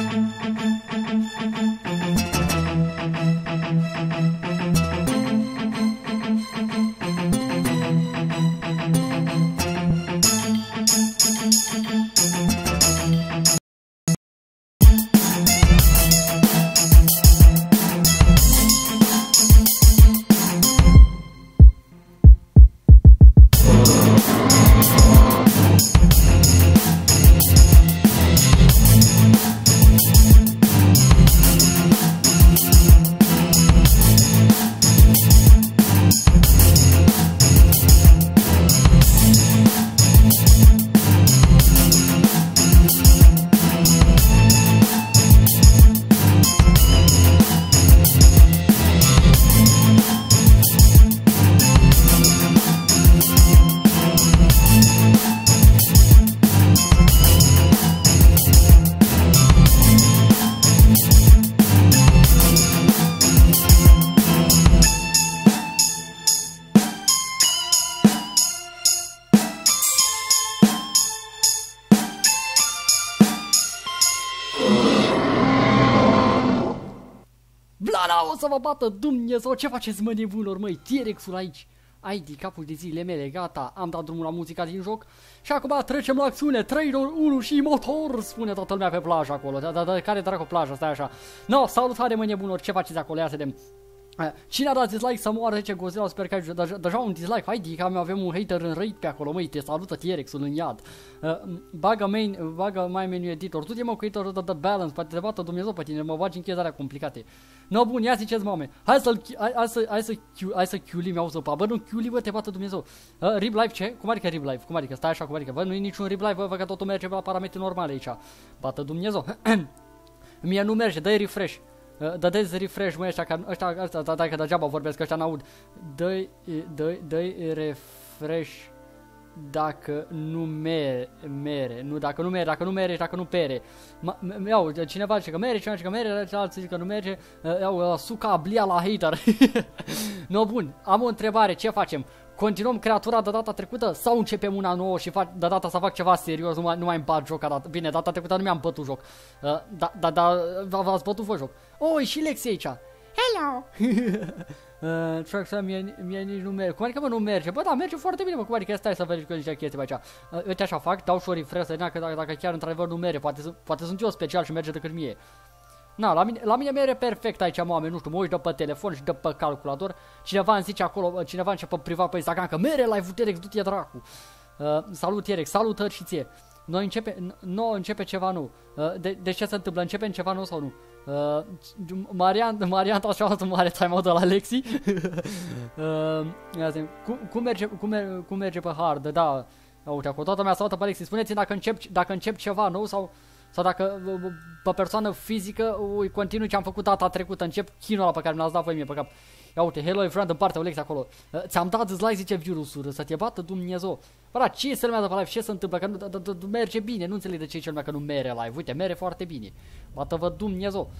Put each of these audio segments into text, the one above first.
Blana, o să vă bată Dumnezeu, ce faceți mă nebunilor, măi, T-Rex-ul aici. ID, capul de zilele mele, gata, am dat drumul la muzica din joc. Și acum trecem la acțiune, 3, 2, 1 și motor, spune toată lumea pe plajă acolo. Care dracu plajă, stai așa. No, salutare mă nebunilor, ce faceți acolo, ia să vedem. Cine a dat dislike să moară, zice Godzilla, sper că ai deja un dislike, haide că avem un hater în raid pe acolo, măi, te salută T-Rex-ul în iad. Bagă mai menu editor, tu te mă cu editorul de balance, poate te bată Dumnezeu pe tine, mă bagi în chestii complicate. No, bun, ia ziceți, mame, hai să Q-lim, auzi, bă, nu Q-lim, bă, te bată Dumnezeu. Rib live ce? Cum adică rib live? Cum adică? Stai așa, cum adică? Bă, nu e niciun rib live, bă, că totul merge la parametri normale aici. Bată Dumnezeu. Mie nu merge, dă-i refresh. Dă-i refresh, măi, ăștia, dacă degeaba vorbesc, ăștia n-aud. Dă-i refresh dacă nu mere, nu, dacă nu mere și dacă nu pere. Iau, cineva zice că mere, cineva zice că mere, alții zice că nu merge, iau, suca ablia la hater. No, bun, am o întrebare, ce facem? Continuăm creatura de data trecută sau începem una nouă și de data să fac ceva serios, nu mai îmi bat joc ca data. Bine, data trecută nu mi-am bătut joc. V-ați bătut voi joc. Oh, e și Lexi aici. Hello! Mie nici nu merge. Cum adică, bă, nu merge? Bă, da, merge foarte bine, bă. Cum adică, stai să verific niște chestii pe aici. Uite așa fac, dau și o refresh, să vedem dacă chiar într-adevăr nu merge. Poate sunt eu special și merge decât mie. Na, la mine merge perfect aici, oameni, nu știu, mă uit de pe telefon și de pe calculator. Cineva îmi zice acolo, cineva începe privat pe Instagram că mere live-ul T-Rex, du-te dracu. Salut T-Rex, salutări și ție. Noi începe ceva nou. Deci ce se întâmplă? Începem ceva nou sau nu? Marian așa o mare timeout de la Lexi. Cum merge pe hard? Da. Uite, acolo toată lumea salută pe Lexi. Spuneți-mi dacă încep ceva nou sau dacă pe persoană fizică continui ce am făcut data trecută, încep chinul ăla pe care mi l-ați dat voi mie pe cap. Ia uite, hello everyone, în partea Olex acolo. Ți-am dat dislike, zice virusul, să te bată Dumnezeu. Bă, da, ce se lumează pe live? Ce se întâmplă? Că nu merge bine, nu înțeleg de ce zice lumea că nu mere live. Uite, mere foarte bine. Bată-vă Dumnezeu.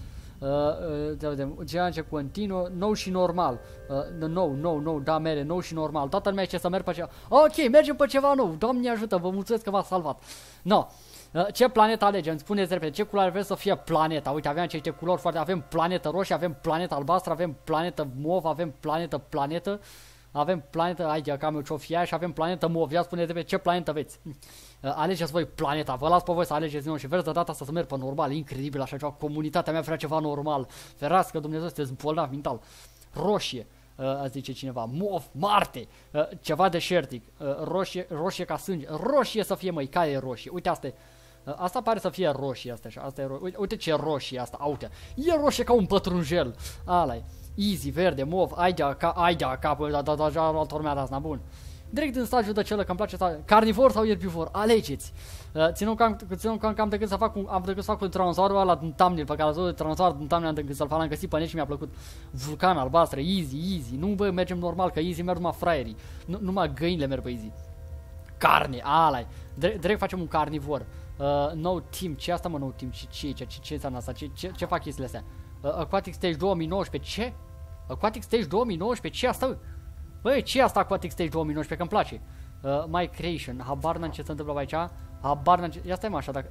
Ce continuă, nou și normal. Nou, da, mere, nou și normal. Toată lumea ce să merg pe ceva. Ok, mergem pe ceva nou. Doamne ajută, vă mulțumesc că v-ați salvat. No. Ce planetă alegem? Spuneți repede, ce culoare vreți să fie planeta? Uite, avem aceste culori foarte, avem planetă roșie, avem planetă albastră, avem planetă mov, avem planetă, avem planetă, hai cam eu ce-o fie și avem planetă mov. Ia spuneți repede, ce planetă aveți? Alegeți voi planeta, vă las pe voi să alegeți din nou și vreți de data asta să merg pe normal, incredibil așa ceva, comunitatea mea vrea ceva normal. Ferească Dumnezeu, sunteți bolnavi mental. Roșie. Zice cineva, mov, Marte, ceva deșertic, roșie ca sânge, roșie să fie, măi, care e roșie? Uite, asta pare să fie roșie, asta e uite ce roșie asta, uite, e roșie ca un pătrunjel, ala-i, easy, verde, mov, aidea, capul, deja altă urmea de asta, bun. Direct din stagiul de celă, că îmi place asta, carnivor sau erbivor, alegeți. Ținând cam am decât să fac un transaurul ăla din thumbnail, pe care l-a transaurul din thumbnail, decât să-l fac, am găsit pe net și mi-a plăcut. Vulcan albastră, easy, nu bă, mergem normal, că easy merg numai fraierii, numai găinile merg pe easy. Carne, ala-i, direct facem un carnivor. No team, ce asta mă, no team, ce înseamnă asta, ce fac chestiile astea? Aquatic Stage 2019, ce? Aquatic Stage 2019, ce asta? Băi, ce e asta Aquatic Stage 2019, că îmi place. My Creation, habar n-am ce se întâmplă aici. Habar n-am ce... Ia stai mă așa,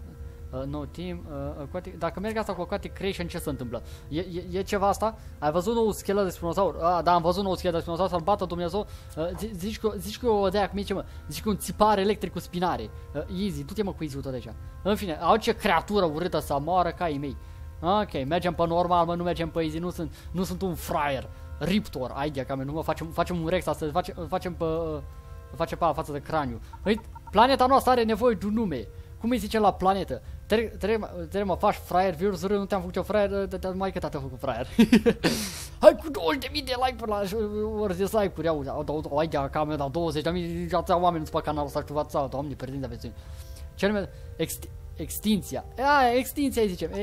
No team, dacă merg asta cu aquatic creation, ce se întâmplă? E ceva asta? Ai văzut nou schelet de spinozaur? Da, am văzut nou schelet de spinozaur, să-l bată Dumnezeu. Zici că o de-aia, cum e ce mă? Zici că un țipar electric cu spinare. Easy, du-te mă cu easy-ul tot deja. În fine, au ce creatură urâtă să moară caii mei. Ok, mergem pe normal, mă, nu mergem pe easy, nu sunt un fraier. Riptor, idea ca nu mă, facem un rex astăzi, facem pe ala față de craniu. Uite, planeta noastră are nevoie de un nume. Cum îi zicem la planetă? Trebuie mă faci fraier, virus râ, nu te-am făcut eu fraier, mai că te-am făcut fraier. Hai cu 20.000 de like-uri la ori de like-uri, au idea ca mea, dau 20.000, atâția oameni nu-ți pe canalul ăsta, știu vața, doamne, perdinte aveți. Ce nume? Extinția. Extinția îi zicem.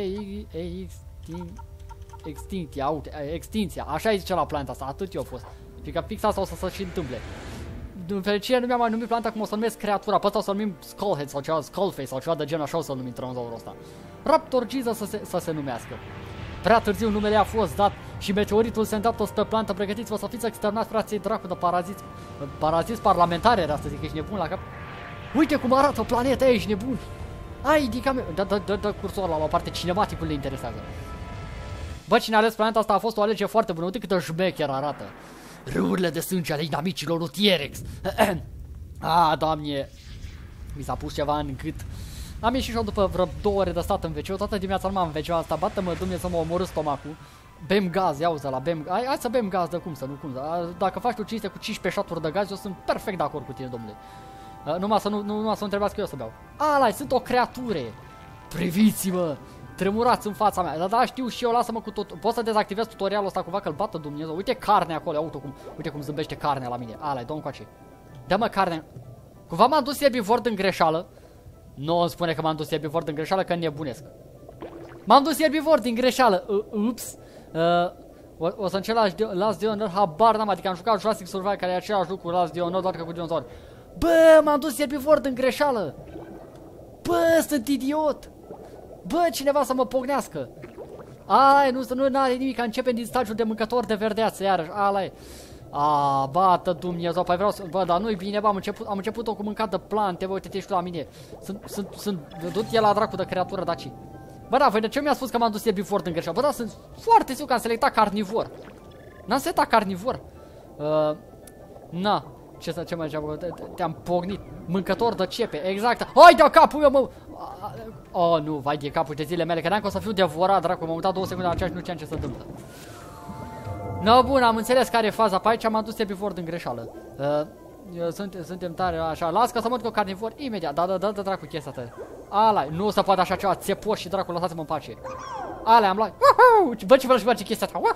Extinția, uite, extinția. Așa îi zicem la planeta asta, atât eu a fost. Fiindcă fix asta o să se și întâmple. În fericire nu mi-am mai numit planeta cum o să numesc creatura. Pe asta o să numim Skullhead sau ceva, Skullface sau ceva de genul, așa o să numim tronozaurul ăsta. Raptor Jesus să se numească. Prea târziu numele a fost dat și meteoritul se îndreaptă spre planetă. Pregătiți-vă să fiți exterminați, frații dracu de paraziți parlamentare, era să zic, ești nebun la cap. Uite cum arată planeta, ești nebun. Ai, dica mea, dă cursorul la o parte, cinematicul le interesează. Bă, cine a ales planeta asta a fost o alegere foarte bună, uite câtă șmecher arată. Râurile de sânge ale inamicilor lui T-Rex. Doamne, mi s-a pus ceva în gât. Am ieșit și eu după vreo 2 ore de stat în WC, toată dimineața numai în WC asta, bată-mă Dumnezeu să mă omorâ stomacul. Bem gaz, ia uzi la bem, hai să bem gaz, de cum să, nu cum să. Dacă faci tu cinste cu 15 șaturi de gaz, eu sunt perfect de acord cu tine, domnule. Numai să nu întrebați că eu să beau. Sunt o creatură. Priviți-mă. Tremurați în fața mea. Da, știu și eu, lasă-mă cu tot. Poți să dezactivezi tutorialul ăsta cumva că-l bată Dumnezeu. Uite carnea acolo, uite cum zâmbește carnea la mine. Dă-mi încoace. Dă-mă carnea. Cumva m-am dus herbivor în greșeală. Nu îmi spune că m-am dus herbivor în greșeală, că nebunesc. M-am dus herbivor din greșeală. Ups. O să încerc Last Day on Earth, habar n-am, adică am jucat Jurassic Survival, care e același lucru cu Last Day on Earth, doar că cu dinozauri. Bă, m-am dus herbivor în greșeală. Bă, sunt idiot. Bă, cineva să mă pognească. Nu are nimic, începem din stagiul de mâncător de verdeață, iarăși, e. Bată Dumnezeu, păi vreau să... Bă, dar nu-i bine, bă, am început-o cu mâncat de plante, bă, uite-te și tu la mine. Du-te la dracu de creatură, daci. Bă, da, voi de ce mi-a spus că m-am dus herbivor în greșeală? Bă, da, sunt foarte sigur că am selectat carnivor. N-am selectat carnivor. Ce mai ziceam? Te-am pognit. Mâncător de cepe, exact. Hai de capul meu, mă! Nu, vai de capul de zile mele, credeam că o să fiu devorat, dracu, m-am uitat 2 secunde la aceea și nu știam ce se întâmplă. Bun, am înțeles care e faza pe aici, m-am dus herbivor în greșeală. Suntem tare, așa, las că să mă duc cu carnivor imediat, da, dracu, chestia ta. Nu se poate așa ceva, țepoși și dracu, lăsați-mă în pace. Am luat, bă, ce vreau să face chestia ta,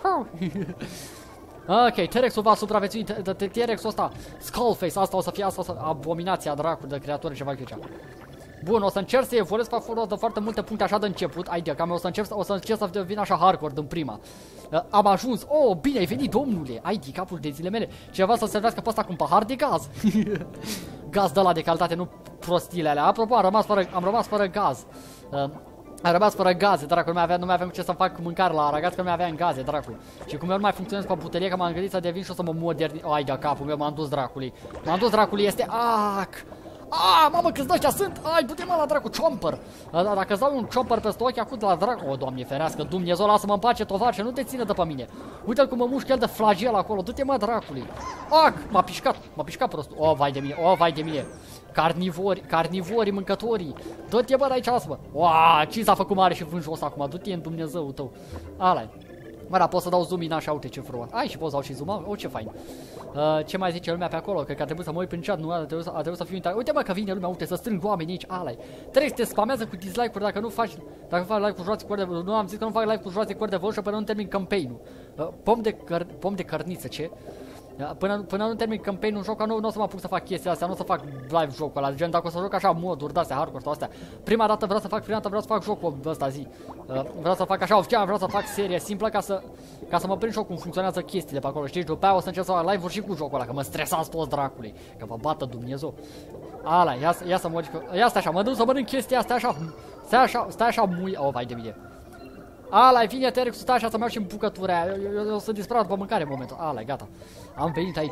Ok, T-Rex-ul va supraviețui, T-Rex-ul ăsta, Skullface, asta o să fie abominația dracu de creatură, ceva de cea. Bun, o să încerc să evoluez de foarte multe puncte așa de început, cam o să încerc să devin așa hardcore din prima. Am ajuns, bine ai venit, domnule, capul de zile mele, cineva să servească pe ăsta cu un pahar de gaz. Gaz de ăla de calitate, nu prostiile alea. Apropo, am rămas fără gaz. Am rămas fără gaze, dracu, nu mai aveam cu ce să fac mâncare la Aragați, că nu mai aveam gaze, dracu. Și cum eu nu mai funcționez pe buterie, că m-am gândit să devin și o să mă modernizez. De capul meu, m-am dus dracului. Este mamă, câți ăștia sunt? Du-te mă la dracu, chomper. Dacă îți dau un chomper peste ochi, acum de la dracu. Doamne ferească, Dumnezeu, lasă-mă în pace, tovarce, nu te ține de pe mine. Uite-l cum mă mușcă el de flagel acolo, du-te mă dracului. M-a pișcat prostul. Vai de mine. Carnivorii, mâncătorii. Du-te bă de aici, lasă-mă. Ce s-a făcut mare și vânjul ăsta acum, du-te în Dumnezeu tău. Mă, da, pot să dau zoom in așa, uite ce frumos. Și pot să dau și zoom, ce fain. Ce mai zice lumea pe acolo? Că ar trebui să mă uit prin chat, nu? A trebuit să fiu intrat. Uite mă că vine lumea, uite, să strâng oameni aici, Trebuie să te spamează cu dislike-uri dacă nu faci live cu Jurassic World Evolution. Nu am zis că nu fac live cu Jurassic World Evolution până nu termin campaign-ul. Pom de cărniță, ce? Până nu termin campaign-ul în jocul nou, nu o să mă apuc să fac chestia astea, nu o să fac live jocul ăla, gen dacă o să joc așa moduri de astea, hardcore sau astea. Prima dată vreau să fac jocul ăsta zi. Vreau să fac așa oficial, vreau să fac serie simplă ca să mă prind și eu cum funcționează chestiile pe acolo, știi? După aia o să încerc să fac live-uri și cu jocul ăla, că mă stresați toți dracului, că vă bată Dumnezeu. Ia să modific, ia stai așa, mă duc să mănânc chestia astea așa, stai așa mui, vai de mine. Vine T-Rex-ul, stai așa să-mi iau și în bucătura aia, eu sunt disperat după mâncare în momentul, gata. Am venit aici.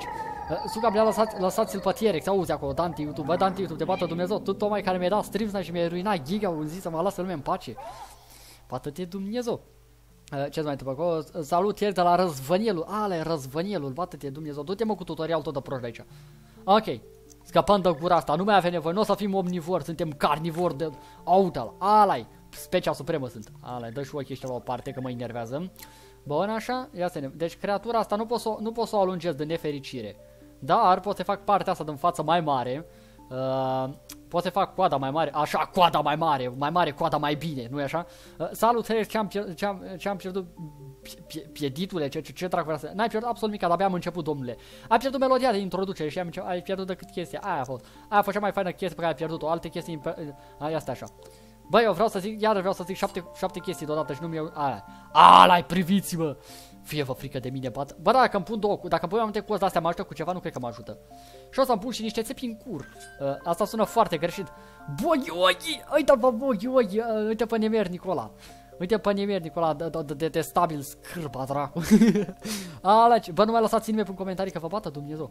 Suga, lăsați-l pe T-Rex, auzi acolo, Dante YouTube, bă, Dante YouTube, te bată Dumnezeu, tu tocmai care mi-ai dat streams și mi-ai ruinat giga, un zi să mă lasă lumea în pace. Bată-te Dumnezeu. Ce-ți mai întâmplă acolo? Salut, ieri de la Răzvănielul, ale Răzvănielul, bată-te Dumnezeu, du-te mă cu tutorial tot de proști aici. Ok, scăpăm de gura asta, nu mai avem nevoie, nu o să fim omnivori, suntem carnivori de autal, alai, specia supremă sunt, alai, dă și ochii ăștia la o parte că mă enervează. Bun, așa, ia să ne... Deci creatura asta nu pot să o alungesc de nefericire. Dar pot să fac partea asta din față mai mare. Pot să fac coada mai mare. Așa, coada mai mare, coada mai bine, nu-i așa? Salut, ce-am pierdut? Pieditule, ce dracu asta? N-ai pierdut absolut nimic, abia am început, domnule. Ai pierdut melodia de introducere și ai pierdut decât chestia. Aia a fost cea mai faină chestie pe care ai pierdut-o. Alte chestii... Ia stai așa. Băi, eu vreau să zic, iarăși vreau să zic 7 chestii deodată și nu mi-au... Alai, priviți-mă! Fie-vă frică de mine, bă, dacă îmi pun două, dacă îmi pun mai multe cozi de-astea mă ajută cu ceva, nu cred că mă ajută. Și o să-mi pun și niște țepi în cur. Asta sună foarte greșit. Boghiogi! Uite-l pe Boghiogi! Uite pe nemernicul ăla. Uite pe nemernicul ăla de detestabil scârba, dracu. Bă, nu mai lăsați nimeni în comentarii că vă bată Dumnezeu.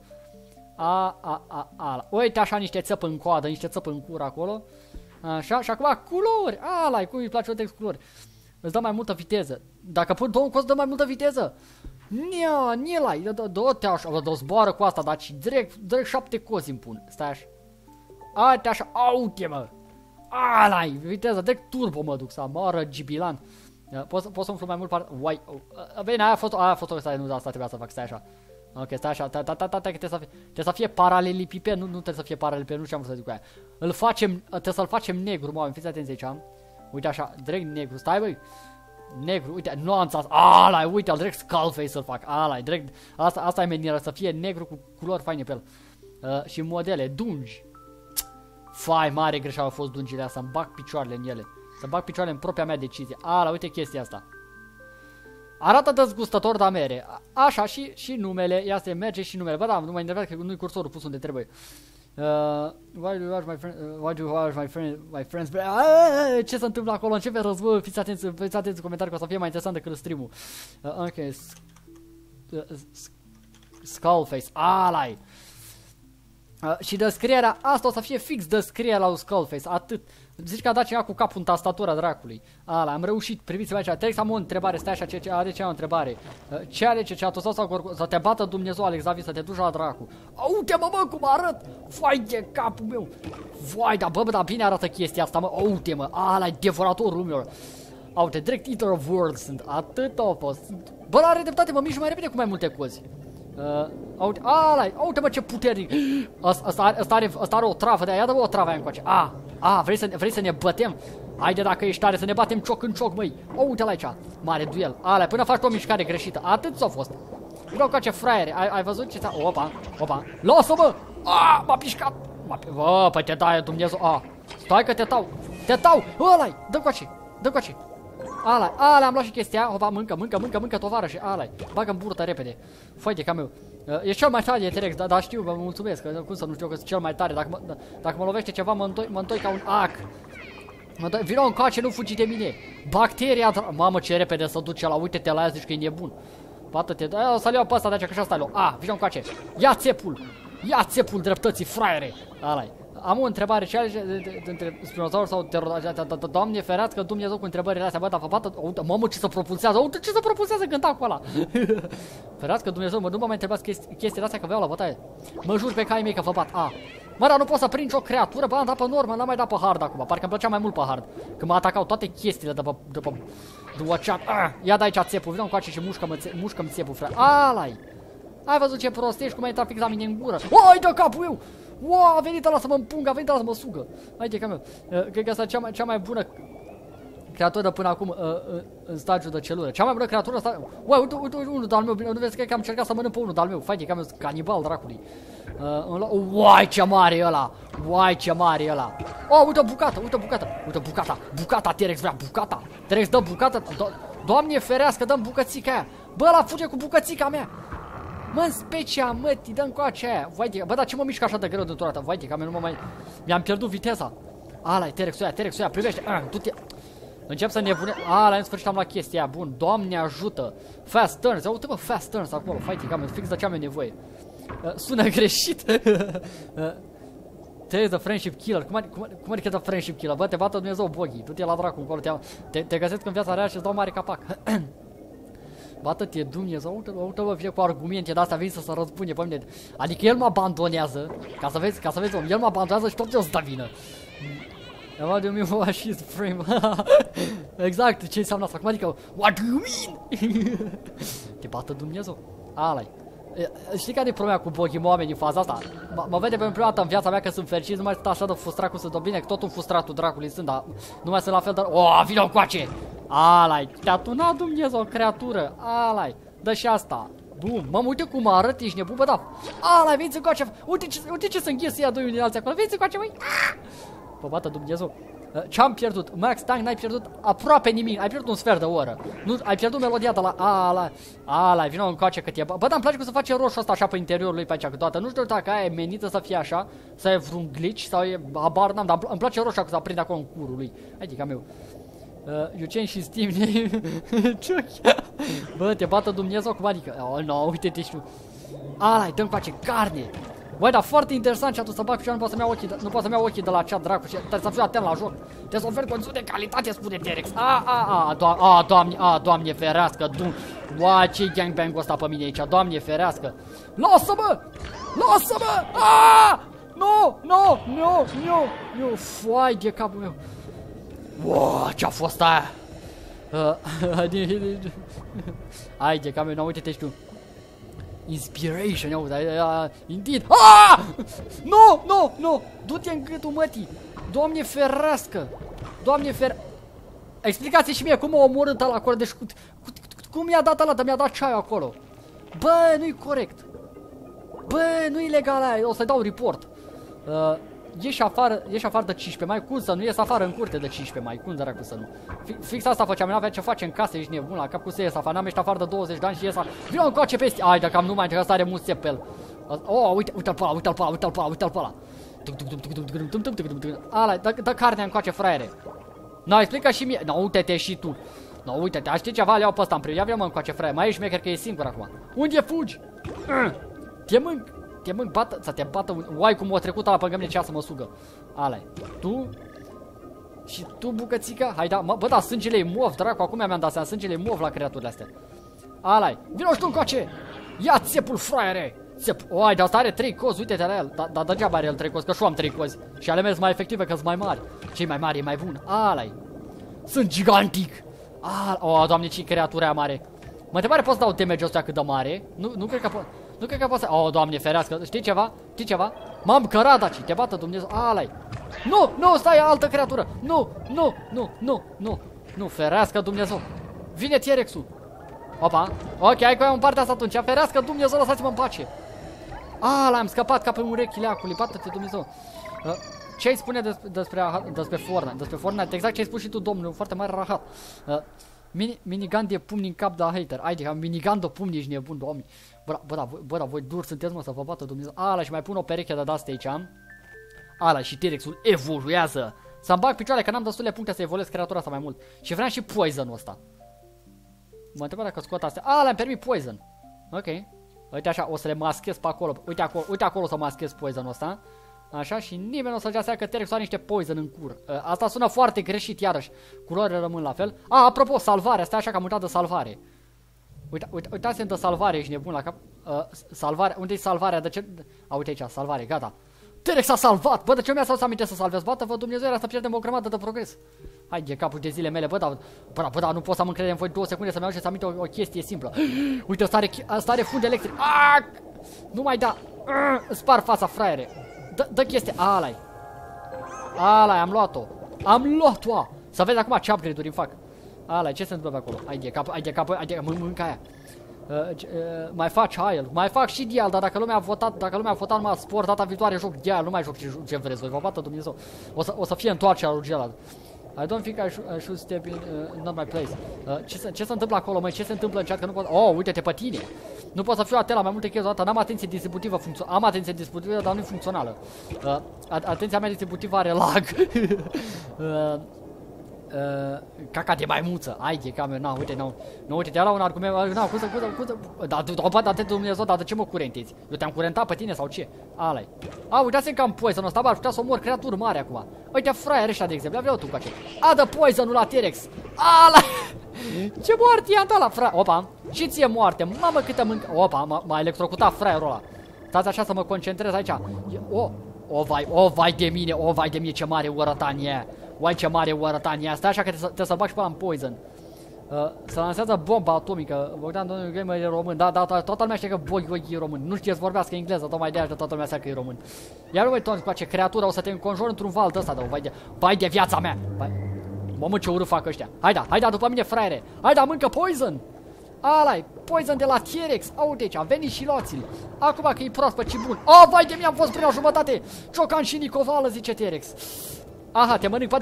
Uite așa niște țăpi în coadă, niște țăpi în cur acolo. Așa, și acum culori, cum îi place text culori. Îți dă mai multă viteză. Dacă pun două cozi, dă mai multă viteză. Nilai, dă-te așa, dă zboară cu asta, dar direct 7 cozi îmi pun. Stai așa. Uite așa, aute mă. Alai, viteză, direct turbo mă duc, să moară gibilan. Poți să umflu mai mult parte. Bine, aia a fost o stai, nu asta trebuia să fac, stai așa. Ok, stai așa, trebuie să fie paralelipiped, nu trebuie să fie paralelipiped, nu știu ce am vrut să zic cu aia. Trebuie să-l facem negru, mă, fiți atenți aici, am. Uite așa, direct negru, stai băi. Negru, uite, nuanța asta, uite, direct skullface să-l fac, direct, asta e menirea, să fie negru cu culori faine pe el. Și modele, dungi. Fai, mare greșeală au fost dungile astea, să-mi bag picioarele în ele. Să bag picioarele în propria mea decizie. Uite chestia asta. Arată dezgustător, dar mere. Așa, și numele. Ia să merge și numele. Bă, da, nu mă enervează că nu-i cursorul pus unde trebuie. Why do you watch my friend? Why do you watch my friends? Ce se întâmplă acolo? Începe război. Fiți atenți în comentarii că o să fie mai interesant decât stream-ul. Ok. Skullface. Alai. Și descrierea asta o să fie fix descrierea lui Skullface. Atât. Zici că a dat cineva cu capul în tastatura dracului. Am reușit, priviți-vă aici. Trebuie să am o întrebare, stai așa, are cea o întrebare. Ce alege, ceatul sau să te bată Dumnezeu, Alex David, să te duci la dracu. Uite mă, cum arăt! Vai de capul meu! Vai, dar bine arată chestia asta, mă. Uite mă, e devoratorul meu. Uite, direct Eater of Worlds sunt, atât au fost. Bă, are dreptate, mă mișc mai repede cu mai multe cozi. Uite mă ce puternic. Asta are o travă de aia, ia dă-mă o travă aia încoace. Vrei să ne bătem? Haide dacă ești tare să ne batem cioc în cioc, măi. Uite-l aici, mare duel. Până faci o mișcare greșită, atât s-a fost. Vreau ca ce fraiere, ai văzut ce opa, lasă-mă. M-a pișcat. Bă, păi te dai Dumnezeu. Stai că te tau, dă coace. Am luat și chestia, hopa, mâncă, tovarășe, bagă în burtă repede. Făi de cam eu. Ești cel mai tare, T-Rex, dar știu, vă mulțumesc, că cum să nu știu că sunt cel mai tare, dacă mă lovește ceva, mă întoi ca un ac. Vino încoace, nu fugi de mine. Bacteria, mamă ce repede să duce la, uite-te la ea, zici că e nebun. Bată-te, o să-l iau pe ăsta de aici, că și-asta l-o. Vino încoace, ia țepul dreptății, fraiere. Am o întrebare, ce alege între spinozaur sau pterodactyl? Doamne ferească Dumnezeu cu întrebările astea, bă, dar vă bată, mamă ce se propulsează, uite ce se propulsează gândacul ăla. Ferească Dumnezeu, nu mă mai întrebați chestiile astea că vreau la bătaie. Mă jur pe caii mei că vă bat, Mă, dar nu pot să prind o creatură, bă, am dat pe normă, n-am mai dat pe hard acum, parcă îmi plăcea mai mult pe hard. Când mă atacau toate chestiile de pe WhatsApp. Ia de aici țepul, vină încoace și mușcă-mi țepul, frate. Ai văzut ce prost ești, cum ai intrat fix la mine în gură. Ai de capul meu! A venit ăla să mă împungă, a venit ăla să mă sugă. Haide că meu. Cred că asta e cea mai bună creatură până acum în stagiul de celulă. Cea mai bună creatură asta. Uite unul de-al meu, nu vezi că am încercat să mănânc pe unul de-al meu. Haide că meu, canibal dracului. Uai ce mare e ăla. Uite bucata, T-Rex vrea bucata. T-Rex dă bucata. Doamne ferească, dăm bucățica aia. Bă, ăla fuge cu bucățica mea. Mă, în specia, mătii, dă-mi cu aceea. Bă, dar ce mă mișcă așa de greu dintr-o dată? Vai, că nu mai... Mi-am pierdut viteza. T-Rex-ul ăia, privește. Du-te. Încep să nebune. În sfârșit am luat chestia aia. Bun, Doamne ajută. Fast turns, uite mă, fast turns acolo. Vai, că fix de ce am eu nevoie. Sună greșit. Te the friendship killer. Cum adică the friendship killer? Bă, te bată Dumnezeu Boghi. Du-te la dracu încolo. Te găsesc în viața reală și îți dau mare capac. Bată-te Dumnezeu. Uite, bă, vine cu argumente de astea, vine să se răzbune pe mine. Adică el mă abandonează. Ca să vezi, om, el mă abandonează și tot eu îți dă vină. What do you mean what she's frame? Exact, ce înseamnă asta? Cum adică, what do you mean? Te bată Dumnezeu. Ala-i. Știi care e problema cu Boghi, oamenii în faza asta? Mă vede pentru prima dată în viața mea că sunt fericit, nu mai sunt așa de frustrat cum sunt bine, că tot un frustratul dracului sunt, dar nu mai sunt la fel de... Oh, vină încoace! Ala-i, te-a tunat Dumnezeu, creatură, ala-i, dă și asta. Bum, mă uite cum arăt, ești nebun, bă, da. Ala-i, veniți încoace, uite ce se înghesă ea doi din alții acolo, veniți încoace, măi! Bă, bată Dumnezeu. Ce-am pierdut? Max Tank, n-ai pierdut aproape nimic, ai pierdut un sfert de oră. Nu, ai pierdut melodia de la ala, vină încoace cât e. Bă, dar îmi place cum se face roșu ăsta așa pe interiorul lui pe aici câteodată. Nu știu dacă aia e menită să fie așa, să e vreun glitch sau e habar n-am, dar îmi place roșu că se aprinde acolo în curul lui. Adică meu. You change his team name. Bă, te bată Dumnezeu cum adică. Oh, no, uite-te și tu. Ala, dă-mi face carne. Băi, dar foarte interesant ce atunci să bag picioare, nu pot să-mi iau ochii de la cea dracu și trebuie să fiu atent la joc. Trebuie să oferi condiții de calitate, spune T-Rex. Doamne ferească, Uai, ce-i gangbang-ul ăsta pe mine aici, Doamne ferească. Lasă-mă! Lasă-mă! Nu, foai de capul meu. Wow, ce-a fost aia? Hai de capul meu, uite-te și tu. Inspiration, iau, indeed. Nu! Du-te în gâtul mătii. Doamne ferească. Explicați și mie cum a omorât ăla acolo. Deci cum mi-a dat ăla, mi-a dat ceaiul acolo. Bă, nu-i corect. Bă, nu-i legal aia. O să-i dau report. Ieși afară de 15 mai. Cum să nu ies afară în curte de 15 mai? Cum dracu să nu? Fix asta făceam, n-avea ce face în casă, ești nebun la cap, cu să ies afară. N-am ieșit afară de 20 de ani și ies afară. Vină încoace peste. Ai, dacă am nu mai încercat să are mulți pe el. Oh, uite-l pe ăla. Ala, dă carnea încoace, fraiere. No, explică și mie. No, uite-te și tu. No, uite-te, știi ceva, le iau pe ăsta în primul. Ia vină mă încoace, fraiere. Mai ești șmecher că e singur acum. Unde fugi? Te mânc, să te bată. Uai, cum o trecut ăla pe lângă mine, ce să mă sugă. Ala-i. Tu? Și tu, bucățica? Hai, da, bă, da, sângele e mov, dracu, acum mi-am dat seama, sângele e mov la creaturile astea. Ala-i. Vino și tu încoace! Ia țepul, fraiere! Țep. Uai, dar asta are 3 cozi, uite-te la el. Dar degeaba are el 3 cozi, că și eu am 3 cozi. Și ale mele sunt mai efective, că sunt mai mari. Ce mai mare e mai bun. Ala-i. Sunt gigantic. Oh, Doamne, ce creatură aia mare. Mă întrebare, poți să dau damage-ul ăsta cât de mare? Nu cred că pot. Nu cred că poți să... Oh, Doamne, ferească. Știi ceva? M-am cărat aici. Te bată Dumnezeu. Ala-i. Nu, stai, altă creatură. Nu, ferească Dumnezeu. Vine T-Rex-ul. Opa. Ok, hai că am în partea asta atunci. Ferească Dumnezeu, lăsați-mă în pace. Am scăpat ca pe urechile acului. Bată-te Dumnezeu. Ce ai spune despre Fortnite? Despre Fortnite, exact ce ai spus și tu, domnule, foarte mare rahat. Minigun de pumni în cap de hater. Adică minigun de pumni, ești nebun, doamne. Bă, da, voi dur sunteți, mă, să vă bată Dumnezeu. Ala, și mai pun o pereche de astea aici. Ala, și T-Rex-ul evoluează. Să-mi bag picioare, că n-am destule puncte să evoluez creatura asta mai mult. Și vreau și poison-ul ăsta. Mă întreb dacă scot astea. Ala, îmi permit poison. Ok. Uite așa, o să le maschez pe acolo. Uite acolo să maschez poison-ul ăsta. Așa, și nimeni nu o să-și dea seama că T-Rex are niște poison în cur. Asta sună foarte greșit, iarăși. Culorile rămân la fel. Apropo, salvare, stai așa că am uitat de salvare. Uitați-mi de salvare, ești nebun la cap. Salvare, unde-i salvarea? De ce? Uite aici, salvare, gata. T-Rex a salvat! Bă, de ce mi-a să aminte să salvez? Bată-vă Dumnezeu, era să pierdem o grămadă de progres. Hai de capul de zile mele, bă, da, nu pot să am încredere în voi 2 secunde să-mi ajunge să aminte o chestie simplă. Uite, ăsta are fund electric. Nu mai da. Spar fața, fraiere. Dă chestia. Ala-i, am luat-o. Să vezi acum ce upgrade-uri îmi fac. Ala-i, ce se întâmplă pe acolo? Hai de cap, mânca aia. Mai faci aia, mai fac și dial, dar dacă lumea a votat numai sport, data viitoare joc dial, nu mai joc ce vreți voi, vă bată Dumnezeu. O să fie întoarcerea lui Gelad. I don't think I should step in not my place. Ce se întâmplă acolo, măi? Ce se întâmplă în chat? Că nu pot... Oh, uite-te pe tine. Nu pot să fiu atent la mai multe chestii odată. N-am atenție distributivă am atenție distributivă, dar nu e funcțională. Atenția mea distributivă are lag. Caca de maimuță. Ai de cam, na, uite, uite, te-a luat un argument, na, dar Dumnezeu, dar de ce mă curentezi? Eu te-am curentat pe tine sau ce? Ala-i. A, uitați-mi că am poison ăsta, bă, ar putea să omor creaturi mari acum. Uite, fraier ăștia, de exemplu, vreau tu cu aceea. A, dă poison-ul la T-Rex. Ala! Ce moarte i-am dat la fraier? Opa, și ție moarte, mamă câtă mâncă. Opa, m-a electrocutat fraierul ăla. Stați așa să mă concentrez aici. Vai de mine, ce mare urătanie. Uai, ce mare urătanie. Stai așa că te să bag și pe ăla în poison. Se lansează bomba atomică. Bogdan, domnul gamer e român. Da, toată lumea știe că Bogdan e român. Nu știe să vorbească engleză, tocmai de aia toată lumea știe că e român. Iar uite, Tony, cu ce creatură o să te înconjori într-un val de ăsta, vai de viața mea. Mamă, ce urât fac ăștia. Haida, după mine, fraiere. Haida, mâncă poison. Ala-i, poison de la T-Rex. Uite aici, veniți și luați-l. Acum că e proaspăt și bun. Vai de mine, am fost prin la jumătate. Ciocan și Nicovală, zice T-Rex. Aha, te mănânc pe...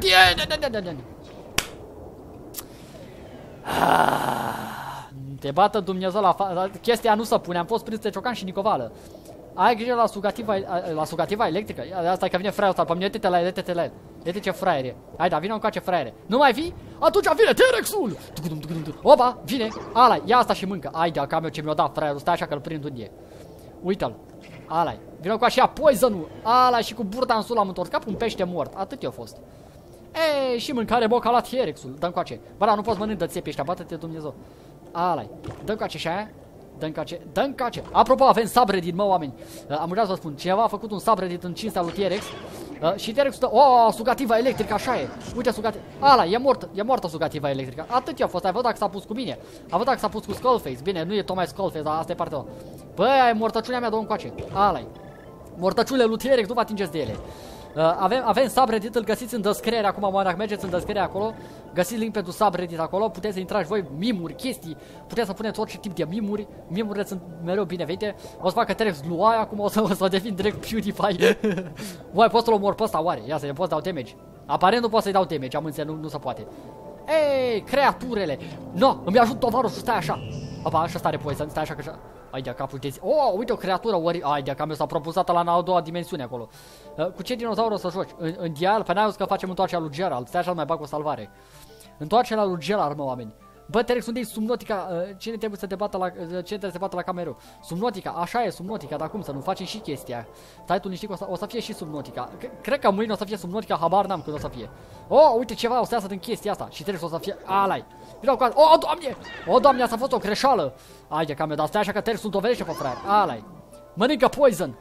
Te bată Dumnezeu la chestia nu se pune, am fost prins de Ciocan și Nicovală. Ai grijă la sugativa electrică. Asta e că vine fraierul ăsta, pe mine uite-te la el, uite-te la el. Uite ce fraier e. Haida, vină încoace fraiere. Nu mai vii? Atunci vine T-Rex-ul! Opa, vine. Ala, ia asta și mâncă. Haide, cam eu ce mi-o dat fraierul, stai așa că-l prind unde e. Uită-l. Ala, vină încoace ia poison-ul. Ala, și cu burta în sul am întors, ca un pește mort. Atât i-a fost. Ei, și mâncare boca la T-Rex-ul. Dă încoace. Bă, da, nu poți mănânc de țepi ăștia, bată-te Dumnezeu. Ala, dă încoace și aia. Dă încoace. Apropo, avem subreddit, mă, oameni. Am uitat să vă spun, cineva a făcut un subreddit în cinstea lui T-Rex. Și T-Rex dă, sugativa electrică, așa e. Uite sugativa. Ala, e mortă sugativa electrică. Atât i-a fost, ai văzut dacă s-a pus cu mine. A văzut dacă s-a pus cu Skullface. Bine, nu e tocmai Skullface, dar asta e partea lor. Băi, ai mortăciunea mea, dă încoace. Ala-i. Mortăciunile lui T-Rex, nu vă atingeți de ele. Avem subreddit, îl găsiți în descriere acum, dacă mergeți în descriere acolo, găsiți link pentru subreddit acolo, puteți să intrați voi mimuri, chestii, puteți să puneți orice tip de mimuri, mimurile sunt mereu binevenite. O să facă T-Rex Luai acum, o să devin direct PewDiePie. Uai, poți să-l omor pe ăsta, oare? Ia să-i poți dau damage. Aparent nu pot să-i dau damage, am înțeles, nu se poate. Ei, creaturele! No, îmi ajut tovarășul, stai așa. Opa, așa stare poison, stai așa că așa. Ai de capul de zi. Uite o creatură, ori... Ai de cam eu s-a propusat la a doua dimensiune acolo. Cu ce dinozaur o să joci? În dial? Păi n-ai că facem întoarcerea lui Gerald. Stai așa, mai bag o salvare. Întoarcerea lui Gerald, mă, oameni. Bă, T-Rex, unde e Subnautica? Cine trebuie să te bată la... Cine trebuie să te bată la cameră? Subnautica, așa e Subnautica, dar cum să nu facem și chestia? Stai tu liniștit că o să fie și Subnautica. Cred că mâine o să fie Subnautica, habar n-am când o să fie. Uite ceva, o să iasă din chestia asta. Și T-Rex o să fie... Alai. Vreau cu... Doamne! Doamne, asta a fost o greșeală. Hai de cam dar stai așa că T-Rex nu dovedește pe fraier. Alai. Mănâncă poison.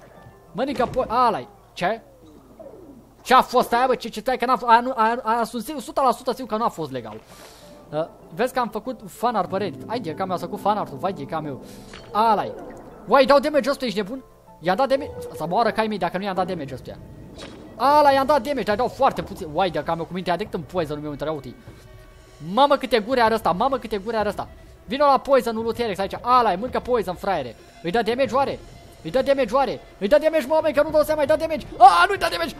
Alai. Ce? Ce a fost aia, bă? Ce stai că n-a sunt 100% sigur că nu a fost legal. Vezi că am făcut fanart pe Reddit. Hai de cam eu, a făcut fanart-ul, vai de cam eu. Alai. Uai, dau damage ăsta, ești nebun? I-am dat damage. Să moară caii mei dacă nu i-am dat damage ăstuia. Ala, i-am dat damage, dar dau foarte puțin. Uai, de cam eu cu minte addict în poison-ul meu între uite. Mamă câte guri are ăsta, Vino la poison-ul lui T-Rex aici. Ala, mâncă poison, fraiere. Îi dă damage oare? Îi dă damage, mă, oameni, că nu dau seama, îi dă damage. Nu-i dă damage.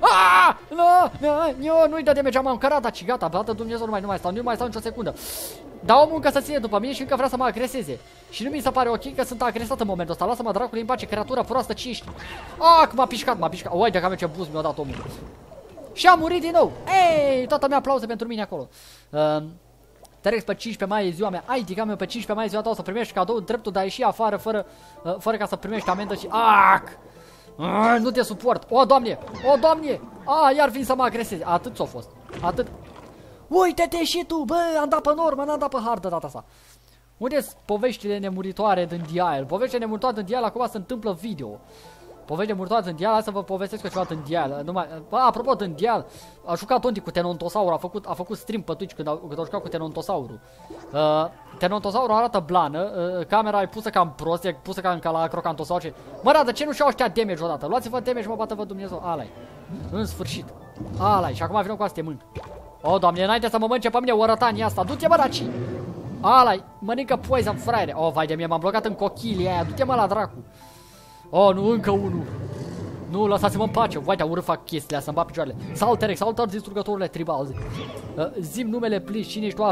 Nu-i dă damage, am cărat, și gata, bată Dumnezeu, nu mai stau nicio secundă. Dar omul încă să ține după mine și încă vrea să mă agreseze. Și nu mi se pare ok că sunt agresat în momentul ăsta. Lasă-mă dracului în pace, creatură proastă, ce ești? Că m-a pișcat. Uai, de cam ce boost mi-a dat omul. Și a murit din nou. Ei, toată mea aplauze pentru mine acolo. T-Rex pe 15 mai e ziua mea. Ai, ticam eu pe 15 mai e ziua ta, o să primești cadou, dreptul de a ieși afară fără ca să primești amendă și... Nu te suport. O, Doamne! Iar vin să mă agresezi. Atât s-a fost. Atât. Uite-te și tu, bă, am dat pe normă, n-am dat pe hard de data asta. Unde-s poveștile nemuritoare din dial? Poveștile nemuritoare din dial, acum se întâmplă video. Povești nemuritoare din dial, hai să vă povestesc ceva din dial. Apropo, din dial, a jucat Tonti cu Tenontosaurul, a făcut stream pe Twitch când a jucat cu Tenontosaurul. Tenontosaurul arată blană, camera e pusă cam prost, e pusă cam ca la Crocantosaur. Mă, de ce nu și-au ăștia damage odată? Luați-vă damage, mă, bată-vă Dumnezeu. Alai. În sfârșit. Alai, și acum vină cu astea mânc. O, Doamne, înainte să mă mănânce pe mine orătania asta, du-te, mă, daci. Alai, mănâncă poison, fraiere. Vai de mie, m-am blocat în cochilia aia, du-te, mă, la dracu. Nu, încă unul. Nu, lăsați-mă în pace. Vai, te urât fac chestiile să-mi bat picioarele. Salut, T-Rex, salut, distrugătorile tribal. Zi-mi numele, please, cine ești tu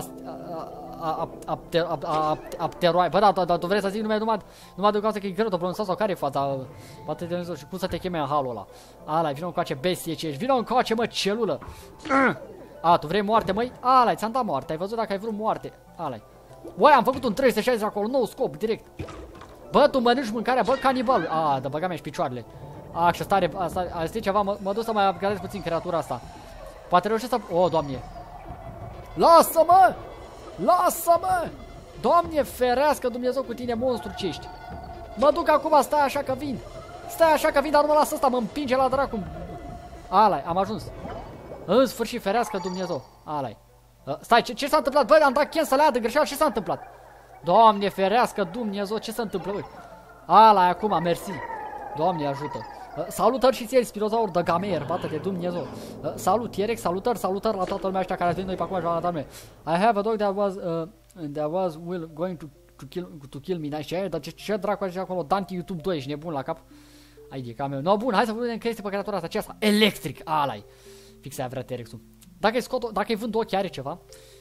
Apteroai. Bă, da, tu vrei să zic numele, numai de că e greu de pronunțat sau care e fața? Și cum să te cheme în halul ăla? Ala, vină încoace, bestie ce ești. Vină încoace, mă, celulă. A, tu vrei moarte, măi? Ala, ți-am dat moarte, ai văzut dacă ai vrut moarte. Ala. Uai, am făcut un 360 acolo, nou scop, direct. Bă, tu mănânci mâncarea, bă, canibalul. A, da, băga mea și picioarele. A, și stare, asta e ceva, mă duc să mai upgradez puțin creatura asta. Poate reușesc să... O, Doamne. Lasă-mă! Lasă-mă! Doamne, ferească Dumnezeu cu tine, monstru ce ești. Mă duc acum, stai așa că vin. Stai așa că vin, dar nu mă lasă ăsta, mă împinge la dracu. Ala, am ajuns. În sfârșit, ferească Dumnezeu. Ala-i. Stai, ce s-a întâmplat? Bă, am dat cancel de greșeală, ce s-a întâmplat? Doamne, ferească Dumnezeu, ce se întâmplă, băi? Ala, acum, mersi. Doamne, ajută. Salutări și ție, Spinozaur de Gamer, bată-te Dumnezeu. Salut, T-Rex, salutări la toată lumea ăștia care ați venit noi pe acum și la data. I have a dog that was going to kill me. Nice, dar ce dracu așa acolo? Dante YouTube 2, ești nebun la cap? Ai de camel. No, bun, hai să vedem chestii pe creatura asta. Ce asta? Electric, ala-i. Fix aia vrea T-Rex-ul. Dacă îi vând ochi, are ceva.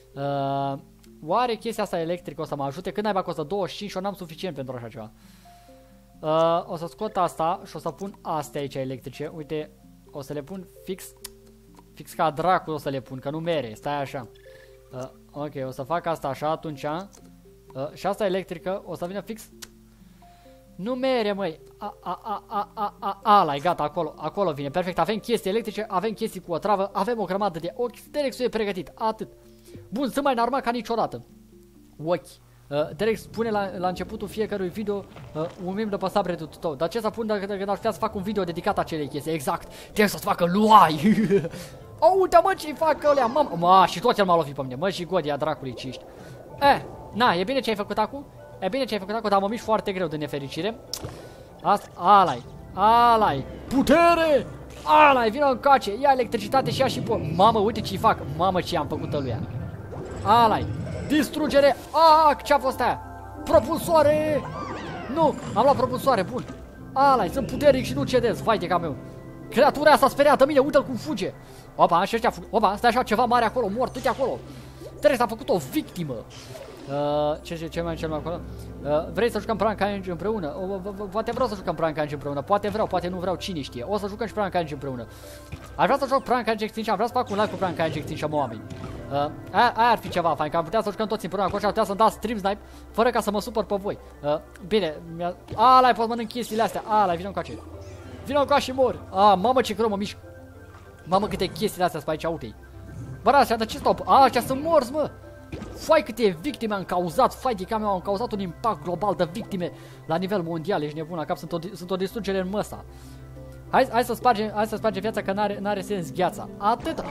Oare chestia asta electrică o să mă ajute? Când naiba costă 25 și eu n-am suficient pentru așa ceva. O să scot asta și o să pun astea aici electrice. Uite, o să le pun fix ca dracu o să le pun, că nu mere, stai așa. Ok, o să fac asta așa atunci. Și asta electrică o să vină fix. Nu mere, măi. Ala, e gata, acolo vine. Perfect, avem chestii electrice, avem chestii cu o travă, avem o grămadă de ochi. T-Rex-ul e pregătit, atât. Bun, sunt mai normal ca niciodată. Ochi. T-Rex spune la începutul fiecărui video un meme de pe subreddit-ul tău. Dar ce să pun dacă ar putea să fac un video dedicat acelei chestii? Exact. Trebuie să-ți facă luai. Uite, mă, ce-i fac ălea, mă, și toți el m-a lovit pe mine. Mă, și godia dracului ce ești. Na, e bine ce ai făcut acum? E bine ce ai făcut acum, dar mă mișc foarte greu de nefericire. Asta, ala-i. Putere! Ala-i, vină în cace, ia electricitate și ia și mamă, uite ce-i fac. Mamă, ce i-am făcut ăluia. Ala-i. Distrugere! Ce-a fost aia? Propulsoare! Nu, am luat propulsoare, bun. Ala-i, sunt puternic și nu cedez, vai de cameu. Creatura asta speriată de mine, uite-l cum fuge. Opa, și ăștia opa, stai așa, ceva mare acolo, mort, uite acolo. Trebuie să a făcut o victimă. Ce mai acolo? Vrei să jucăm Prank Challenge împreună? Poate vreau să jucăm Prank Challenge împreună. Poate vreau, poate nu vreau, cine știe. O să jucăm și Prank Challenge împreună. Aș vrea să joc Prank Challenge Extinction, vreau să fac un live cu Prank Challenge Extinction, oameni. Aia ar fi ceva fain, că am putea să jucăm toți împreună acolo și ar putea să-mi dați stream snipe fără ca să mă supăr pe voi. Bine, ala-i, pot mănânc chestiile astea. Ala-i, vină încoace. Vină încoace și mor. Mamă, ce greu mă mișc. Mamă, câte chestiile astea sunt pe aici, uite-i. Bă, așa, de ce stau? Aceia sunt morți, mă. Fai câte victime am cauzat, fai de camera, am cauzat un impact global de victime la nivel mondial, ești nebun la cap, sunt o distrugere în măsa. Hai să spargem viața că n-are sens gheața. Atât.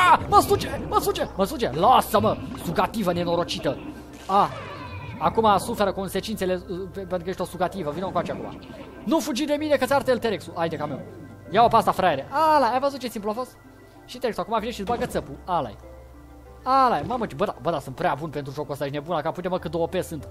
Mă suge, lasă-mă, sugativă nenorocită. Acum suferă consecințele pentru că ești o sugativă, vină încoace acum. Nu fugi de mine că ți arde el T-Rex-ul, hai de camera. Ia-o pe asta, fraiere. Ai văzut ce simplu a fost? Și T-Rex acum vine și îți bagă țăpul, ala-i. Ala, mamă, bă, da, sunt prea bun pentru jocul ăsta, ești nebun la cap, uite mă cât 2 OP sunt.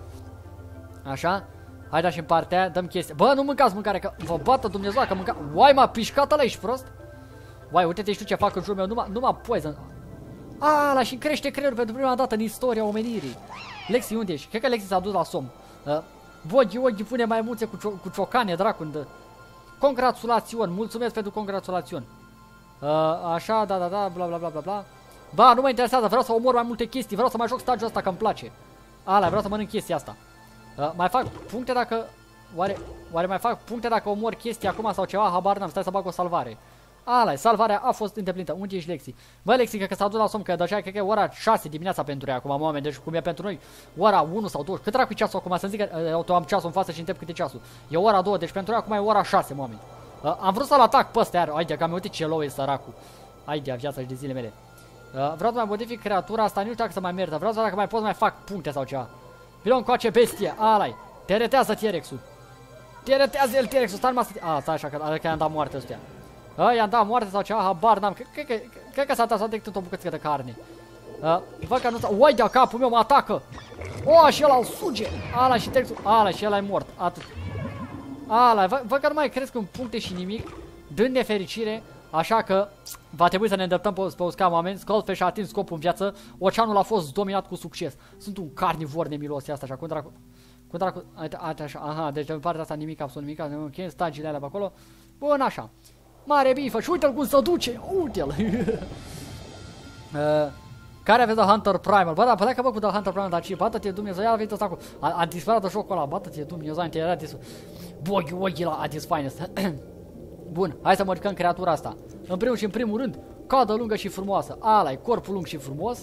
Așa. Hai da și în partea aia, dăm chestia. Bă, nu mâncați mâncare, că vă bată Dumnezeu că mânca. Uai, m-a pișcat ăla, ești prost? Uai, uite-te și tu ce fac în jurul meu, numai poison. Ala, și crește creierul pentru prima dată în istoria omenirii. Lexi, unde ești? Cred că Lexi s-a dus la somn. Oghi pune mai multe cu ciocane, dracu. Congratulațiuni, mulțumesc pentru congratulațiuni. Așa, da, bla bla bla bla bla. Ba, nu mă interesează, vreau să omor mai multe chestii, vreau să mai joc stagiul ăsta că îmi place. Ala, vreau să mănânc chestia asta. Mai fac puncte dacă... Oare mai fac puncte dacă omor chestii acum sau ceva? Habar n-am, stai să bag o salvare. Ala, salvarea a fost îndeplinită. Unde ești, Lexi? Bă, Lexi, cred că s-a dus la somn, că deja cred că e ora 6 dimineața pentru ea acum, oameni, deci cum e pentru noi ora 1 sau 2. Cât dracu e ceasul acum? Să-mi zic că eu am ceasul în față și întreb cât e ceasul. E ora 2, deci pentru ea acum e ora 6, oameni. Am vrut să-l atac pe ăsta, iar, haide, că mi uite ce low e săracul. Haide, viața și de zile mele. Vreau să mai modific creatura asta, nu știu dacă să mai merită. Vreau să dacă mai pot să mai fac puncte sau ceva. Vino încoace, bestie, ala-i. Te retează T-Rex-ul. Te retează el T-Rex-ul, stai numai să... stai așa, că i-am dat moarte ăstea. I-am dat moarte sau ceva, habar n-am. Cred că s-a dat decât o bucățică de carne. Văd că nu s-a... Uai, de capul meu mă atacă. Și ăla îl suge. Ala și T-Rex-ul, ala și ăla e mort, atât. Ala, văd că nu mai cresc în puncte și nimic, dând nefericire. Așa că va trebui să ne îndreptăm pe o scam, oameni. Skullfish a atins scopul în viață. Oceanul a fost dominat cu succes. Sunt un carnivor nemilos asta, așa, cu dracu, așa, aha, deci în partea asta nimic, absolut nimic, nu încheiem stagiile alea pe acolo. Bun, așa. Mare bifă și uite-l cum se duce, uite-l. Care aveți de Hunter Primal? Bă, da, pleacă bă cu de Hunter Primal, dar ce? Bată-te Dumnezeu, ia venit ăsta cu... A disparat de jocul ăla, bată-te Dumnezeu, era dis... Bogi la Adis Finest. Bun, hai să modificăm creatura asta. În primul și în primul rând, coadă lungă și frumoasă. Ala-i, corpul lung și frumos.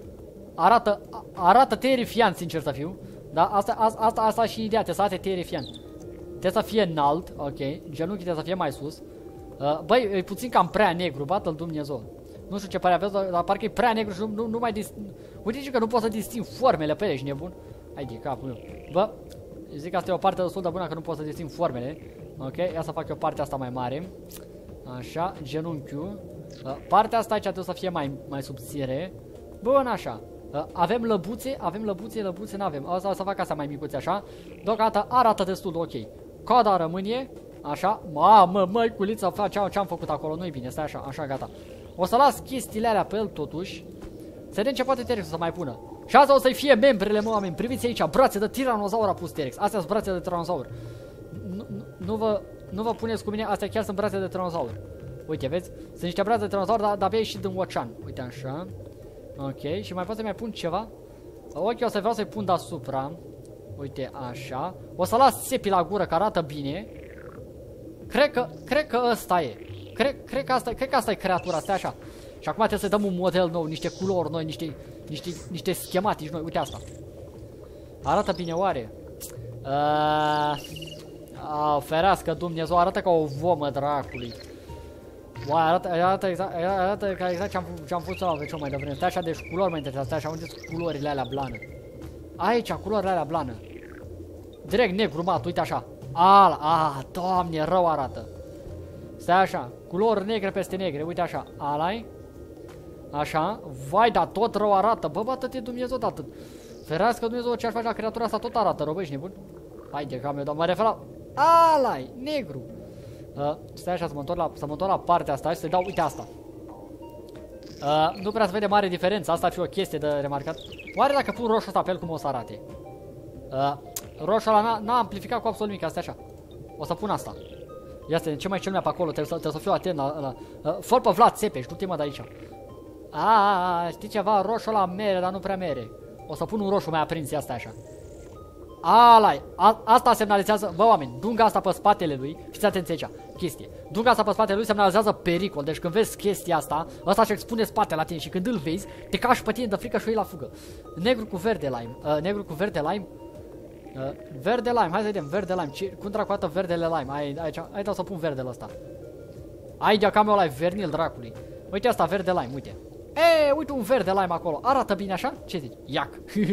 Arată terifiant, sincer să fiu. Da, asta și ideea, trebuie să arate terifiant. Trebuie să fie înalt, ok, genunchii trebuie să fie mai sus. Băi, e puțin cam prea negru, bată-l Dumnezeu. Nu știu ce pare aveți, dar parcă e prea negru și nu mai uite că nu pot să disting formele pe ele, ești nebun? Hai de capul meu. Bă, zic că asta e o parte destul de bună, că nu pot să disting formele. Ok, ia să fac eu partea asta mai mare. Așa, genunchiul. Partea asta aici trebuie să fie mai subțire. Bun, așa. Avem lăbuțe, lăbuțe n-avem. O să fac asta mai micuțe, așa. Deocamdată arată destul de ok. Coada rămâne, așa. Mamă, măiculiță, ce-am făcut acolo, nu-i bine, stai așa, așa, gata. O să las chestiile alea pe el totuși. Să vedem ce poate T-Rex să mai pună. Și asta o să-i fie membrele, mă, oameni. Priviți aici, brațe de tiranozaur a pus T-Rex. Astea sunt brațe de tiranozaur. Nu vă puneți cu mine, astea chiar sunt brațe de tiranozaur. Uite, vezi? Sunt niște brațe de tiranozaur, dar abia ieșit din ocean. Uite așa. Ok, și mai pot să mai pun ceva? Ok, o să vreau să-i pun deasupra. Uite, așa. O să las țepii la gură, că arată bine. Cred că ăsta e. Cred că asta e creatura, asta așa. Și acum trebuie să dăm un model nou, niște culori noi, niște schematici noi. Uite asta. Arată bine oare? Ferească Dumnezeu, arată ca o vomă dracului. Uai, arată exact ce-am făcut să la veciu mai devreme. Stai așa, deci culori mă interesează. Stai așa, unde sunt culorile alea blană? Aici, culorile alea blană. Direct negru mat, uite așa. Doamne, rău arată. Stai așa, culori negre peste negre, uite așa. Ala-i. Așa, vai, dar tot rău arată. Bă, bată-te Dumnezeu, atât. Ferească Dumnezeu, ce-ar face la creatura asta, tot arată rău, bă, ești nebun? Haide, cam eu, dar mă refer la... Ala-i, negru. Stai așa, să mă întorc la partea asta și să-i dau, uite asta. Nu prea se vede mare diferență, asta ar fi o chestie de remarcat. Oare dacă pun roșul ăsta pe el, cum o să arate? Roșul ăla n-a amplificat cu absolut nimic, asta așa. O să pun asta. Ia să ce mai cel mai pe acolo, trebuie să fiu atent la... Fă pe Vlad Țepeș, nu te mă de aici. Știi ceva, roșul ăla mere, dar nu prea mere. O să pun un roșu mai aprins, asta așa. Asta semnalizează, bă oameni, dunga asta pe spatele lui, fiți atenți aici, chestie. Dunga asta pe spatele lui semnalizează pericol, deci când vezi chestia asta, ăsta își expune spatele la tine și când îl vezi, te cași pe tine de frică și o iei la fugă. Negru cu verde lime, negru cu verde lime. Verde lime, hai să vedem, verde lime, cum dracu arată verdele lime, aici o să pun verdele ăsta. Ai de cam eu ăla vernil dracului. Uite asta, verde lime, uite. Uite un verde lime acolo, arată bine așa? Ce zici? Iac.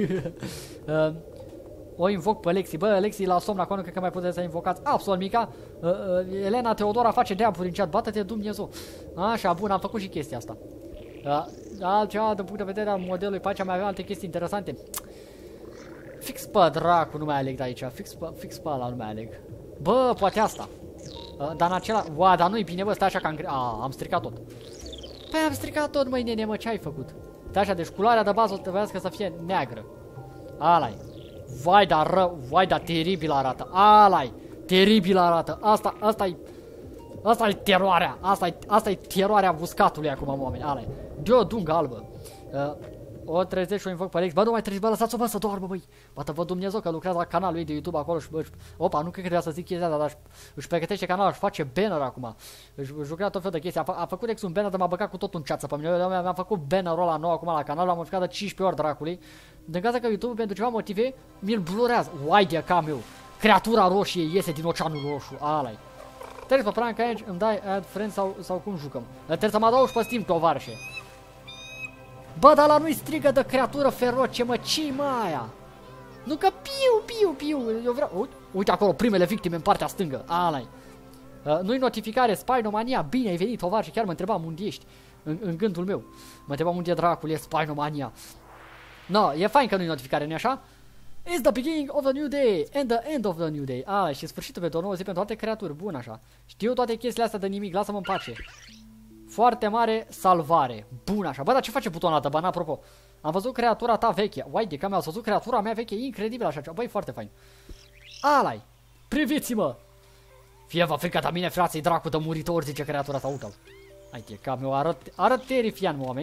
O invoc pe Lexi, bă, Lexi la somn acolo, nu cred că mai puteți să invocați absolut mica. Elena Teodora face deaburi în chat, bată-te Dumnezeu. Așa, bun, am făcut și chestia asta. Altceva, din punct de vedere al modelului, pe aici mai avem alte chestii interesante. Fix pe dracu nu mai aleg de aici, fix pe ăla nu mai aleg. Bă, poate asta. Dar în acela, dar nu-i bine, bă, stai așa că am stricat tot. Păi am stricat tot, măi nene, mă, ce ai făcut? Stai așa, deci culoarea de bază o trebuiască să fie neagră. Ala-i. Vai, dar rău, vai, dar teribil arată. Ala-i, teribil arată. Asta e teroarea. Asta e teroarea uscatului acum, oameni. Ala-i. De o dungă albă. O trezesc și o invoc pe Alex. Bă, nu mai treci, bă, lăsați-o, bă, să doarmă, băi. Bă, văd Dumnezeu că lucrează la canalul ei de YouTube acolo și, bă, opa, nu cred că trebuia să zic chestia asta, dar își pregătește canalul, își face banner acum. Își lucrează tot fel de chestii. A făcut ex un banner, dar m-a băgat cu tot un ceață pe mine. Eu mi-am făcut bannerul ăla nou acum la canal, l-am modificat de 15 ori dracului. Din cauza că YouTube pentru ceva motive mi-l blurează. Uai de cam eu. Creatura roșie iese din oceanul roșu. Ala-i. Trebuie pe prank aici, îmi dai add friend sau cum jucăm. Trebuie să mă adaugi pe Steam, tovarășe. Bă, dar la nu-i strigă de creatură feroce, mă, ce-i mă aia? Nu că piu, eu vreau... Uite acolo, primele victime în partea stângă, ala-i. Nu-i notificare, Spinomania, bine ai venit, tovarășe, chiar mă întrebam unde ești, în gândul meu. Mă întrebam unde dracul e Spinomania. No, e fain că nu-i notificare, nu-i așa? It's the beginning of the new day and the end of the new day. Și sfârșitul pe o nouă zi pentru toate creaturi, bun așa. Știu toate chestiile astea de nimic, lasă-mă în pace. Foarte mare salvare. Bun așa. Bă, dar ce face butonul ăsta? Bă, apropo. Am văzut creatura ta veche. Uai, de cam am văzut creatura mea veche. Incredibil așa ceva. Băi, foarte fain. Ala-i. Priviți-mă. Fie vă frică de mine, frații, dracu de muritor, zice creatura asta. Uite-l. Hai, de cam eu arăt terifiant, oameni.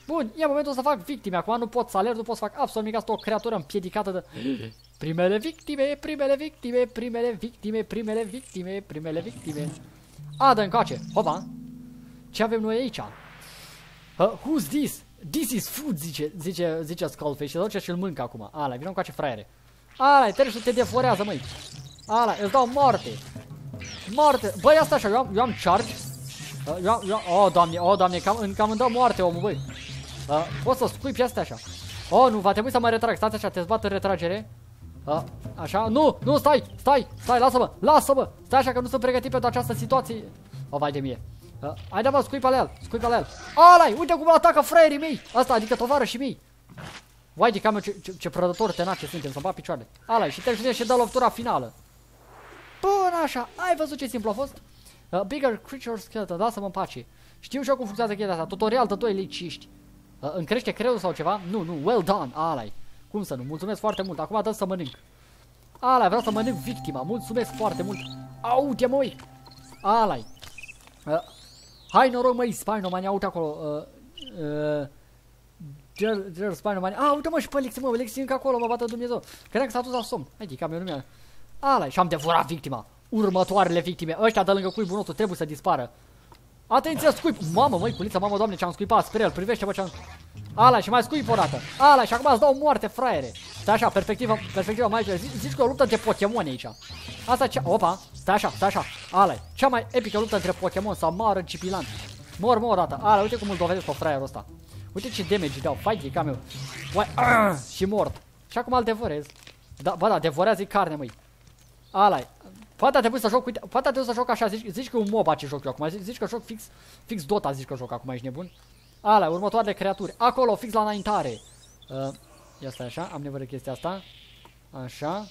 Bun, e momentul să fac victime. Acum nu pot să alerg, nu pot să fac absolut nimic. Asta o creatură împiedicată de... Primele victime, primele victime, primele victime, primele victime, primele victime. A, dă încoace. Hopa. Ce avem noi aici? Who's this? This is food, zice Skullface. Și duce și îl mâncă acum. Ala, vină încoace, fraiere. Ala, trebuie să te deforează, măi. Ala, îți dau moarte. Moarte. Băi, asta așa, eu am charge. Oh, doamne, cam îmi dă moarte omul, băi. Poți să scui pe astea așa. Oh, nu, va trebui să mă retrag. Stați așa, te zbat în retragere. Așa, nu, stai, lasă-mă. Stai așa că nu sunt pregătit pentru această situație. O, vai de mie. Hai, da-mă, scui pe el. Alai, uite cum atacă fraierii mei. Asta, adică tovarășii mei. Vai de cam ce prădători tenace suntem, să-mi bat picioarele. Alai, și te și dă lovitura finală. Bun, așa, ai văzut ce simplu a fost? Bigger creature skeleton, lasă-mă în pace. Știu și eu cum funcționează chestia asta. Tutorial de 2 eliciști. Îmi crește creierul sau ceva? Nu, well done, alai. Cum să nu? Mulțumesc foarte mult. Acum dăm să mănânc. Alai, vreau să mănânc victima. Mulțumesc foarte mult. Aute, măi. Alai. Hai noroc, măi, Spinomania, uite acolo. Spinomania. Uite, mă, și pe Lexi, mă, Lexi încă acolo, mă bată Dumnezeu. Credeam că s-a dus la somn. Hai, cam eu nu mi-a... Alai, și-am devorat victima. Următoarele victime. Ăștia de lângă cuibul nostru trebuie să dispară. Atenție, scuip! Mamă, măi, culița, mamă, doamne, ce-am scuipat spre el. Privește, bă, ce-am... Ala, și mai scuip o dată. Ala, și acum îți dau moarte, fraiere. Stai așa, perspectiva mai... Zici că o luptă între Pokémon aici. Asta ce... Opa, stai așa. Ala, cea mai epică luptă între Pokémon sau Mară Cipilan. Mor o dată. Ala, uite cum îl dovedesc pe fraierul ăsta. Uite ce damage dau. Fight, e ca meu. Și mort. Și acum îl devorez. Da, devorează-i carne, măi. Ala, poate trebuie să joc, uite, poate trebuie să joc așa, zici că un MOBA ce joc eu acum, zici că joc fix Dota, zici că joc acum, ești nebun? Ala, următoarele creaturi, acolo, fix la înaintare. Ia stai așa, am nevoie de chestia asta. Așa.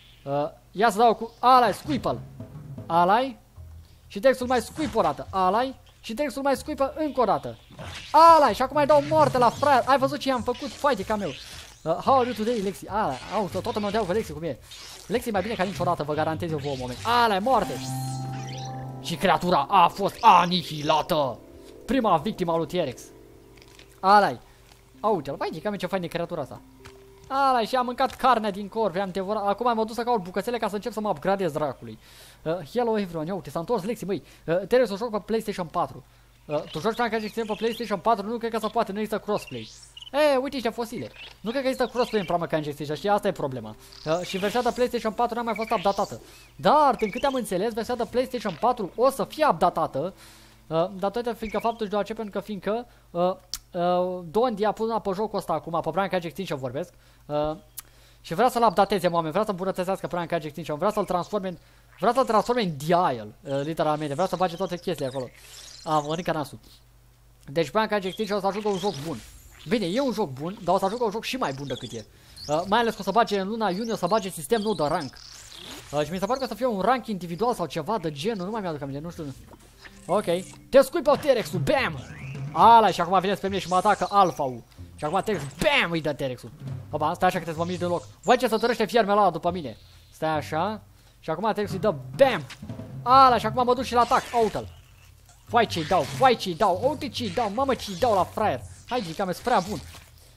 Ia să dau cu, alai, scuipă-l. Alai. Și textul mai scuipă o dată, alai. Și textul mai scuipă încă o dată. Alai, și acum mai dau moarte la fraier. Ai văzut ce i-am făcut? Fight, e ca meu. How are you today, Lexi? Alai, toată mă deau cu Lexi cum e. Lexi e mai bine ca niciodată, vă garantez eu vouă un moment. Alai, moarte! Și creatura a fost anihilată! Prima victimă a lui T-Rex. Alai. Uite-l, vai, cam ce fain e creatura asta. Alai, și am mâncat carnea din corp, am devorat. Acum am dus să caut bucățele ca să încep să mă upgradez dracului. Hello everyone, uite, s-a întors Lexi, măi. Trebuie să o joc pe PlayStation 4. Tu joci Plan Catch Extreme pe PlayStation 4? Nu cred că se poate, nu există crossplay. Uite niște fosile. Nu cred că există crossplay în Plan Catch Extreme, știi, asta e problema. Și versiunea de PlayStation 4 n-a mai fost updatată. Dar, din câte am înțeles, versiunea de PlayStation 4 o să fie updatată. Datorită fiindcă faptul pentru că fiindcă Dondi a pus pe jocul ăsta acum, pe Plan Catch Extinction vorbesc. Și vrea să-l updateze, oameni, vrea să îmbunătățească Plan Catch Extinction, vrea să-l transforme în Dial, literalmente, vrea să face toate chestiile acolo. Mănâncă nasul. Deci Plan Catch Extinction o să ajungă un joc bun. Bine, e un joc bun, dar o să ajungă un joc și mai bun decât e. Mai ales că o să bage în luna iunie, o să bage sistem nou de rank. Și mi se pare că o să fie un rank individual sau ceva de genul, nu mai mi-aduc aminte, nu știu. Ok, te scui pe T-Rex-ul, bam! Ala, și acum vine spre mine și mă atacă Alpha-ul. Și acum T-Rex, bam, îi dă T-Rex-ul. Opa, stai așa că te-ți mă mici din loc. Voi ce să tărăște fiermele ăla după mine. Stai așa. Și acum T-Rex îi dă, bam! Ala, și acum mă duc și la atac, uite-l. Vai ce-i dau, uite ce-i dau, mamă ce-i dau la fraier. Hai, Gica, mi-e prea bun.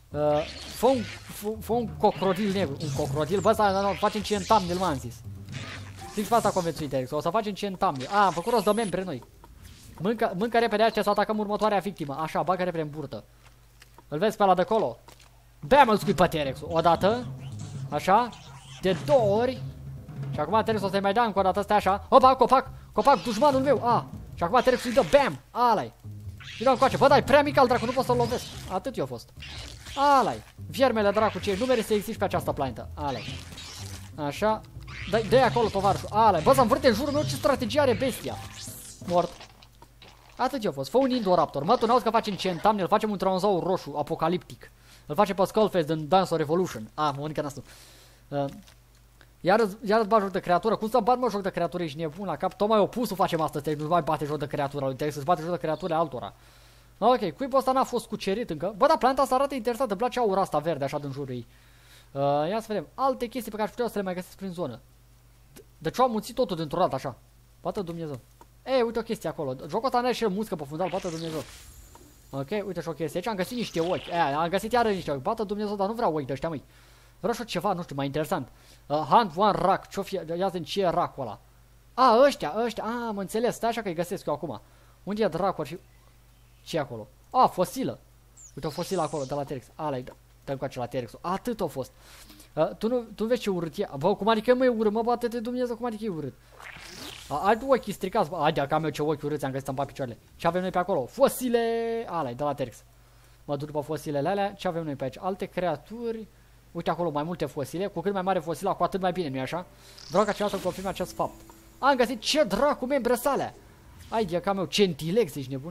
Fă un cocrodil negru. Un cocrodil? Bă, ăsta facem ce în thumbnail, m-am zis. Fix pe asta convențuit, Eric. O să facem ce în thumbnail. Am făcut rost de membre noi. Mâncă repede aceea să atacăm următoarea victimă. Așa, bagă repede în burtă. Îl vezi pe ăla de acolo? Bam, îl scui pe T-Rex-ul. O dată. Așa. De 2 ori. Și acum T-Rex o să-i mai dea încă o dată. Stai așa. Opa, copac, dușmanul meu. Și acum T-Rex-ul îi dă, bam, alai. Și dau încoace, bă, dai, prea mic al dracu, nu pot să-l lovesc. Atât eu a fost. Alai, viermele dracu, ce nu mergi să existi pe această planetă. Alai. Așa. Dă-i acolo, tovarășul. Alai, bă, să învârte în jurul meu, ce strategie are bestia. Mort. Atât eu a fost. Fă un Indoraptor. Mă, tu n-auzi că facem centamne, îl facem un tranzaur roșu, apocaliptic. Îl face pe Skullface din Dance of Revolution. Mă mănâncă nastul. Iar îți bagi joc de creatură. Cum să bagi, mă, joc de creatură? Ești nebun la cap. Tocmai opusul facem astăzi. Nu mai bate joc de creatură. Trebuie să-ți bate joc de creatură altora. Ok, cuibul ăsta n-a fost cucerit încă. Bă, dar planeta asta arată interesantă. Îmi place aura asta verde așa din jurul ei. Ia să vedem. Alte chestii pe care aș putea să le mai găsesc prin zonă. Deci au muțit totul dintr-o dată așa. Poate Dumnezeu. Uite o chestie acolo. Jocul ăsta nu are și el muzică pe fundal. Poate Dumnezeu. Ok, uite și o chestie aici, am găsit niște ochi. Am găsit iară niște ochi. Bată Dumnezeu, dar nu vreau ochi de ăștia, măi. Vreau și ceva, nu știu, mai interesant. Hunt one rack, ce-o fi, ia zi ce e rack-ul ăla. Ăștia, mă înțeles, stai așa că-i găsesc eu acum. Unde e dracul și... ce e acolo? Fosilă. Uite o fosilă acolo, de la T-Rex. Ala-i, dă-mi coace la T-Rex-ul. Atât a fost. Tu nu vezi ce urât e? Bă, cum adică măi urât? Mă bate-te Dumnezeu, cum adică e urât? Ai ochii stricați, bă, de cam eu ce ochi urâți am găsit în picioarele. Ce avem noi pe acolo? Fosile! Ala-i, de la T-Rex. Mă duc după fosilele alea, ce avem noi pe aici? Alte creaturi. Uite acolo mai multe fosile, cu cât mai mare fosila, cu atât mai bine, nu-i așa? Vreau ca cineva să confirme acest fapt. Am găsit ce dracu membre sale! Ai de cam eu, centilex, ești nebun?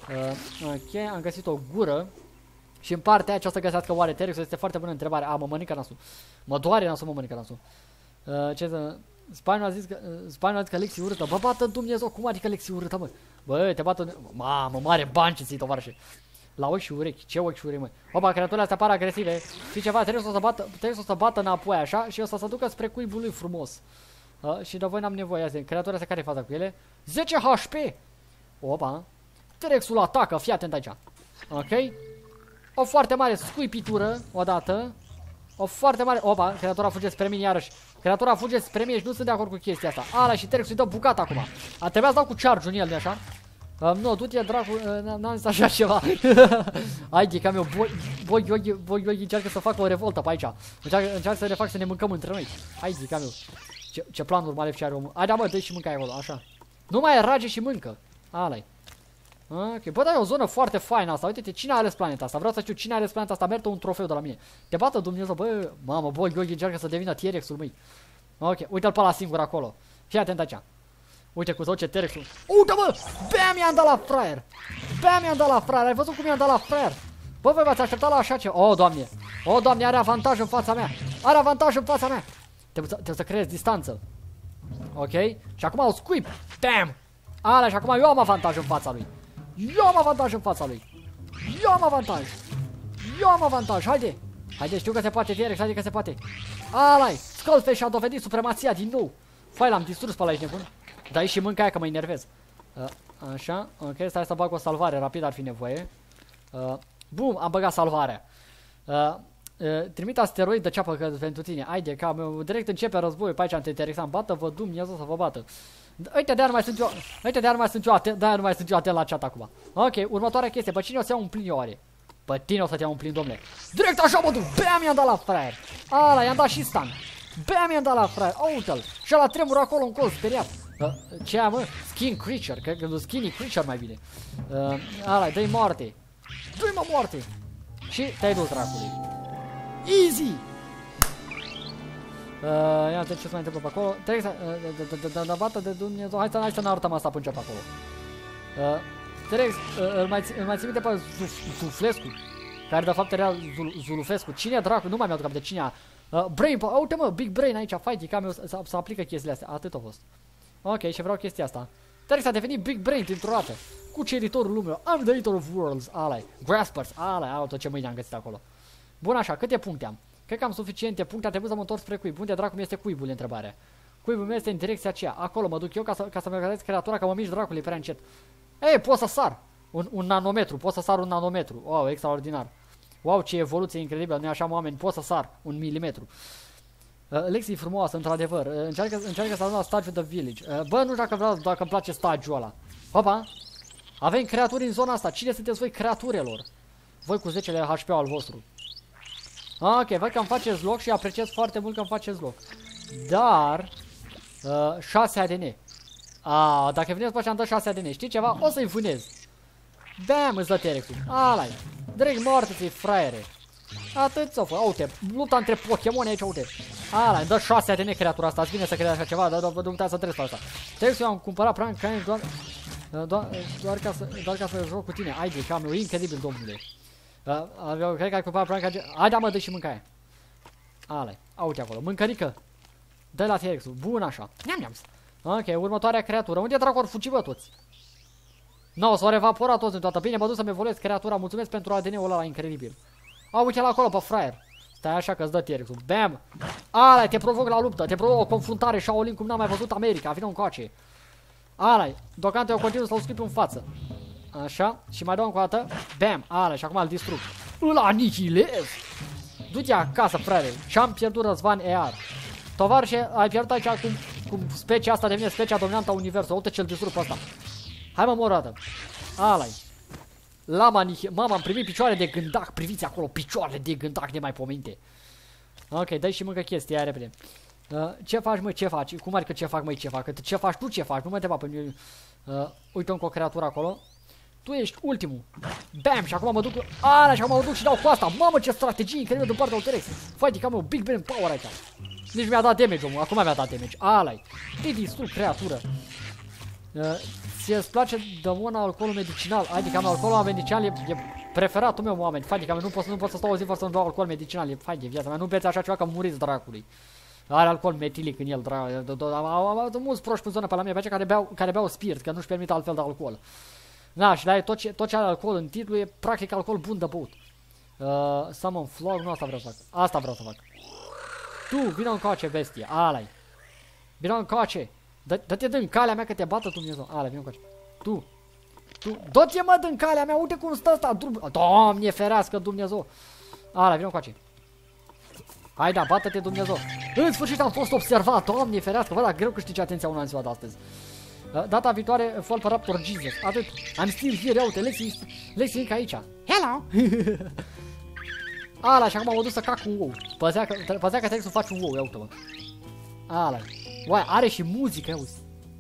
Ok, am găsit o gură. Și în partea aia ce o să găsească oare T-Rex-ul este foarte bună întrebare. Mă mănâncă nasul. Mă doare nasul, mă mănâncă nasul. Spaniul a zis că Lexi urâtă. Bă, bată Dumnezeu, cum adică Lexi urâtă, mă? Bă, te bată... Mamă, mare bani ce ții, tovarășe. La ochi și urechi. Ce ochi și urechi, mă? Opa, creaturile astea par agresive. Știi ceva? Trebuie să o bată înapoi așa și o să se ducă spre cuibul lui frumos. Și de voi n-am nevoie. Azi, creaturile astea, care e faza cu ele? 10 HP! Opa. T-Rex-ul atacă, fii atent aici. Ok? O foarte mare scuipitură, odată. O foarte mare... Opa, creatura fuge spre mine iarăși. Creatura fuge spre mine și nu sunt de acord cu chestia asta. Ala, și T-Rex-ul îi dă bucat acum. A trebuit să dau cu charge-ul în el, nu-i așa? Nu, du-te dracu, n-am zis așa ceva. Haide, cam eu, boi Yogi încearcă să facă o revoltă pe aici. Încearcă să le fac să ne mâncăm între noi. Haide, cam eu. Ce planuri malefice are omul. Haide, mă, dă-i și mâncai acolo, așa. Nu mai rage și mâncă. Ala-i. Ok, bă, da, e o zonă foarte faină asta. Uite-te, cine a ales planeta asta? Vreau să știu cine a ales planeta asta. Merge un trofeu de la mine. Te bată Dumnezeu, bă, mamă, boi Yogi încearcă să devină T-Rex-ul măi. Ok, uite-l pe ăla singur acolo. Fii atent aici. Uite cu tot ce T-Rex-ul. Uite, bă! Bam, i-am dat la fraier! Bam, i-am dat la fraier! Ai văzut cum i-am dat la fraier? Bă, voi v-ați așteptat la așa ce... O, Doamne! O, Doamne, are avantaj în fața mea! Are avantaj în fața mea! Trebuie să creezi distanță. Ok? Și acum o scuip! Bam! Alea, și acum eu am avantaj în fața lui. Eu am avantaj în fața lui. Eu am avantaj. Eu am avantaj. Haide! Haide, știu că se poate, T-Rex, haide că se poate. Ala-i! Skullface și-a dovedit supremația din nou. Fai, l-am distrus pe ăla, ești nebun. Dar și mânca aia că mă enervez. Așa, ok, stai să bag o salvare, rapid ar fi nevoie. Bum, am băgat salvarea. Trimit asteroid de ceapă pentru tine. Haide, cam direct începe războiul pe aici anti-T-Rex. Bată-vă Dumnezeu să vă bată. Uite, de-aia nu mai sunt eu. Uite, de-aia nu mai sunt eu atent la chat acum. Ok, următoarea chestie. Pe cine o să iau un plin oare? Pe tine o să te iau un plin, domnule. Direct așa mă duc. Bam, i-am dat la fraier. Ala, i-am dat și stun. Bam, i-am dat la fraier. Uite-l. Și ăla tremură acolo în col, speriat. Ce am, mă? Skin creature. Cred că skinny creature mai bine. Ala, dă-i moarte. Dă-i mă moarte. Și te-ai dus, dracului. Easy. Ia ce se mai întâmplă pe acolo. Trebuie să bată de Dumnezeu. Hai să ne arătăm asta până pe acolo. T-Rex, îl mai ții minte pe Zuflescu, care de fapt era Zulufescu. Cine dracu? Nu mai mi-aduc aminte cine. Brain, uite mă, Big Brain aici, fighty, cam eu să aplică chestiile astea. Atât a fost. Ok, și vreau chestia asta. T-Rex a devenit Big Brain dintr-o dată. Cuceritorul lumii. I'm the eater of worlds. Alai. Graspers. Alai, tot ce mâine am găsit acolo. Bun, așa, câte puncte am? Cred că am suficiente puncte, a trebuit să mă întorc spre cuib. Unde dracu mi este cuibul, întrebarea. Cuibul meu este în direcția aceea. Acolo mă duc eu ca să mă găsesc creatura, că mă mișc dracului prea încet. Ei, pot să sar. Un nanometru, pot să sar un nanometru. Wow, extraordinar. Wow, ce evoluție incredibilă, nu-i așa, oameni? Pot să sar un milimetru. Lexi e frumoasă, într-adevăr. Încearcă să ajung la stagiul de village. Bă, nu știu dacă îmi place stagiul ăla. Hopa! Avem creaturi în zona asta. Cine sunteți voi, creaturelor? Voi cu 10 HP al vostru. Ok, văd că îmi faceți loc și apreciez foarte mult că îmi faceți loc. Dar 6 ADN. Dacă veneți pe așa, îmi dă 6 ADN. Știi ceva? O să-i vânez. Bam, îți dă T-Rex-ul. Ala-i. Direct moarte-ți, fraiere. Atât s-o fă. Uite, lupta între Pokémon aici, uite. Ala, îmi dă 6 ADN creatura asta. Îți vine să crede așa ceva, dar nu putea să treci pe asta. T-Rex-ul am cumpărat prank doar ca să joc cu tine. Haide, că am eu incredibil, domnule. Cred că ai cumpărat prank. Haide, mă, dă și mâncare. Ale, uite acolo, mâncărică. Dă la T-Rex-ul, bun așa. Neam. Ok, următoarea creatură. Unde dracu ori fugi, bă, toți? Nu, s-au evaporat toți în toată. Bine, mă duc să-mi evoluez creatura. Mulțumesc pentru ADN-ul ăla incredibil. Uite-l acolo pe fraier. Stai așa că îți dă T-Rex-ul. Bam! Ale, te provoc la luptă. Te provoc o confruntare Shaolin cum n-am mai văzut America. Vină încoace. Ale, deocamdată eu continuu să-l scuip în față. Așa, și mai dau încă o dată. Bam, ala, și acum îl distrug. Îl anihilez. Du-te acasă, frate. Și-am pierdut Răzvan ER. Tovarășe, ai pierdut aici cum specia asta devine specia dominantă a universului. Uite ce-l distrug pe ăsta. Hai mă, mor o dată. Ala-i. Mama, am primit picioare de gândac. Priviți acolo, picioare de gândac nemaipomenite. Ok, dai și mâncă chestia aia repede. Ce faci, mă, ce faci? Cum adică ce fac, măi, ce fac? Ce faci tu, ce faci? Nu mă întreba pe mine. Uite încă o creatură acolo. Tu ești ultimul. Bam! Și acum mă duc. Ala, și acum mă duc și dau cu asta. Mamă, ce strategie incredibilă din partea lui T-Rex. Fighting, am eu Big Brain Power aici. Nici mi-a dat damage, omul. Acum mi-a dat damage. Ala-i. Te distrug, creatură. Ți-ți place dămona alcoolul medicinal? Adică am alcoolul medicinal e preferatul meu, oameni. Fighting, nu pot să stau o zi fără să-mi beau alcool medicinal. E fain de viața mea. Nu beți așa ceva că muriți dracului. Are alcool metilic în el, am mulți proști în zona pe la mine, pe aceia care beau spirit, că nu-și permit altfel de alcool. Da, și la tot ce are alcool în titlu e practic alcool bun de băut. Summon Flog, nu asta vreau să fac. Asta vreau să fac. Tu, vină încoace, bestie, ala-i. Vină încoace. Dă-te din calea mea că te bată Dumnezeu. Ala, vină încoace. Tu, dă-te mă din calea mea, uite cum stă ăsta. Doamne ferească Dumnezeu. Ala, vină încoace. Hai da, bată-te Dumnezeu. În sfârșit am fost observat, Doamne ferească, vă, dar greu câștigi atenția unul în ziua de astăzi. Data viitoare, Fall pe Raptor Jesus. Atât. I'm still here, uite, Lexi încă aici. Hello! Ala, și acum m-am dus să cac un ou. Păzea că trebuie să faci un ou, ia uite-mă. Ala. Uai, are și muzică, auzi.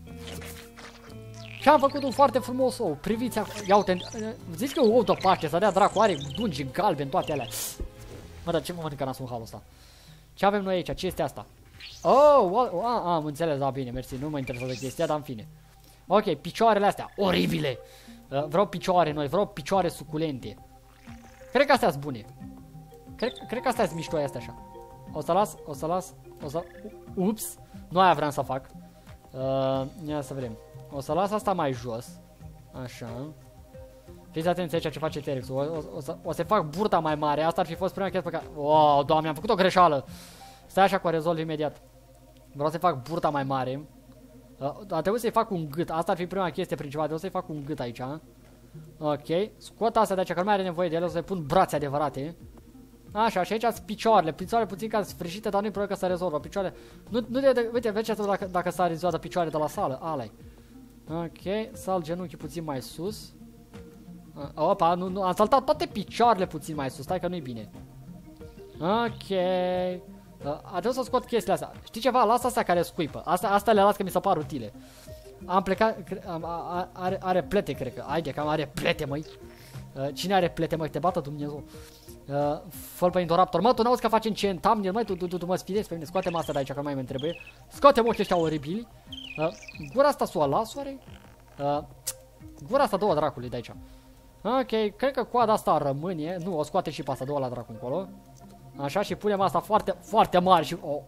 Și am făcut un foarte frumos ou. Priviți acolo. Ia uite, zici că un ou de paște, să dea dracu, are dungi galben, toate alea. Mă, dar ce mă mănâncă nasul în halul ăsta? Ce avem noi aici? Ce este asta? Oh, am înțeles, da, bine, mersi, nu mă interesează chestia, dar în fine. Ok, picioarele astea, oribile. Vreau picioare noi, vreau picioare suculente. Cred că astea sunt bune. Cred că astea sunt miștoaie astea așa. O să las. Ups, nu aia vreau să fac. Ia să vedem. O să las asta mai jos. Așa. Fiți atenți aici ce face T-Rex. O să fac burta mai mare. Asta ar fi fost prima chestie pe care... Oh, Doamne, am făcut o greșeală. Stai așa că o rezolv imediat. Vreau să fac burta mai mare. Dar trebuie să-i fac un gât. Asta ar fi prima chestie principală. Trebuie să-i fac un gât aici. Ok. Scot asta de aici, că nu mai are nevoie de ele. O să-i pun brațe adevărate. Așa, și aici sunt picioarele. Picioare puțin ca sfârșite, dar nu-i problemă că se rezolvă. Picioare... Uite, vezi dacă s-a rezolvat de picioare de la sală. Ala-i. Ok. Sal genunchii puțin mai sus. Opa, nu, am saltat toate picioarele puțin mai sus. Stai că nu-i bine. Ok. Trebuie să scot chestiile astea. Știi ceva? Lasă astea care scuipă. Astea le las că mi se par utile. Am plecat... Are plete, cred că. Haide, că are plete, măi. Cine are plete, măi? Te bată Dumnezeu. Fă-l pe Indoraptor. Mă, tu n-auzi că face enchantament, măi? Tu mă sfidezi pe mine. Scoate-mă asta de aici, că mai îmi trebuie. Scoate-mă ochii ăștia oribili. Gura asta s-o las, oare? Gura asta două dracului de aici. Ok, cred că coada asta rămâne. Nu, o scoate și pe asta, două la dracu încolo. Așa, și punem asta foarte, foarte mare și... Oh.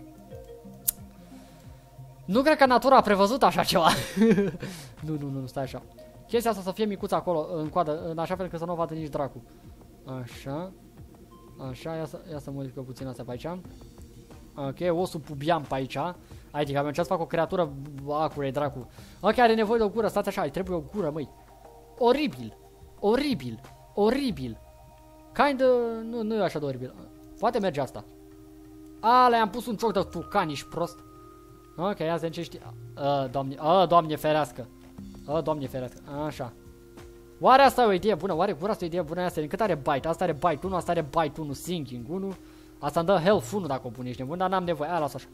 Nu cred că natura a prevăzut așa ceva. Nu, stai așa. Chestia asta să fie micuță acolo, în coadă, în așa fel că să nu o vadă nici dracu. Așa. Așa, ia să modifică puțin asta pe aici. Ok, osul pubian pe aici. Adică am încercat să fac o creatură acură, dracu. Ok, are nevoie de o gură, stați așa, îi trebuie o gură, măi. Oribil. Oribil. Oribil. Nu e așa de oribil. Poate merge asta. Ale, am pus un cioc de tucani, ești prost. Ok, ia să știi. Doamne ferească. Doamne ferească. Așa. Oare asta e o idee bună? Oare gura asta e o idee bună? Asta din cât are bite? Asta are bite 1, asta are bite 1, sinking 1. Asta îmi dă health 1 dacă o pun, ești nebun, dar n-am nevoie. Aia, lasă așa.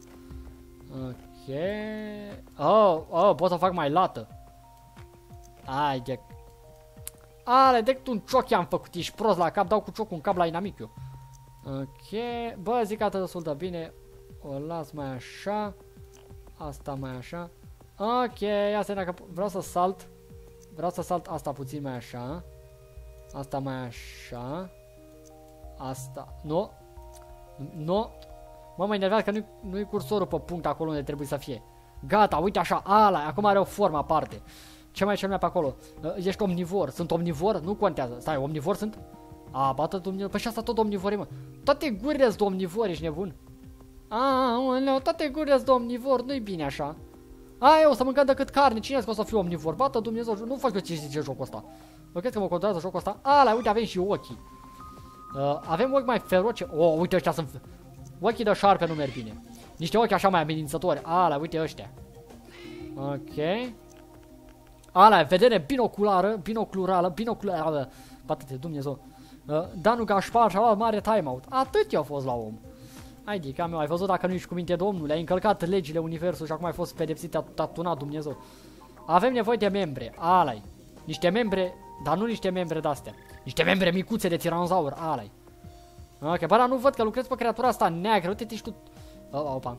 Ok. Pot să fac mai lată. Haide. Ale, decât un cioc am făcut, ești prost la cap, dau cu ciocul în cap la inamic eu. Ok, bă, zic atât destul de bine. O las mai așa. Asta mai așa. Ok, asta e dacă vreau să salt. Vreau să salt asta puțin mai așa. Asta mai așa. Asta, nu. Nu. Mă enervează că nu-i cursorul pe punct acolo unde trebuie să fie. Gata, uite așa, ala, acum are o formă aparte. Ce mai e cel mai pe acolo? Ești omnivor. Sunt omnivor? Nu contează. Stai, omnivor sunt? Bată Dumnezeu. Păi și asta tot omnivori, mă. Toate gurile sunt omnivori, ești nebun? Toate gurile sunt omnivori. Nu-i bine așa. Aia, o să mâncăm decât carne. Cine zice că o să fiu omnivor? Bată Dumnezeu, nu fac pe ce zice jocul ăsta. Vă crezi că mă controlează jocul ăsta? Ala, uite, avem și ochii. Avem ochi mai feroce. Oh, uite, ăștia sunt... Ochii de șarpe nu merg bine. Niște ochi așa mai amenințători. Ala, uite ăștia. Ok. Ala, vedere binoculară, Bată-te, Dumnezeu. Danu Gașpar și-a luat mare timeout. Atât i-a fost la om. Hai, dica meu, ai văzut dacă nu ești cu minte, domnule, ai încălcat legile universului și acum ai fost pedepsit, te-a tunat Dumnezeu. Avem nevoie de membre, alai. Niște membre, dar nu niște membre de-astea. Niște membre micuțe de tiranzaur, alai. Ok, bă, dar nu văd că lucrezi pe creatura asta neagră, uite-te și tu. Opa.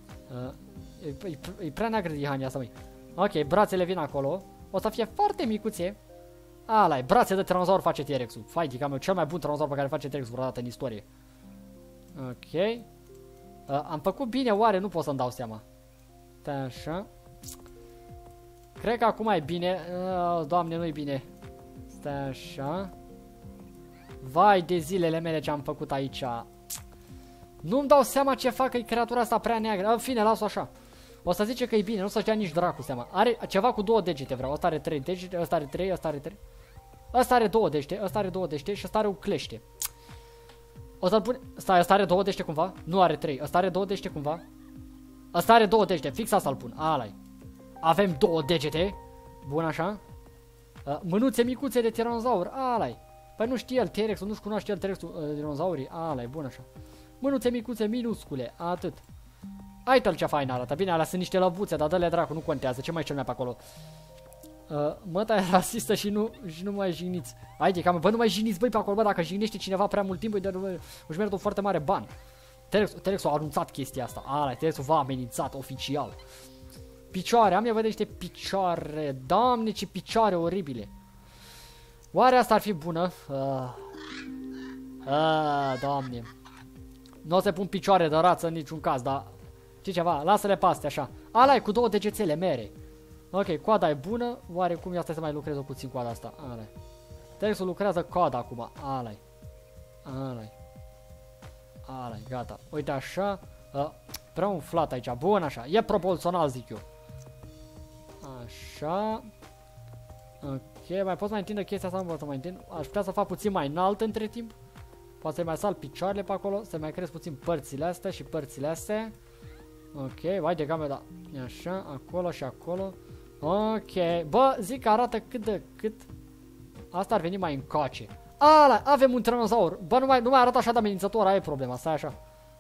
E prea neagră Dihania asta, măi. Ok, brațele vin acolo. O să fie foarte micuțe. Alai, brațe de tiranzaur face T-Rex-ul. Fai, dica meu, cel mai bun tiranzaur pe care face T-Rex vreodată în istorie. Ok. Am făcut bine, oare? Nu pot să-mi dau seama. Stai așa. Cred că acum e bine. Doamne, nu-i bine. Stai așa. Vai de zilele mele ce am făcut aici. Nu-mi dau seama ce fac, că e creatura asta prea neagră. În fine, las-o așa. O să zice că e bine, nu să-și dea nici dracu seama. Are ceva cu 2 degete, vreau. Ăsta are 3 degete, ăsta are 3, ăsta are 3. Ăsta are 2 degete, ăsta are 2 degete și ăsta are o clește. O să-l pune... Stai, ăsta are 2 degete cumva? Nu are 3, ăsta are 2 degete cumva? Ăsta are 2 degete, fix asta-l pun. Alai. Avem 2 degete. Bun așa. Mânuțe micuțe de tiranzaur. Alai. Păi nu știe el T-Rex-ul, nu-și cunoaște el T-Rex-ul dinozaurii. Alai, bun așa. Mânuțe micuțe minuscule, atât. Uite-l ce fain arată. Bine, alea sunt niște lăbuțe, dar dă-le dracu, nu contează. Ce mai cel mai pe acolo? Măta e rasistă și nu mai jigniți. Haide, cam, bă, nu mai jigniți, băi, pe acolo, bă, dacă jignește cineva prea mult timp, își merg un foarte mare bani. T-Rex-ul a anunțat chestia asta. Ala, T-Rex-ul v-a amenințat oficial. Picioare, am nevoie de niște picioare. Doamne, ce picioare oribile. Oare asta ar fi bună? Doamne. Nu o să pun picioare de rață în niciun caz, dar... Ce ceva, lasă-le pe astea așa. Ala-i cu 2 degețele, mere. Ok, coada e bună. Oare cum ia, stai să mai lucrez o puțin coada asta. Ala-i. T-Rex-ul lucrează coada acum. Ala-i. Ala-i. Ala-i, gata. Uite așa. Prea umflat aici. Bun așa. E proporțional, zic eu. Așa. Ok, mai pot să mai întindă chestia asta? Nu pot să mai întind. Aș putea să fac puțin mai înalt între timp. Poate să mai sal picioarele pe acolo. Să mai cresc puțin părțile astea și părțile astea. Ok, vai de game, da. Așa, acolo și acolo. Ok, bă, zic că arată cât de cât. Asta ar veni mai încoace. Ala, avem un tiraноzaur. Bă, nu mai arată așa de amenințător, aia e problema, stai așa.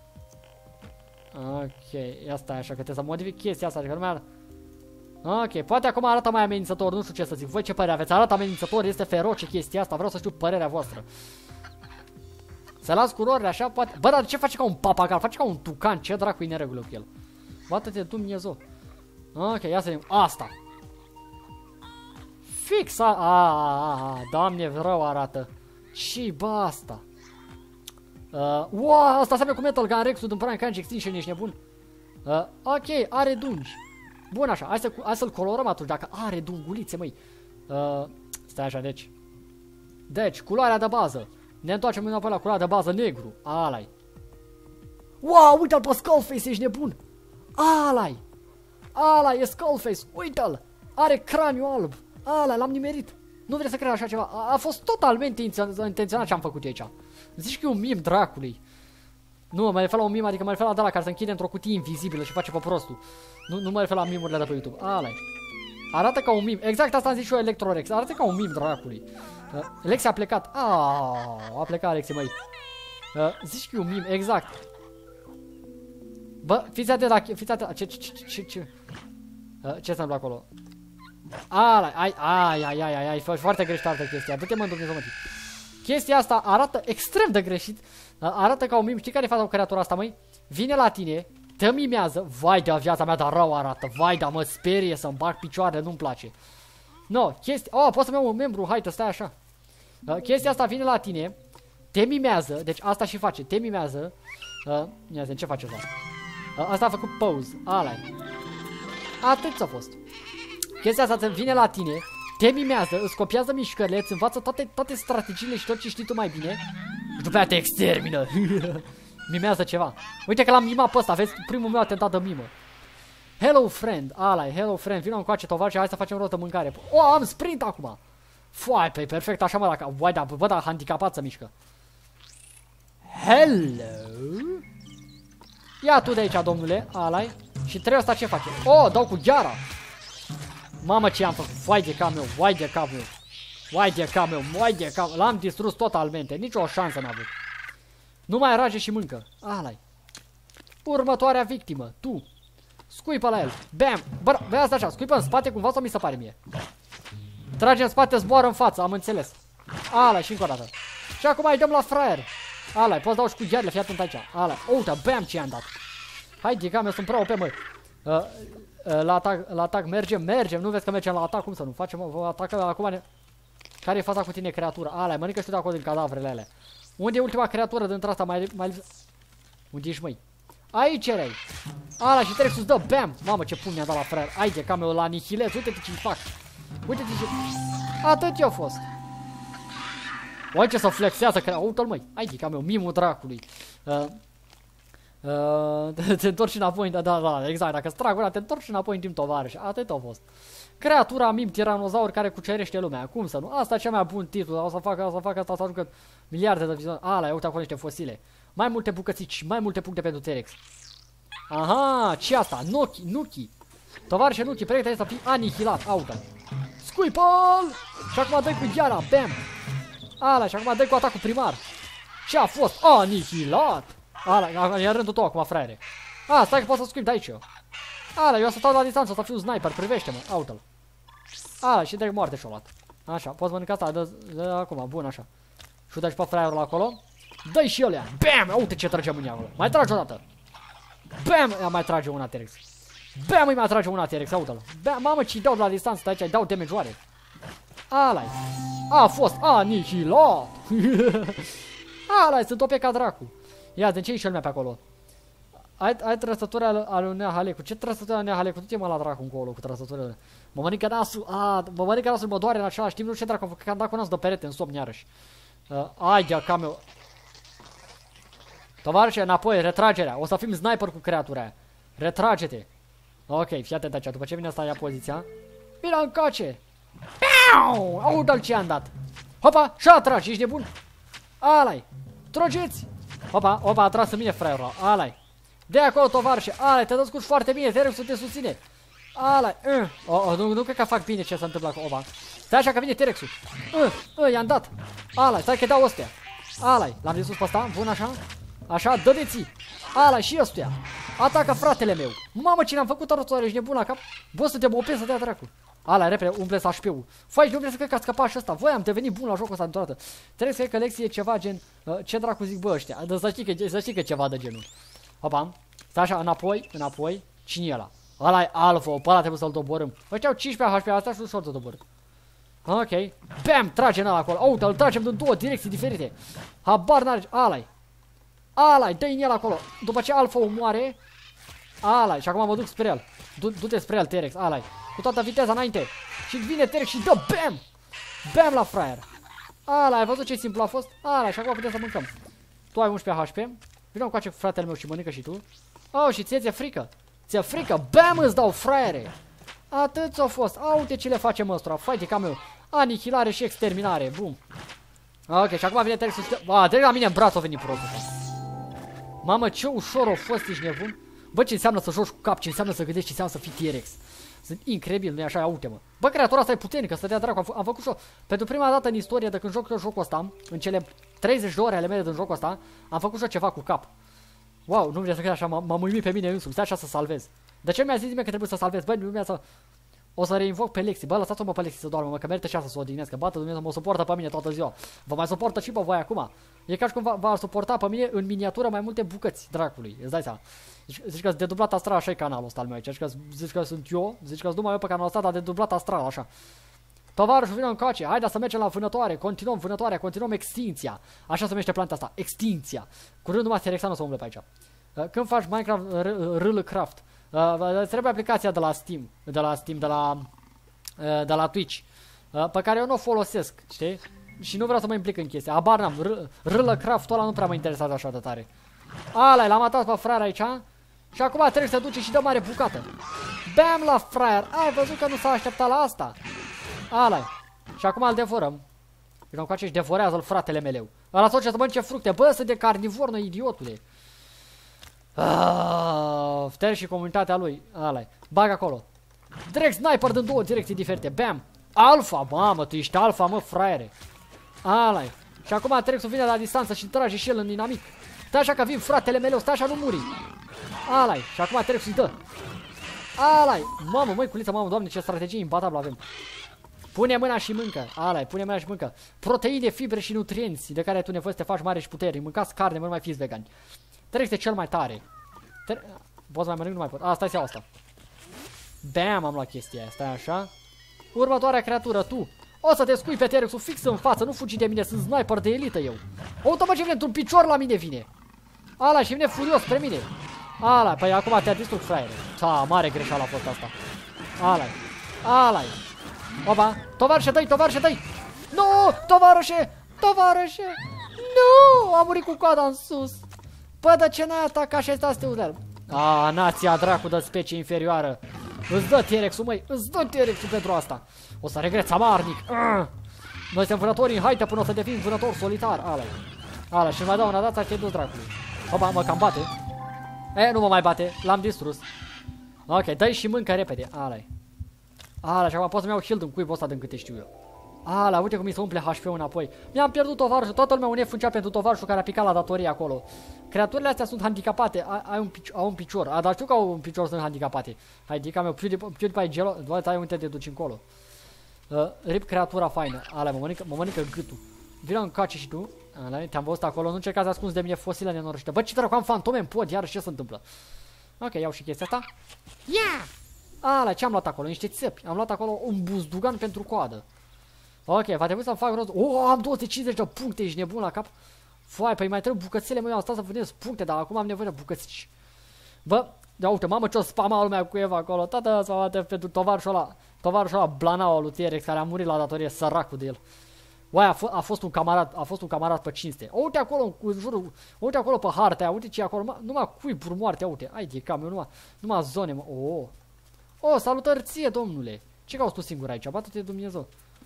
Ok, ia stai așa, că trebuie să modific chestia asta, adică nu mai arată. Ok, poate acum arată mai amenințător, nu știu ce să zic. Voi ce părere aveți? Arată amenințător, este feroce chestia asta, vreau să știu părerea voastră. Să las culorile așa, poate... Bă, dar ce face ca un papagal? Face ca un tucan, ce dracu-i neregulă cu el? Bată-te Dumnezeu. Ok, ia să vedem. Asta. Fix Doamne, rău arată. Și bă, asta. Wow, asta seamănă cu Metal Gun Rex-ul din Prime Crunch Extinction, ești nebun? Ok, are dungi. Bun așa, hai să-l colorăm atunci, dacă are dungulițe, măi. Stai așa, deci. Deci, culoarea de bază. Ne întoarcem înapoi la culoarea de bază negru. Ala-i. Wow, uite-l pe Skullface, ești nebun. Ala-i. Ala, e Skullface, uite-l. Are craniu alb. Ala, l-am nimerit. Nu vrei să crezi așa ceva. A fost totalmente intenționat ce am făcut aici. Zici că e un mim dracului. Nu, mă refer la un mim, adică mă refer la ăla care se închide într-o cutie invizibilă și face pe prostul. Nu mă refer la mimurile de pe YouTube. Ala-i. Arată ca un mim. Exact asta am zis și eu, Electrorex. Arată ca un mim dracului. Lexi a plecat. A plecat Lexi, măi. Zici că e un mim, exact. Bă, fiți atent la... Fiți atent... Ce se întâmplă acolo? Ai, foarte greșitată chestia. Du-te, mă, Dumnezeu, mă. Chestia asta arată extrem de greșit. Arată ca un mim. Știi care e faza cu creatura asta, măi? Vine la tine, te mimează. Vai de viața mea, dar rău arată. Vai, dar mă sperie să-mi bag picioarele, nu-mi place. No, chestia... Oh, pot să-mi iau un membru, hai, stai așa. Chestia asta vine la tine, te mimează, deci asta și face, te mimează. Ia zi, ce face asta? Asta a făcut pause, ala-i. Atât s-a fost. Chestia asta vine la tine, te mimează, îți copiază mișcările, îți învață toate strategiile și tot ce știi tu mai bine. Și după aia te extermină. Mimează ceva. Uite că l-am mimat pe ăsta, vezi, primul meu atentat de mimă. Hello friend, ala, hello friend, vină încoace tovarășe, hai să facem rotă mâncare. O, am sprint acum. Foai, pe perfect, așa mă, dacă, uai, da, bă, da, handicapat să mișcă. Hello? Ia tu de aici, domnule, ala-i. Și trebuie asta ce face? Oh, dau cu gheara. Mamă, ce am făcut, foai de cap meu, vai de cap meu. Vai de cap meu, vai de cap, l-am distrus totalmente, nici o șansă n-a avut. Nu mai rage și mâncă, ala-i. Următoarea victimă, tu. Scuipă la el, bam, bă, asta așa, scuipă în spate cumva sau mi se pare mie? Trage în spate, zboară în față, am înțeles. Ala, și încă o dată. Și acum îi dăm la fraier. Ala, poți dau și cu ghearele, fii atent aici. Ala, uite, bam, ce i-am dat. Hai, dica mea, sunt prea OP, măi. La atac mergem, nu vezi că mergem la atac, cum să nu facem, vă atacă acum. Care e faza cu tine, creatura? Ala, mănâncă și tu de acolo din cadavrele alea. Unde e ultima creatură dintre asta? Unde ești, măi? Aici erai. Ala, și T-Rex-ul dă, bam. Mamă, ce pun mi-a dat la fraier. Hai, de cam eu la anihilez, uite-te ce-i fac. Uite-te ce... Atât i-a fost. Uite ce să flexează, că... Uite-l, măi. Hai, de cam eu, mimul dracului. Te întorci înapoi, da, exact. Dacă-ți trag ăla, te întorci înapoi în timp, tovarăș. Atât a fost. Creatura mim tiranozaur care cucerește lumea. Cum să nu? Asta e cea mai bun titlu. O să fac asta, să ajungă miliarde de viziuni. Ala, uite acolo niște fosile. Mai multe bucățici, mai multe puncte pentru T-Rex. Aha, ce asta? Nuki. Tovarășe Nuki, pregătește să fii anihilat. Aută. Scuipă-l! Și acum dă-i cu gheara, bam! Ala, și acum dă-i cu atacul primar. Ce a fost? Anihilat! Ala, e rândul tău acum, fraiere. A, stai că pot să scuip de aici eu. Ala, eu o să stau la distanță, o să fiu sniper, privește-mă, aută-l. Ala, și direct moarte și-o luat. Așa, poți mănânca asta, dă acum, bun, așa. Și dă-și pe fraierul acolo. Dă-i și el ea, bam! Uite ce trage mâinea acolo. Mai trage o dată. Bam! Ea mai trage una T-Rex. Bam! Îi mai trage una T-Rex, aută-l. Bam! Mamă, ce-i dau de la distanță, aici, îi dau damage-oare. Ala-i. A fost anihilat. Ala-i, sunt OP ca dracu. Ia, de ce e și el mea pe acolo? Ai trăsături ale lui Nea Halecu. Ce trăsături ale lui Nea Halecu? Du-te mă la dracu încolo cu trăsăturile. Mă mănâncă nasul. Mă mănâncă nasul, mă doare în același timp. Nu știu ce dracu am făcut, că am dat cu nasul de perete în somn iarăși. Ai de cam eu. Tovarășe, înapoi, retragerea. O să fim sniper cu creatura aia. Retrage-te. Ok, fii atent aici. După ce vine asta ia poziția. Vine încoace. Aude-l ce am dat. Hopa, și-a tragi, ești nebun? Ala-i. Trogeți. Hopa, a tras în mine fraierul. Ala-i. De acolo, tovarășe. Ala-i, te descurci foarte bine. T-Rex-ul te susține. Ala-i. Nu cred că fac bine ce se întâmplă acolo. Opa. Stai așa că vine T-Rex-ul. I-am dat. Ala-i, stai că dau ăstea. Ala-i, l-am distrus pe ăsta. Bun așa. Așa, dă de ții. Ala-i și ăstuia. Atacă fratele meu. Mamă, cine am făcut arătoare, ești nebun la cap. Bă, să te mopezi să dea dracu. Ala, repede, umple-ți HP-ul. Fai, nu vrei să cred că a scăpat și ăsta. Voi am devenit bun la jocul ăsta dintr-o dată. Trebuie să cred că lecție e ceva gen... ce dracu zic bă ăștia? Să știi că e ceva de genul. Hopa. Stai așa, înapoi. Cine e ăla? Ăla e alfa, pe ăla trebuie să-l doborâm. Ăștia au 15 HP, asta și ușor să doborâm. Ok. Bam, trage în ăla acolo. Uite, îl tragem din două direcții diferite. Habar n-are. Ala-i, dă-i în el acolo. După ce alfa o moare. Ala-i, și acum mă duc spre el. Du-te spre el, T-Rex, ala-i. Cu toată viteza înainte. Și vine T-Rex și dă bam! Bam la fraier. Ala, ai văzut ce simplu a fost? Ala, și acum putem să mâncăm. Tu ai 11 HP. Vino încoace cu fratele meu și mănâncă și tu. Oh, și ție frică. Ție frică? Bam, îți dau fraiere. Atât s-a fost. Uite ce le face măstura. Fai ca meu. Anihilare și exterminare. Bum. Ok, și acum vine T-Rex-ul. Direct la mine în braț a venit prostul. Mamă, ce ușor a fost, ești nebun. Bă, ce înseamnă să joci cu cap, ce înseamnă să gândești, ce înseamnă să fii T-Rex. Sunt incredibil, nu-i așa, uite-mă. Bă, creatura asta e puternică, să dea dracu, am făcut și-o. Pentru prima dată în istorie, de când joc jocul ăsta, în cele 30 de ore ale mele din jocul ăsta, am făcut și-o ceva cu cap. Wow, nu vreau să cred așa, m-am uimit pe mine însumi, stai așa să salvez. De ce mi-a zis mie că trebuie să salvez? Bă, lumea să... O să reinvoc pe Lexi. Bă, lăsați-o-mă pe Lexi să doarmă, mă, că merită și asta să o odihnească. Bată Dumnezeu, mă suportă pe mine toată ziua. Vă mai suportă și pe voi acum. E ca și cum va suporta pe mine în miniatură mai multe bucăți dracului. Îți dai seama. Zici că-s de dublat astral, așa e canalul ăsta al meu aici. Zici că sunt eu, zici că-s numai eu pe canalul ăsta, dar de dublat astral, așa. Tovarășul, vină încoace, haide să mergem la vânătoare, continuăm vânătoarea, continuăm extinția. Așa se numește planta asta, extinția. Curând numai T-Rexanul să umble pe aici. Când faci Minecraft RL-Craft, trebuie aplicația de la Twitch, pe care eu nu o folosesc, știi? Și nu vreau să mă implic în chestia. Habar n-am, RL-Craft-ul ăla nu prea mă interesează așa de tare. Ala, l-am atras pe fraier aici. Și acum trebuie să duce și dă mare bucată. Bam la fraier. Ai văzut că nu s-a așteptat la asta? Ala. Și acum îl devorăm. Vino cu acești devorează-l fratele meleu. Ăla tot ce să mănânce fructe. Bă, sunt de carnivor, noi idiotule. Ter și comunitatea lui. Ala. Bag acolo. Direct sniper din două direcții diferite. Bam. Alfa, mamă, tu ești alfa, mă, fraiere. Ala. Și acum T-Rex-ul vine la distanță și trage și el în dinamic. Stai așa că vin fratele meleu, stai așa, nu muri. Ala. Și acum T-Rex-ul dă. Ala. Mamă, măi, culița, mamă, doamne, ce strategie imbatabilă avem. Pune mâna și mâncă. Ala, pune mâna și mâncă. Proteine, fibre și nutrienți de care ai tu nevoie să te faci mare și puternic. Mâncați carne, mă, nu mai fiți vegani. T-Rex e cel mai tare. Poți mai mănânc? Nu mai pot. Stai să iau asta. Bam, am luat chestia aia. Stai așa. Următoarea creatură, tu. O să te scui pe T-Rex-ul fix în față. Nu fugi de mine, sunt sniper de elită eu. Uite, mă, ce vine într-un picior la mine vine. Ala, și vine furios spre mine. Ala, păi acum te-a distrus, fraiere. Mare greșeală a fost asta. Ala. Ala. Opa, tovarășe, dă-i, tovarășe, dă-i. Nu, tovarășe, tovarășe. Nu, a murit cu coada în sus. Bă, de ce n-ai atacat și ai stat să te uzi? Nația dracu de specie inferioară. Îți dă T-Rex-ul, măi, îți dă T-Rex-ul pentru asta. O să regreți amarnic. Noi suntem vânători în haită până o să devin vânător solitar. Ala, și mai dau una dată și te-ai dus dracului. Opa, mă cam bate. Nu mă mai bate, l-am distrus. Ok, dă-i și mâncă repede. Ala, și acum pot să-mi iau shield în cuibul ăsta din câte știu eu. Ala, uite cum mi se umple HP-ul înapoi. Mi-am pierdut tovarășul, toată lumea un F fâncea pentru tovarășul care a picat la datorie acolo. Creaturile astea sunt handicapate, au un picior. Dar știu că au un picior, sunt handicapate. Hai, dica meu, PewDiePie gelo, doar ai unde te duci încolo. Rip creatura faină. Ala, mă mănâncă gâtul. Vino în cace și tu. Ala, te-am văzut acolo, nu încercați să ascunzi de mine fosile nenorășite. Bă, ce dracu, am fantome în pod, iarăși ce se întâmplă? Ok, iau și chestia asta. Ala, ce am luat acolo? Niște țepi. Am luat acolo un buzdugan pentru coadă. Ok, va trebui să-mi fac rost. Am 250 de puncte, ești nebun la cap. Foai, păi mai trebuie bucățele, măi, am stat să vânez puncte, dar acum am nevoie de bucățici. Bă, da, uite, mamă, ce-o spama lumea cu Eva acolo. Tata spamate pentru tovarășul ăla Blanao lui T-Rex, care a murit la datorie, săracul de el. Uai, a fost un camarat pe cinste. Uite acolo, cu jurul, uite acolo pe harta aia, uite ce e acolo, numai cuiburi moarte, uite. Ai de cam, eu numai zone, mă. Salutări ție, domnule. Ce cauți tu singur aici? Bată-te Dumnezeu.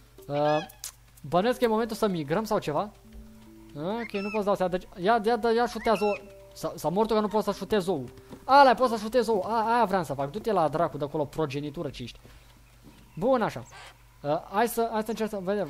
Bănuiesc că e momentul să migrăm sau ceva. Ok, nu poți dau seama. Deci, ia șutează-o. S-a mortul că nu poți să șutezi ou. Ala, poți să șutezi ou. Aia vreau să fac. Du-te la dracu de acolo, progenitură ce ești. Bun, așa. Hai să încerc să vedem.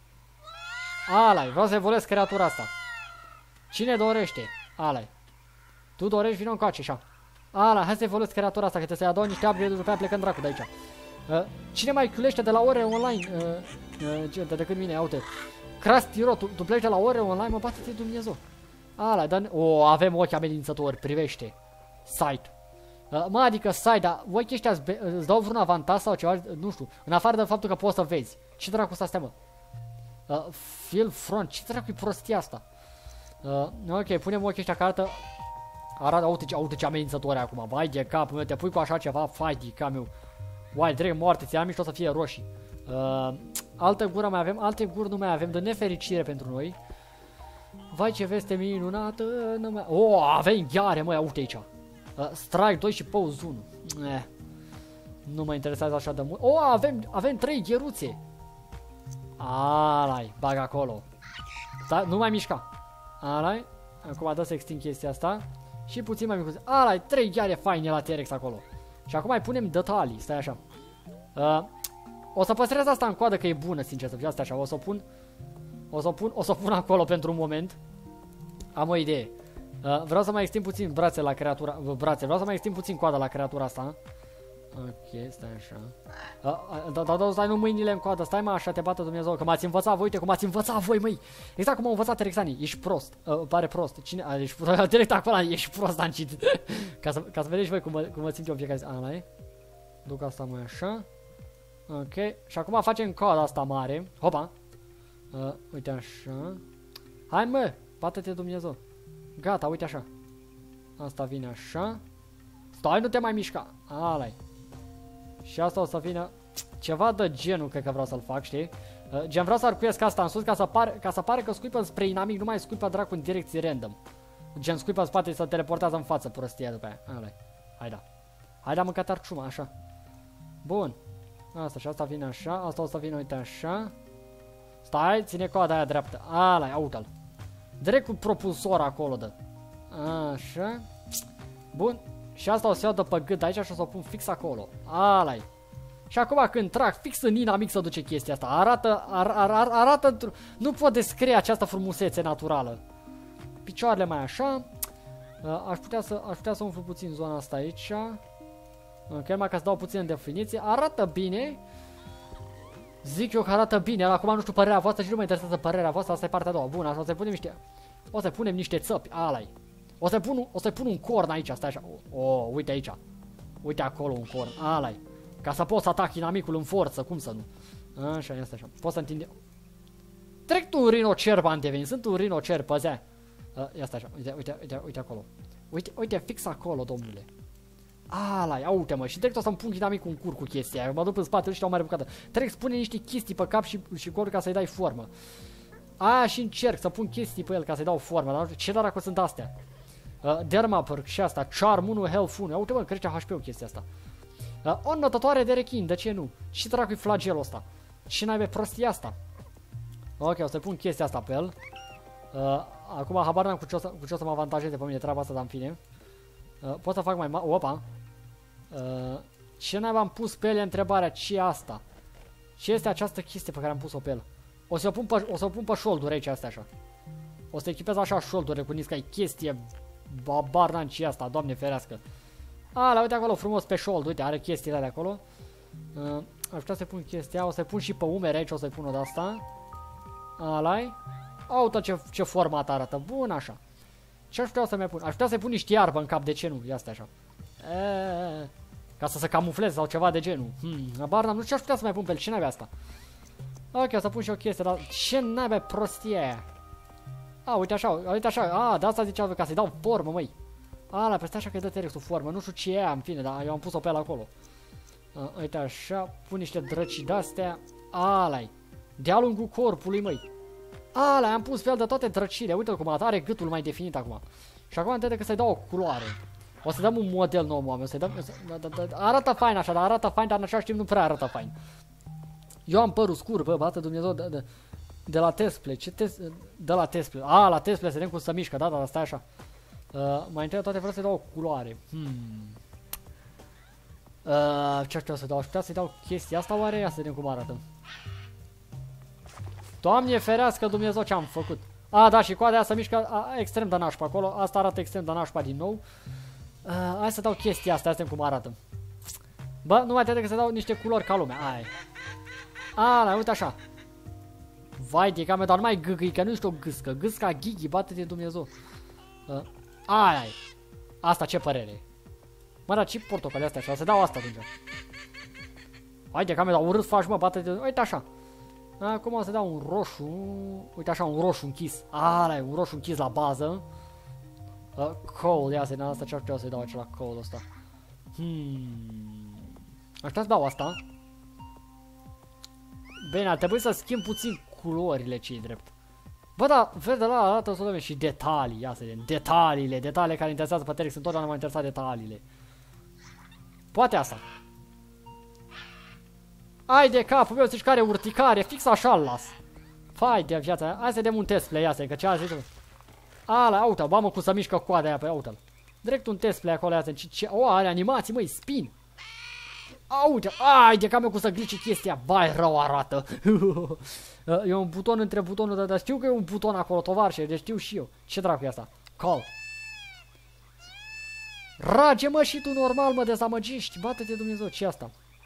Ala, vreau să evoluez creatura asta. Cine dorește? Ala. Tu dorești, vină încoace, așa. Ala, hai să evoluez creatura asta, că te să-i adau niște upgrade-uri, după aia plecăm dracu de aici. Cine mai chiulește de la ore online? Decât mine, uite. Crastiro, tu pleci de la ore online, mă, bate-te Dumnezeu. Ala, dar... avem ochi amenințători, privește. Site. Mă, adică site, dar ochii ăștia îți dau vreun avantaj sau ceva, nu știu. În afară de faptul că poți să vezi. Ce dracu să astea, mă? Field front, ce dracu e prostia asta? Ok, punem ochii ăștia că arată, uite ce amenințători acum. Vai de capul meu, te pui cu așa ceva, fai de capul meu. Uai, direct moarte, ți-am mișto să fie roșii. Altă gură mai avem, alte guri nu mai avem, de nefericire pentru noi. Vai, ce veste minunată, nu mai... avem gheare, măi, uite aici. Strike 2 și pause 1. Nu mă interesează așa de mult. Avem 3 gheruțe. Alai, bag acolo. Da, nu mai mișca. Alai, acum dă să extind chestia asta. Și puțin mai micuțe. Alai, 3 gheare faine la T-Rex acolo. Și acum mai punem detalii, stai așa. O să păstrez asta în coadă că e bună, sincer să fiu, asta așa. O să o pun acolo pentru un moment. Am o idee. Vreau să mai extind puțin brațe la creatura, vreau să mai extind puțin coada la creatura asta. Ok, stai așa. Stai nu mâinile în coadă, stai mă așa, te bată Dumnezeu, că m-ați învățat voi, uite cum m-ați învățat voi, măi. Exact cum am învățat T-Rexanii, ești prost. Pare prost. Cine? Ești direct acolo, ești prost, am citit. Ca să vedeți voi cum mă simt eu fiecare zi. Ala, duc asta mai așa. Ok, și acum facem coada asta mare. Hopa. Uite așa. Hai mă, bată-te Dumnezeu. Gata, uite așa. Asta vine așa. Stai, nu te mai mișca. Ala-i. Și asta o să vină ceva de genul, cred că vreau să-l fac, știi? Gen vreau să arcuiesc asta în sus ca să pare că scuipă spre inamic, nu mai scuipă dracu în direcții random. Gen scuipă în spate și să teleportează în față prostia după aia. Ala-i. Hai da. Hai da, mâncat arciuma, așa. Bun. Asta și asta vine așa. Asta o să vină, uite, așa. Stai, ține coada aia dreaptă. Ala, aută-l. Direct cu propulsor acolo, dă. Așa. Bun. Și asta o să iau de pe gât aici și o să o pun fix acolo. Ala-i. Și acum când trag fix în inamic să duce chestia asta. Arată, nu pot descrie această frumusețe naturală. Picioarele mai așa. Aș putea să umflu puțin zona asta aici. Chiar mai ca să dau puțin de definiție. Arată bine. Zic eu că arată bine. Acum nu știu părerea voastră și nu mă interesează părerea voastră. Asta e partea a doua. Bun, asta o să punem niște țăpi. Ala-i. O să pun un corn aici. Stai așa. Uite aici. Uite acolo un corn. Ala-i. Ca să pot să atac inamicul în forță. Cum să nu? Așa, asta așa. Pot să întinde. Trec un rinocer am devenit. Sunt un rinocer, păzea. Ia stai așa. Uite acolo. Uite fix acolo, domnule. Ala, ia uite mă, și direct o să-mi pun inamicul în cur cu chestia aia. Eu mă duc în spate, ăștia o mare bucată. Trebuie să pune niște chestii pe cap și cor ca să-i dai formă. Aia și încerc să pun chestii pe el ca să-i dau formă, dar nu știu ce dracu sunt astea. Dermaperk și asta, Charm 1, Health 1. Ia uite mă, crește HP-ul chestia asta. O notătoare de rechin, de ce nu? Ce dracu-i flagelul ăsta? Ce n-ai prostia asta? Ok, o să pun chestia asta pe el. Acum habar n-am cu ce o să mă avantajeze pe mine treaba asta, dar în fine. Pot să fac mai mare. Opa. Ce n-am am pus pe el întrebarea? Ce e asta? Ce este această chestie pe care am pus-o pe el? O să o pun pe șolduri aici, astea așa. O să echipez așa șolduri cu nisca, e chestie. Babar n-am ce e asta, Doamne ferească. Ala, uite acolo frumos pe șold, uite, are chestiile de acolo. Aș putea să pun chestia, o să pun și pe umeri aici, o să-i pun o de asta. Ala-i. Aută ce format arată, bun așa. Ce aș putea să mai pun? Aș putea să-i pun niște iarbă în cap, de ce nu? Ia stai așa. Ca să se camufleze sau ceva de genul. Abar n-am, nu știu ce aș putea să mai pun pe el, ce n-avea asta? Ok, o să pun și o chestie, dar ce n-avea prostie aia? Uite așa, de asta ziceam ca să-i dau formă, măi. Ala, pe stai așa că îi dă T-Rex-ul formă, nu știu ce e aia, în fine, dar eu am pus-o pe el acolo. Uite așa, pun niște drăci de-astea. Ala-i. De-a lungul corpului, măi. Ala, am pus pe el de toate drăcile, uite-l cum arată, are gâtul mai definit acum. Și acum trebuie că să-i dau o culoare. O să dăm un model nou, oameni, o să-i dăm... Arată fain așa, dar arată fain, dar în același timp nu prea arată fain. Eu am părul scurt, bă, bată Dumnezeu, de la Tesplay, ce de la Tesplay, la Tesplay, să vedem cum se mișcă, da, stai așa. Mai întâi toate vreau să-i dau o culoare. Ce aș putea să dau? Aș putea să-i dau chestia asta oare? Ia să vedem cum arată. Doamne ferească Dumnezeu ce am făcut. Da, și coada aia se mișcă extrem de nașpa acolo. Asta arată extrem de nașpa din nou. Hai să dau chestia asta, asta cum arată. Bă, nu mai trebuie să dau niște culori ca lumea. Aia. Uite așa. Vai de came, dar nu mai gâgâi, că nu știu o gâscă. Gâsca Ghighi, bate-te Dumnezeu. Aia. Asta ce părere? Mă, dar ce portocale astea așa? O să dau asta atunci. Hai de came, dar urât faci, mă, bate-te. Uite așa. Acum o să dau un roșu. Uite așa, un roșu închis. Un roșu închis la bază. Coal, ia să dau asta, ce aș putea să-i dau aici la coal ăsta. Aș putea să dau asta. Bine, ar trebui să schimb puțin culorile, ce-i drept. Bă, da, verde la arată să și detalii, ia să vedem. Detaliile care interesează pe T-Rex, întotdeauna m-au interesat detaliile. Poate asta. Ai de capul meu, zici că are urticare, fix așa-l las. Fai de viața, hai să dăm un test play, asta, că ce a zis. Uite-l, bă, mă, cum să mișcă coada aia pe, uite-l. Direct un test play acolo, asta, are animații, măi, spin. Uite, ai de capul meu, cum să glice chestia, vai, rău arată. E un buton între butonul, dar știu că e un buton acolo, tovarșe, deci știu și eu. Ce dracu e asta? Call. Rage, mă, și tu normal, mă, dezamăgești, bate-te Dumnezeu, ce-i asta?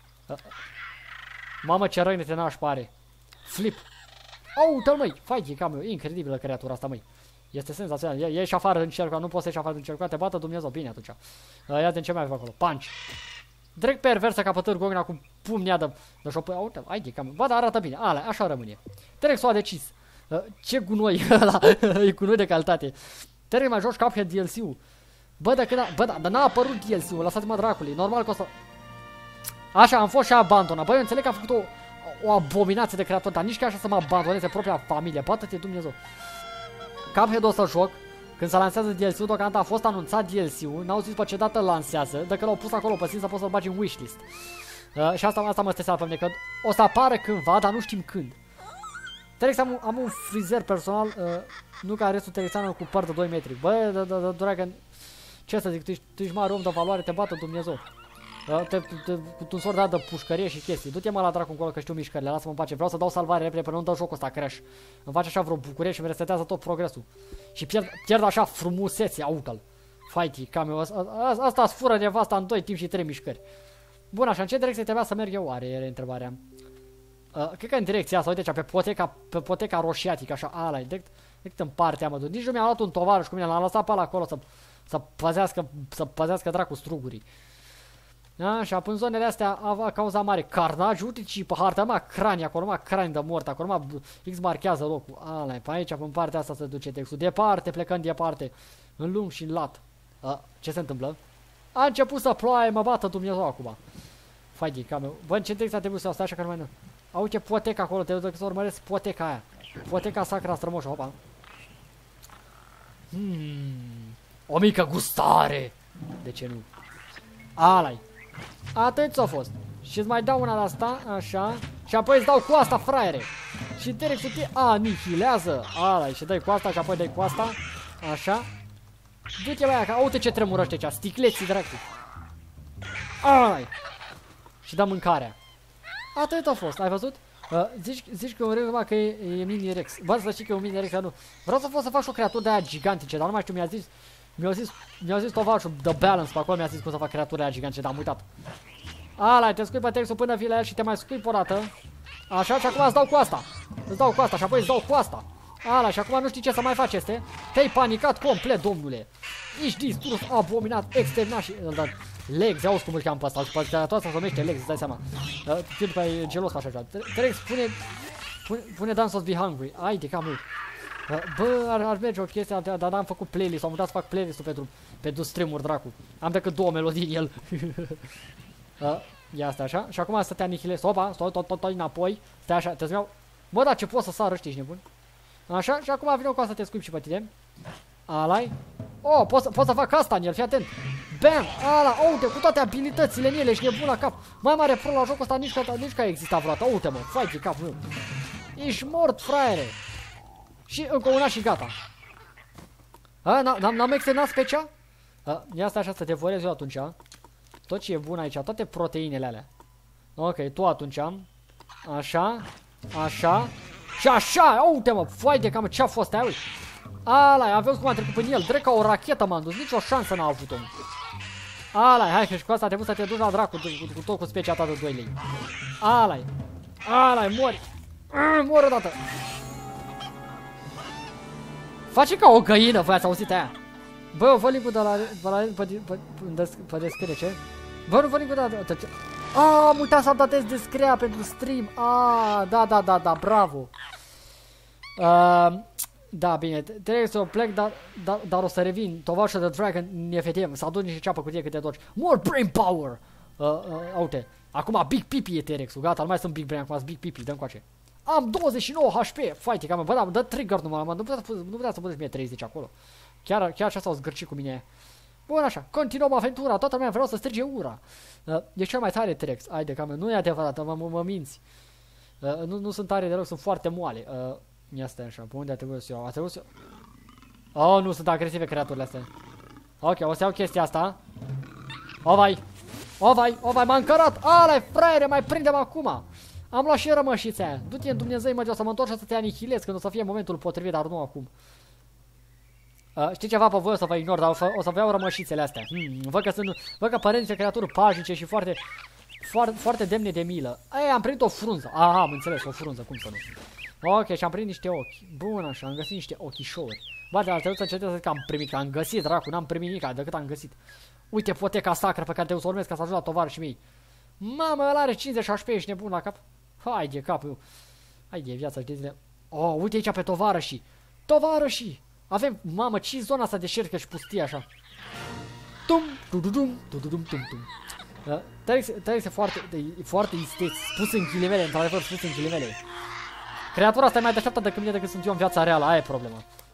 Mamă, ce răine te nașpa are. Flip. Uite-l, măi. Fai, e cam incredibilă creatura asta, măi. Este senzațional. Ieși afară din cercul, nu poți să ieși afară din cercul, te bată Dumnezeu. Bine atunci. Ia de ce mai avem acolo. Punch. Direct perversă ca pătări Gogna cu pumnea de șopă. Uite, hai de cam. Bă, dar arată bine. Așa rămâne. Direct s-o a decis. Ce gunoi ăla. E gunoi de calitate. Trebuie mai joci Cuphead DLC-ul. Bă, dar n-a apărut DLC-ul. Lăsați-mă dracului. Normal că o să... Așa, am fost și abandonat. Băi, eu înțeleg că a făcut o abominație de creator, dar nici ca așa să mă abandoneze propria familie. Bată-te Dumnezeu. Cuphead o să joc. când se lansează DLC-ul, deocamdată a fost anunțat DLC-ul, n-au zis pe ce dată lansează, dacă l-au pus acolo pe să poți să-l bagi în wishlist. Și asta mă stresează pe mine, că o să apară cândva, dar nu știm când. Terex, am un frizer personal, nu ca restul texanul cu păr de 2 metri. Bă, Dragon, ce să zic, tu ești mare om de valoare, te bată Dumnezeu. Cu un sort de pușcărie și chestii. Du-te mă la dracu încolo că știu mișcările, lasă-mă în pace. Vreau să dau salvare repede până nu dă jocul ăsta crash. Îmi face așa vreo bucurie și îmi resetează tot progresul. Și pierd așa frumusețe, aută-l. Fighty, cameo, asta îți fură nevasta în 2 timp și 3 mișcări. Bun, așa, în ce direcție trebuia să merg eu, e întrebarea. Cred că în direcția asta, uite aici, pe poteca roșiatică, așa, ala, direct în partea, mă duc. Nici nu mi-a luat un tovarăș cu mine, l-am lăsat pe ăla acolo să păzească dracu strugurii. Așa, până în zonele astea a cauzat mare carnaj, uite și pe harta mea crani acolo, numai crani de mort, acolo numai X marchează locul. Ala, pe aici, pe partea asta se duce textul, departe, plecând departe, în lung și în lat. Ce se întâmplă? A început să ploaie, mă bată Dumnezeu acum. Fai de cameu. Bă, în ce direcție trebuie să o stai așa că nu mai nu. Uite poteca acolo, trebuie să urmăresc poteca aia. Poteca sacra strămoșă, opa. O mică gustare. De ce nu? Ala-i. Atât s-a fost. Și îți mai dau una de asta, așa. Și apoi îți dau cu asta, fraiere. Și direct să te anihilează. Ala-i, și dai cu asta și apoi dai cu asta. Așa. Du-te băia, că uite ce tremurăște aici, sticleții dracu. Ala-i. Și dă mâncarea. Atât a fost, ai văzut? Zici că un Rex, că e mini Rex. Bă, să știi că e un mini Rex, dar nu. Vreau să pot să fac și o creatură de aia gigantice, dar nu mai știu, mi-a zis tovarășul The Balance pe acolo, mi-a zis cum să fac creaturile aia gigantice, dar am uitat. Ala, te scui pe textul până vii la el și te mai scui o dată. Așa, și acum îți dau cu asta. Îți dau cu asta și apoi îți dau cu asta. Ala, și acum nu știi ce să mai faci, este? Te-ai panicat complet, domnule. Ești distrus, abominat, exterminat și... Legs, auzi cum îl cheamă pe ăsta, pe toată se numește Legs, îți dai seama. Fiind pe gelos ca așa. Trex, pune Dance of Be Hungry. Ai de cam mult. Bă, ar merge o chestie, dar n-am făcut playlist, am uitat să fac playlist-ul pentru stream-uri, dracu. Am decât 2 melodii în el. Ia asta așa, și acum să te anihilezi. Opa, stai înapoi, stai așa, te iau. Bă, da, ce poți să sară, știi, ești nebun? Așa, și acum vine cu asta, te scuip și pe tine. Alai. Oh, pot să fac asta în el, fii atent. Bam! Ala, uite, cu toate abilitățile în ele, ești nebun la cap. Mai mare pro la jocul ăsta nici că a existat vreodată. Uite, mă, fai de capul meu. Ești mort, fraiere. Și încă una și gata. N-am externat specia? Ia stai așa să te devorez eu atunci. Tot ce e bun aici, toate proteinele alea. Ok, tu atunci. Așa, așa și așa. Uite, mă, fai de cam ce-a fost aia, uite. Ala, aveți cum am trecut prin el, drept ca o rachetă m-am dus, nicio șansă n-a avut omul. Ala, hai că și cu asta trebuie să te duci la dracu, cu tot cu specia ta de 2 lei. Ala, mori. Mori odată. Face ca o găină, voi ați auzit aia. Bă, vă link-ul de la pe descrie, ce? Bă, nu vă link-ul de la... am uitat să datez descria pentru stream. Da, bravo. Da, bine, trebuie să plec, dar o să revin. Tovarășul de Dragon în FTM, să aduci niște ceapă cu tine câte doci. More brain power! Uite, acum Big Pipi e T-Rex-ul, gata, nu mai sunt Big Brain, acum sunt Big Pipi, dă-mi coace. Am 29 HP, fight, cam, bă, da, dă trigger numai, nu putea să puneți mie 30 acolo. Chiar și asta o zgârci cu mine. Bun, așa, continuăm aventura, toată lumea vreau să strige ura. E cel mai tare T-Rex, haide, cam, nu e adevărat, mă minți. Nu sunt tare deloc, sunt foarte moale. Ia stai așa, pe unde a trebuit să iau? A trebuit să... Oh, nu sunt agresive creaturile astea. Ok, o să iau chestia asta. O vai, m-a încărat. Ala, fraiere, mai prindem acum. Am luat și rămășița aia. Du-te în Dumnezeu, mă, o să mă întorc și să te anihilez când o să fie momentul potrivit, dar nu acum. Știi ceva pe voi, o să vă ignor, dar o să vă iau rămășițele astea. Văd că păreți creaturi pașnice și foarte demne de milă. Am primit o frunză. Aha, am înțeles, o frunză, cum să nu. Ok, și am primit niște ochi. Bun, așa, am găsit niște ochișori. Ba, dar trebuie să încetez să zic că am primit, că am găsit, dracu, n-am primit nimic decât am găsit. Uite poteca sacră pe care trebuie să o urmez ca să ajung la tovarășii mei. Mamă, ăla are 50 HP, ești nebun la cap? Hai de capul. Hai de viața și de zile. Oh, uite aici pe tovarășii. Tovarășii! Avem, mamă, ce zona asta de șercă și pustie așa. Tum, tum. Trebuie foarte isteț, spus în ghilimele, într-adevăr spus în ghilimele. Creatura asta e mai deșteaptă decât mine, decât sunt eu în viața reală, aia e problema.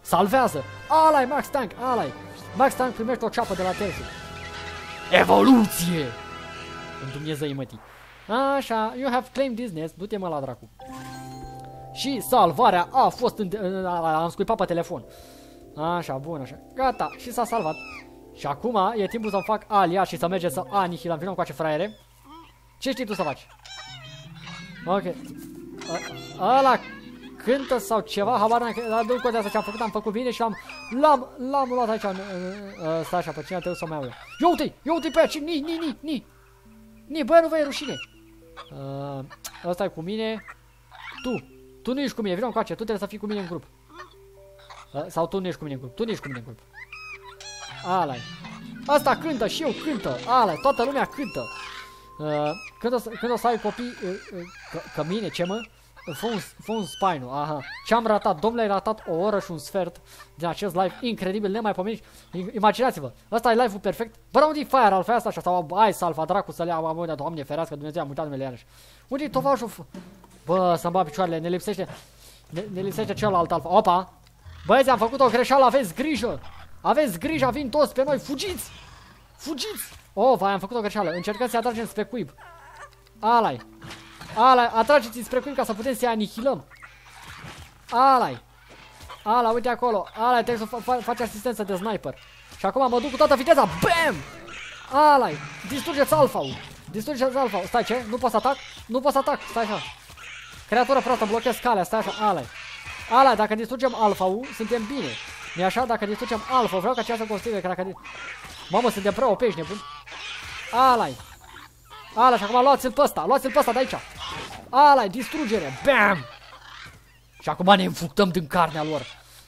Salvează! Ala-i Max Tank, ala-i! Max Tank primește o ceapă de la Terzi. Evoluție! În Dumnezei mătii. Așa, you have claimed this nest. Du-te mă la dracu. Și salvarea a fost am scuipat pe telefon. Așa, bun, așa. Gata, și s-a salvat. Și acum e timpul să-mi fac alia și să mergem să anihilăm. Vină încoace, fraiere. Ce știi tu să faci? Ok. Ăla cântă sau ceva, habar n-am, nu contează ce am făcut, am făcut bine și l-am luat aici. Stai așa, pe cine trebuie să o mai iau eu. Ia uite pe aia, ni, bă, nu vă e rușine. Ăsta e cu mine. Tu nu ești cu mine, vină încoace, tu trebuie să fii cu mine în grup. Sau tu nu ești cu mine în grup, tu nu ești cu mine în grup. Ala-i. Asta cântă și eu cântă, ala-i, toată lumea cântă. Când o să ai copii, că mine, ce mă? Fă un spine, aha. Ce-am ratat? Domnule, ai ratat o oră și un sfert din acest live incredibil, nemaipomenit. Imaginați-vă, ăsta e live-ul perfect. Bă, dar unde-i Fire Alpha asta așa? Sau ai Salva, dracu să le iau, amândea, Doamne ferească, Dumnezeu, am uitat numele iarăși. Unde-i tovașul? Bă, să-mi bat picioarele, ne lipsește celălalt Alpha. Opa! Băieți, am făcut o greșeală, aveți grijă! Aveți grijă, vin toți pe noi, fugiți! Fugiți! Oh, vai, am făcut o greșeală, încercăm să-i atragem spre cuib. Ala-i! Ala, atrageți-i spre cuib ca să putem să-i anihilăm. Ala-i! Ala, uite acolo. Ala, trebuie să faci asistență de sniper. Și acum mă duc cu toată viteza. BAM! Ala-i! Distrugeți alfa-ul. Distrugeți alfa-ul. Stai, ce? Nu pot să atac? Nu pot să atac. Stai așa. Creatură proastă, blochezi calea. Stai așa. Ala-i. Ala, dacă distrugem alfa-ul, suntem bine. Nu-i așa? Dacă distrugem alfa, vreau ca aceea să constituie craca de... Mamă, suntem prea opești, nebun. Ala-i. Ala, și acum luați-l pe ăsta. Luați-l pe ăsta de aici. Ala-i, distrugere. BAM! Și acum ne înfuctăm din carnea lor.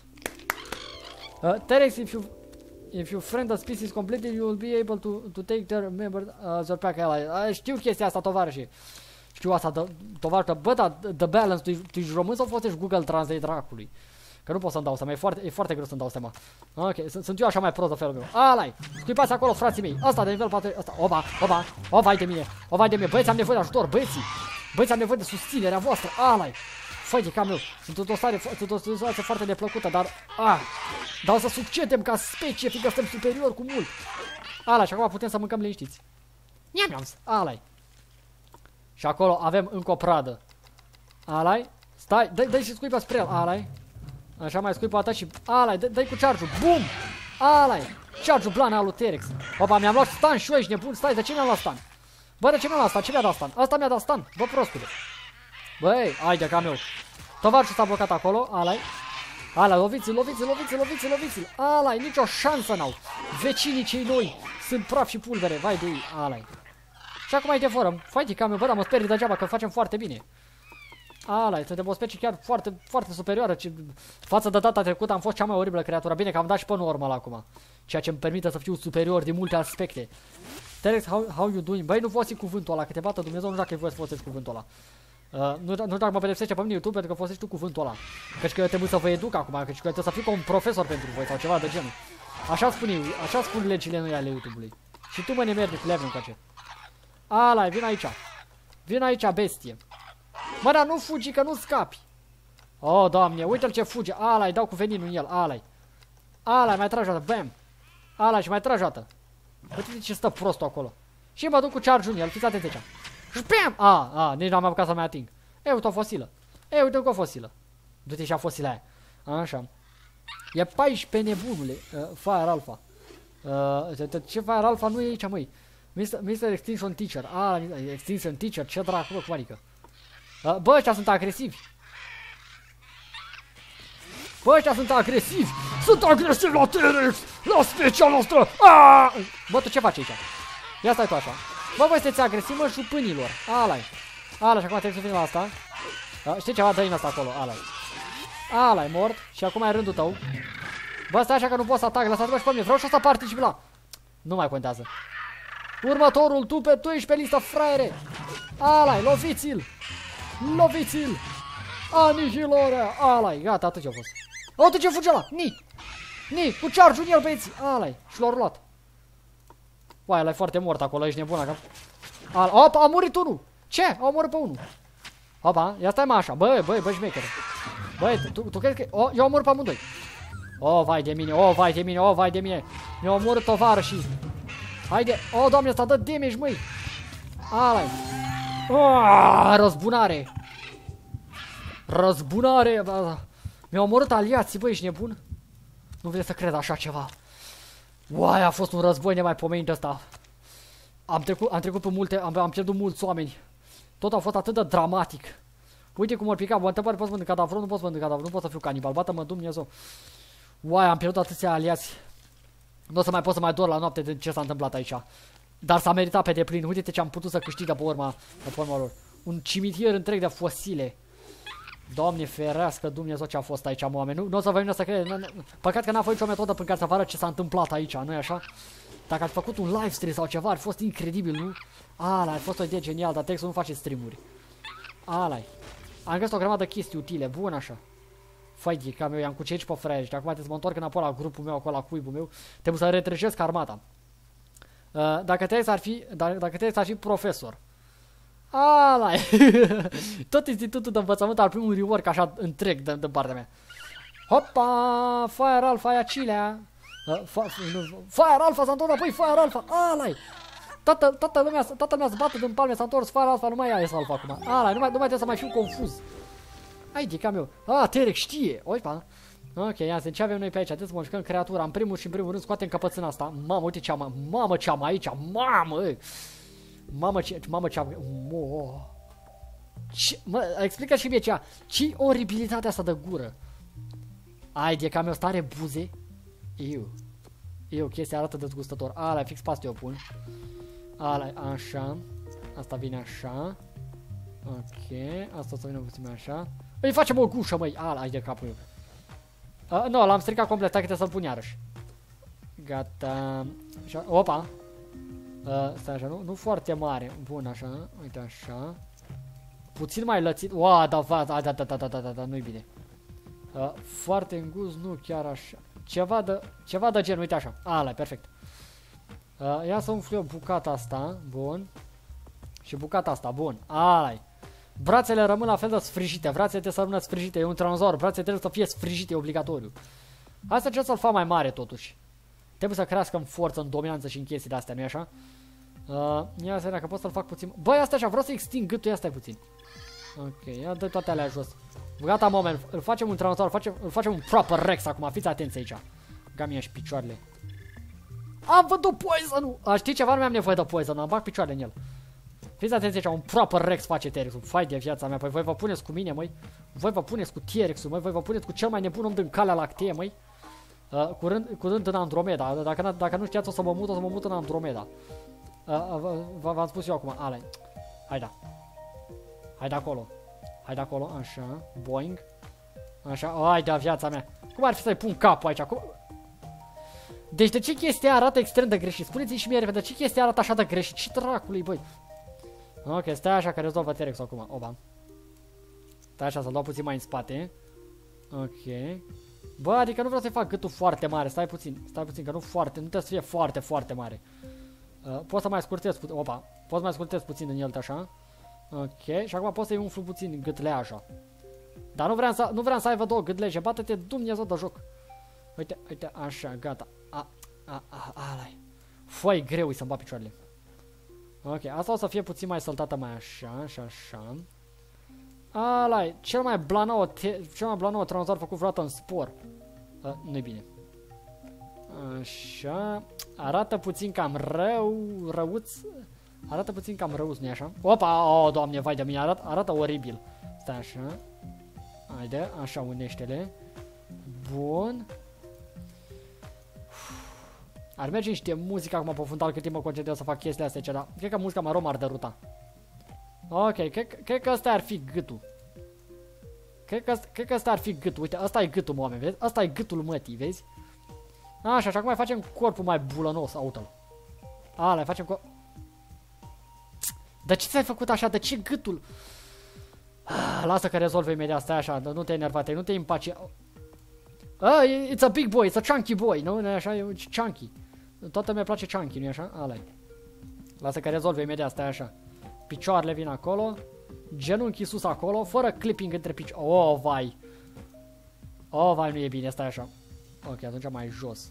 Terex, if you friend the species completely, you will be able to take their member their pack ally. Știu chestia asta, tovarășii. Știu asta, tovarășă. Bă, dar The Balance, tu ești român sau folosești Google Translate dracului? Că nu pot să-mi dau seama, e foarte greu să-mi dau seama. Ok, sunt eu așa mai prost de felul meu. Ala-i, scuipați acolo, frații mei. Asta de nivel 4, asta, o, vai de mine, băieți, am nevoie de ajutor, băieți, am nevoie de susținerea voastră, ala-i. Făi de cam eu, sunt o situație foarte neplăcută, dar, dar o să succedem ca specie, fiindcă suntem superior cu mult. Ala, și acum putem să mâncăm liniștiți. Ala-i. Și acolo avem încă o pradă. Ala-i, stai, dă-i și scuipa spre el, ala-i. Așa mai scuipa ta și, ala-i, dă-i cu charge-ul, bum! Ala-i, charge-ul blan al lui Terex. Opa, mi-am luat stun și eu, ești nebun, stai, de ce mi-am luat stun? Bă, de ce mi-am luat stun? Ce mi-a dat stun? Asta mi-a dat stun, bă, prostule. Băi, haide, cam eu. Tovarșul s-a blocat acolo, ala-i. Ala, loviți-l. Ala-i, nicio șansă n-au. Vecinii cei noi sunt praf și pulbere, vai de ei, ala-i. Și acum îi deforăm. Fai cam eu, bă, dar mă sperii degeaba că facem foarte bine. Ala-i, suntem o specie chiar foarte, foarte superioară. Față de data trecută am fost cea mai oribilă creatură. Bine că am dat și pe normal acum. Ceea ce îmi permite să fiu superior din multe aspecte. Terex, how you doing? Băi, nu folosi cuvântul ăla, că te bată Dumnezeu, nu știu dacă e voie să folosești cuvântul ăla. Nu știu dacă mă pedepsește pe mine YouTube pentru că folosești tu cuvântul ăla. Căci că eu trebuie să vă educ acum, căci că trebuie să fiu ca un profesor pentru voi sau ceva de genul. Așa spun legile noi ale YouTube-ului. Și tu mă nemerni cu level încoace. Ala, vin aici, bestie. Mă, dar nu fugi, că nu scapi. Oh, Doamne, uite-l ce fuge. Ala, îi dau cu veninul în el, ala, mai tragi o dată, bam. Ala, și mai tragi o dată. Uite ce stă prostul acolo. Și mă duc cu charge-ul în el, fiți atenți aici. Și bam! Nici n-am apucat să mai ating. Uite o fosilă. Uite încă o fosilă. Du-te și a fosila aia. Așa. E 14 nebunule. Fire Alpha. Ce Fire Alpha nu e aici, măi. Mr. Extinction Teacher. Extinction Teacher, ce dracu, bă, cum adică? Bă, ăștia sunt agresivi. Sunt agresivi la Terex, la specia noastră. Bă, tu ce faci aici? Ia stai tu așa. Bă, voi sunteți agresivi, mă, șupânilor. Ala-i. Ala, și acum trebuie să venim la asta. Știi ceva? Dă-i asta acolo, ala-i. Ala-i, mort. Și acum e rândul tău. Bă, stai așa că nu pot să atac. Lăsați-mă și pe mine. Vreau și o să particip la... Nu mai contează. Următorul, tu ești pe listă, fraiere. Ala-i, loviți-l. Anihilarea. Ala-i, gata, atât ce-a fost. Uite ce fuge ăla. Ni, cu charge-ul în el, băieți. Ala-i, și l-au rulat. Uai, ăla e foarte mort acolo, ești nebun acum. Opa, a murit unul. Ce? Au omorât pe unul. Opa, ia stai mă așa. Băi, șmechere. Băi, tu crezi că... Eu am omorât pe amândoi. Oh, vai de mine, oh, vai de mine, oh, vai de mine. Mi-a omorât tovarășii. Haide, oh, doamne, ăsta dă damage, măi. Ala-i. Oh, răzbunare. Răzbunare. Mi-a omorât aliații, băi, ești nebun? Nu vreți să cred așa ceva. Uai, a fost un război nemaipomenit ăsta. Am trecut pe multe, am pierdut mulți oameni. Tot a fost atât de dramatic. Uite cum ori pica, mă întrebare, poți mănânca cadavrul? Nu poți mănânca cadavrul, nu pot să fiu canibal, bată-mă Dumnezeu. Uai, am pierdut atâția aliați. Nu o să mai pot să mai dor la noapte de ce s-a întâmplat aici. Dar s-a meritat pe deplin, uite ce am putut să câștig de pe urma lor. Un cimitir întreg de fosile. Doamne ferească Dumnezeu ce a fost aici, oameni. Nu o să vă vină să crede. Păcat că n-a fost nicio metodă prin care să vă arăt ce s-a întâmplat aici, nu-i așa? Dacă ați făcut un live stream sau ceva, ar fi fost incredibil, nu? Ala, ar fi fost o idee genială, dar trebuie să nu faceți streamuri. Ala-i. Am găsit o grămadă de chestii utile, bun așa. Făi, ca meu, i-am cucerit pe fraieri și acum trebuie să mă întorc înapoi la grupul meu, acolo la cuibul meu. Trebuie să retrăjesc armata. Dacă trebuie să ar fi profesor. Ala-i. Tot institutul de învățământ ar primi un rework așa întreg de partea mea. Hopa! Fire Alpha aia cilea. Fire Alpha s-a întors apoi Fire Alpha. Ala-i. Toată lumea se bate din palme, s-a întors Fire Alpha, nu mai e Alpha acum. Ala-i, nu mai trebuie să mai fiu confuz. Haide, ca meu. Terek știe. Oipa. Ok, ia să ce avem noi pe aici? Trebuie să modificăm creatura. În primul rând scoatem căpățâna asta. Mamă, uite ce am. Mamă, ce am aici. Mamă, ce am. Mă, explică și mie ce oribilitatea asta de gură. Haide, ca meu, ăsta are buze. Chestia arată dezgustător. Ala, fix pe asta eu pun. Ala, așa. Asta vine așa. Ok, asta o să vină puțin mai așa. Îi facem o gușă, măi. Ala, hai de capul meu. Nu, l-am stricat complet, hai că trebuie să-l pun iarăși. Gata. Așa, opa. Stai așa, nu foarte mare. Bun, așa, uite așa. Puțin mai lățit. Ua, da, nu-i bine. Foarte îngust, nu chiar așa. Ceva de gen, uite așa. Ala, perfect. Ia să umflu eu bucata asta, bun. Și bucata asta, bun. Ala-i. Brațele rămân la fel de sfrijite, brațele trebuie să rămână sfrijite, e un tranzor, brațele trebuie să fie sfrijite, e obligatoriu. Asta încerc să-l fac mai mare totuși. Trebuie să crească în forță, în dominanță și în chestii de astea, nu-i așa? Ia să vedem că pot să-l fac puțin. Băi, asta așa, vreau să extind gâtul, ia stai puțin. Ok, ia dă toate alea jos. Gata, moment, îl facem un tranzor, îl facem un proper Rex acum, fiți atenți aici. Gami și picioarele. Am văzut poison-ul! Știi ceva? Nu mi-am nevoie de poison, am bag picioarele în el. Fiți atenți aici, un proper Rex face T-Rex-ul. Fai de viața mea, păi voi vă puneți cu mine, măi. Voi vă puneți cu T-Rex-ul, măi. Voi vă puneți cu cel mai nebun om din Calea Lactee, măi. Curând în Andromeda. Dacă nu știați, o să mă mut în Andromeda. V-am spus eu acum. Ale. Hai de acolo, așa. Boing. Așa, hai de viața mea. Cum ar fi să-i pun capul aici? Deci de ce chestia arată extrem de greșit? Spuneți-mi și mie repede, de ce chestia arată așa de greșit? Ce dracului, băi? Ok, stai așa că rezolvă T-Rex-ul acum. Oba. Stai așa, să-l dau puțin mai în spate. Ok. Bă, adică nu vreau să-i fac gâtul foarte mare. Stai puțin, că nu trebuie să fie foarte, foarte mare. Pot să mai scurtez puțin. Opa. Pot să mai scurtez puțin în el, așa. Ok, și acum pot să-i umflu puțin gâtle așa. Dar nu vreau să aibă două gâtlege. Bate-te Dumnezeu de joc. Uite, așa, gata. Ala-i. Foi, greu să-mi bat picioarele. Ok, asta o să fie puțin mai săltată mai așa, și așa. Ala-i, cel mai blanouă tranzor făcut vreodată în spor. Nu-i bine. Așa. Arată puțin cam răuț. Arată puțin cam răuț, nu-i așa? Opa, doamne, vai de mine, arată oribil. Stai așa. Haide, așa, unește-le. Bun. Ar merge niște muzică acum pe fundal cât timp mă concentrez să fac chestiile astea, dar cred că muzica mă m-ar deruta. Ok, cred că ăsta ar fi gâtul. Cred că ăsta ar fi gâtul. Uite, ăsta e gâtul, oameni, vezi? Ăsta e gâtul mătii, vezi? Așa, și acum mai facem corpul mai bulănos, auto-l. Ala, facem De ce ți-ai făcut așa? De ce gâtul? Lasă că rezolvă imediat, stai așa, nu te enerva, nu te impace. It's a big boy, it's a chunky boy, nu? Nu e așa, e chunky. Toată mi-e place chunky, nu e așa? Ala-i. Lasă că rezolvă imediat, stai așa. Picioarele vin acolo. Genunchii sus acolo, fără clipping între picioare. Oh, vai, nu e bine, stai așa. Ok, atunci mai jos.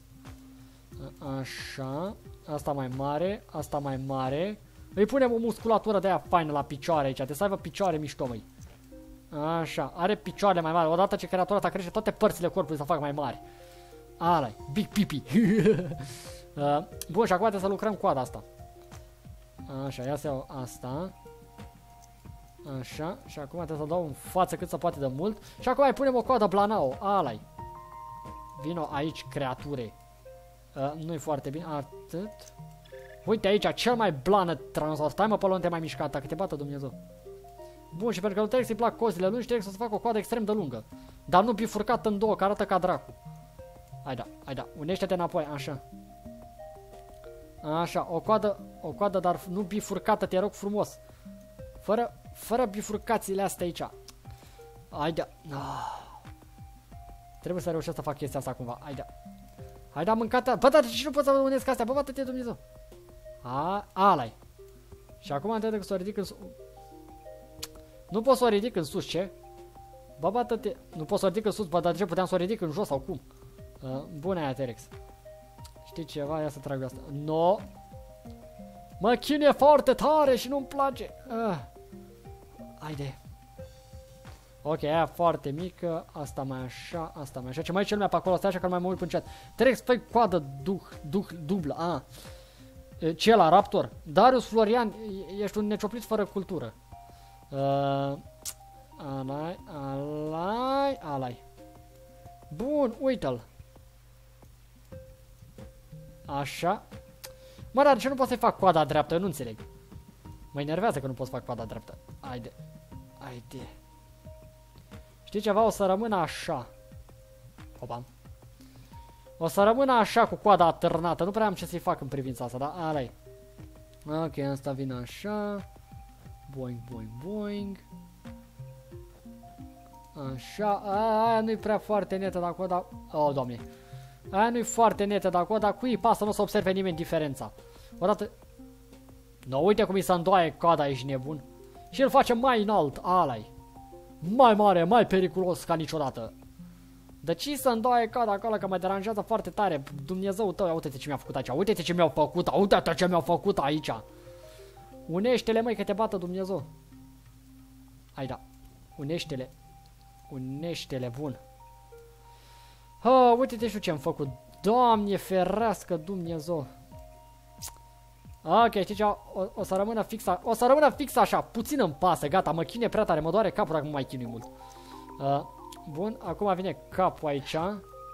Așa. Asta mai mare, asta mai mare. Îi punem o musculatură de aia faină la picioare aici. Trebuie să aibă picioare mișto, măi. Așa, are picioarele mai mari. Odată ce creatura ta crește, toate părțile corpului să fac mai mari. Ala-i, big pipi. Bun, și acum trebuie să lucrăm coada asta. Așa, ia să iau asta. Așa, și acum trebuie să dau în față cât se poate de mult. Și acum mai punem o coadă blanao. Ala-i. Vino aici, creature. Nu-i foarte bine. Atât. Uite aici, cel mai blană transor. Stai mă, pe unde te mai mișcat, dacă te bată Dumnezeu. Bun, și pentru că nu trebuie să-i plac cozile lungi, trebuie să fac o coadă extrem de lungă. Dar nu bifurcată în două, că arată ca dracu. Hai da, unește-te înapoi, așa. Așa, o coadă, dar nu bifurcată, te rog frumos. Fără bifurcațiile astea aici. Haide. Trebuie să reușesc să fac chestia asta cumva. Haide, mâncate. Bă, dar de ce nu pot să unesc astea? Bă, bată-te Dumnezeu. Ala-i. Și acum trebuie să o ridic în sus. Nu pot să o ridic în sus, ce? Bă, bată-te. Nu pot să o ridic în sus, bă, dar de ce puteam să o ridic în jos sau cum? Bună aia, T-Rex. Știi ceva? Ia să trag eu asta. No. Mă chinuie foarte tare și nu-mi place. Haide. Ok, aia foarte mică. Asta mai așa, asta mai așa. Ce mai e cel mai pe acolo? Stai așa că nu mai mă uit în chat. T-Rex, fă coadă dublă. Ce la Raptor? Darius Florian, ești un necioplit fără cultură. Alai. Bun, uite-l. Așa. Mă, dar de ce nu pot să-i fac coada dreaptă? Eu nu înțeleg. Mă enervează că nu pot să fac coada dreaptă. Haide. Știi ceva? O să rămână așa. Opa. O să rămână așa cu coada atârnată. Nu prea am ce să-i fac în privința asta, dar ala-i. Ok, asta vine așa. Boing. Așa. Aia nu-i prea foarte netă, dar coada... Oh, doamne. Aia nu-i foarte netă, dar coada cui pasă, nu o să observe nimeni diferența. Odată... No, uite cum îi se îndoaie coada, ești nebun. Și îl face mai înalt, ala-i. Mai mare, mai periculos ca niciodată. De ce să îndoaie coada acolo, că mă deranjează foarte tare. Dumnezeu tău, ia uite-te ce mi-a făcut aici. Uite-te ce mi-au făcut, uite-te ce mi-au făcut aici. Unește-le, măi, că te bată Dumnezeu. Hai da. Unește-le, bun. Uite-te și ce am făcut. Doamne ferească Dumnezeu. Ok, știi ce? O să rămână fix așa. O să rămână fix așa. Puțin îmi pasă, gata, mă chinuie prea tare. Mă doare capul dacă mă mai chinui mult. Bun, acum vine capul aici. Și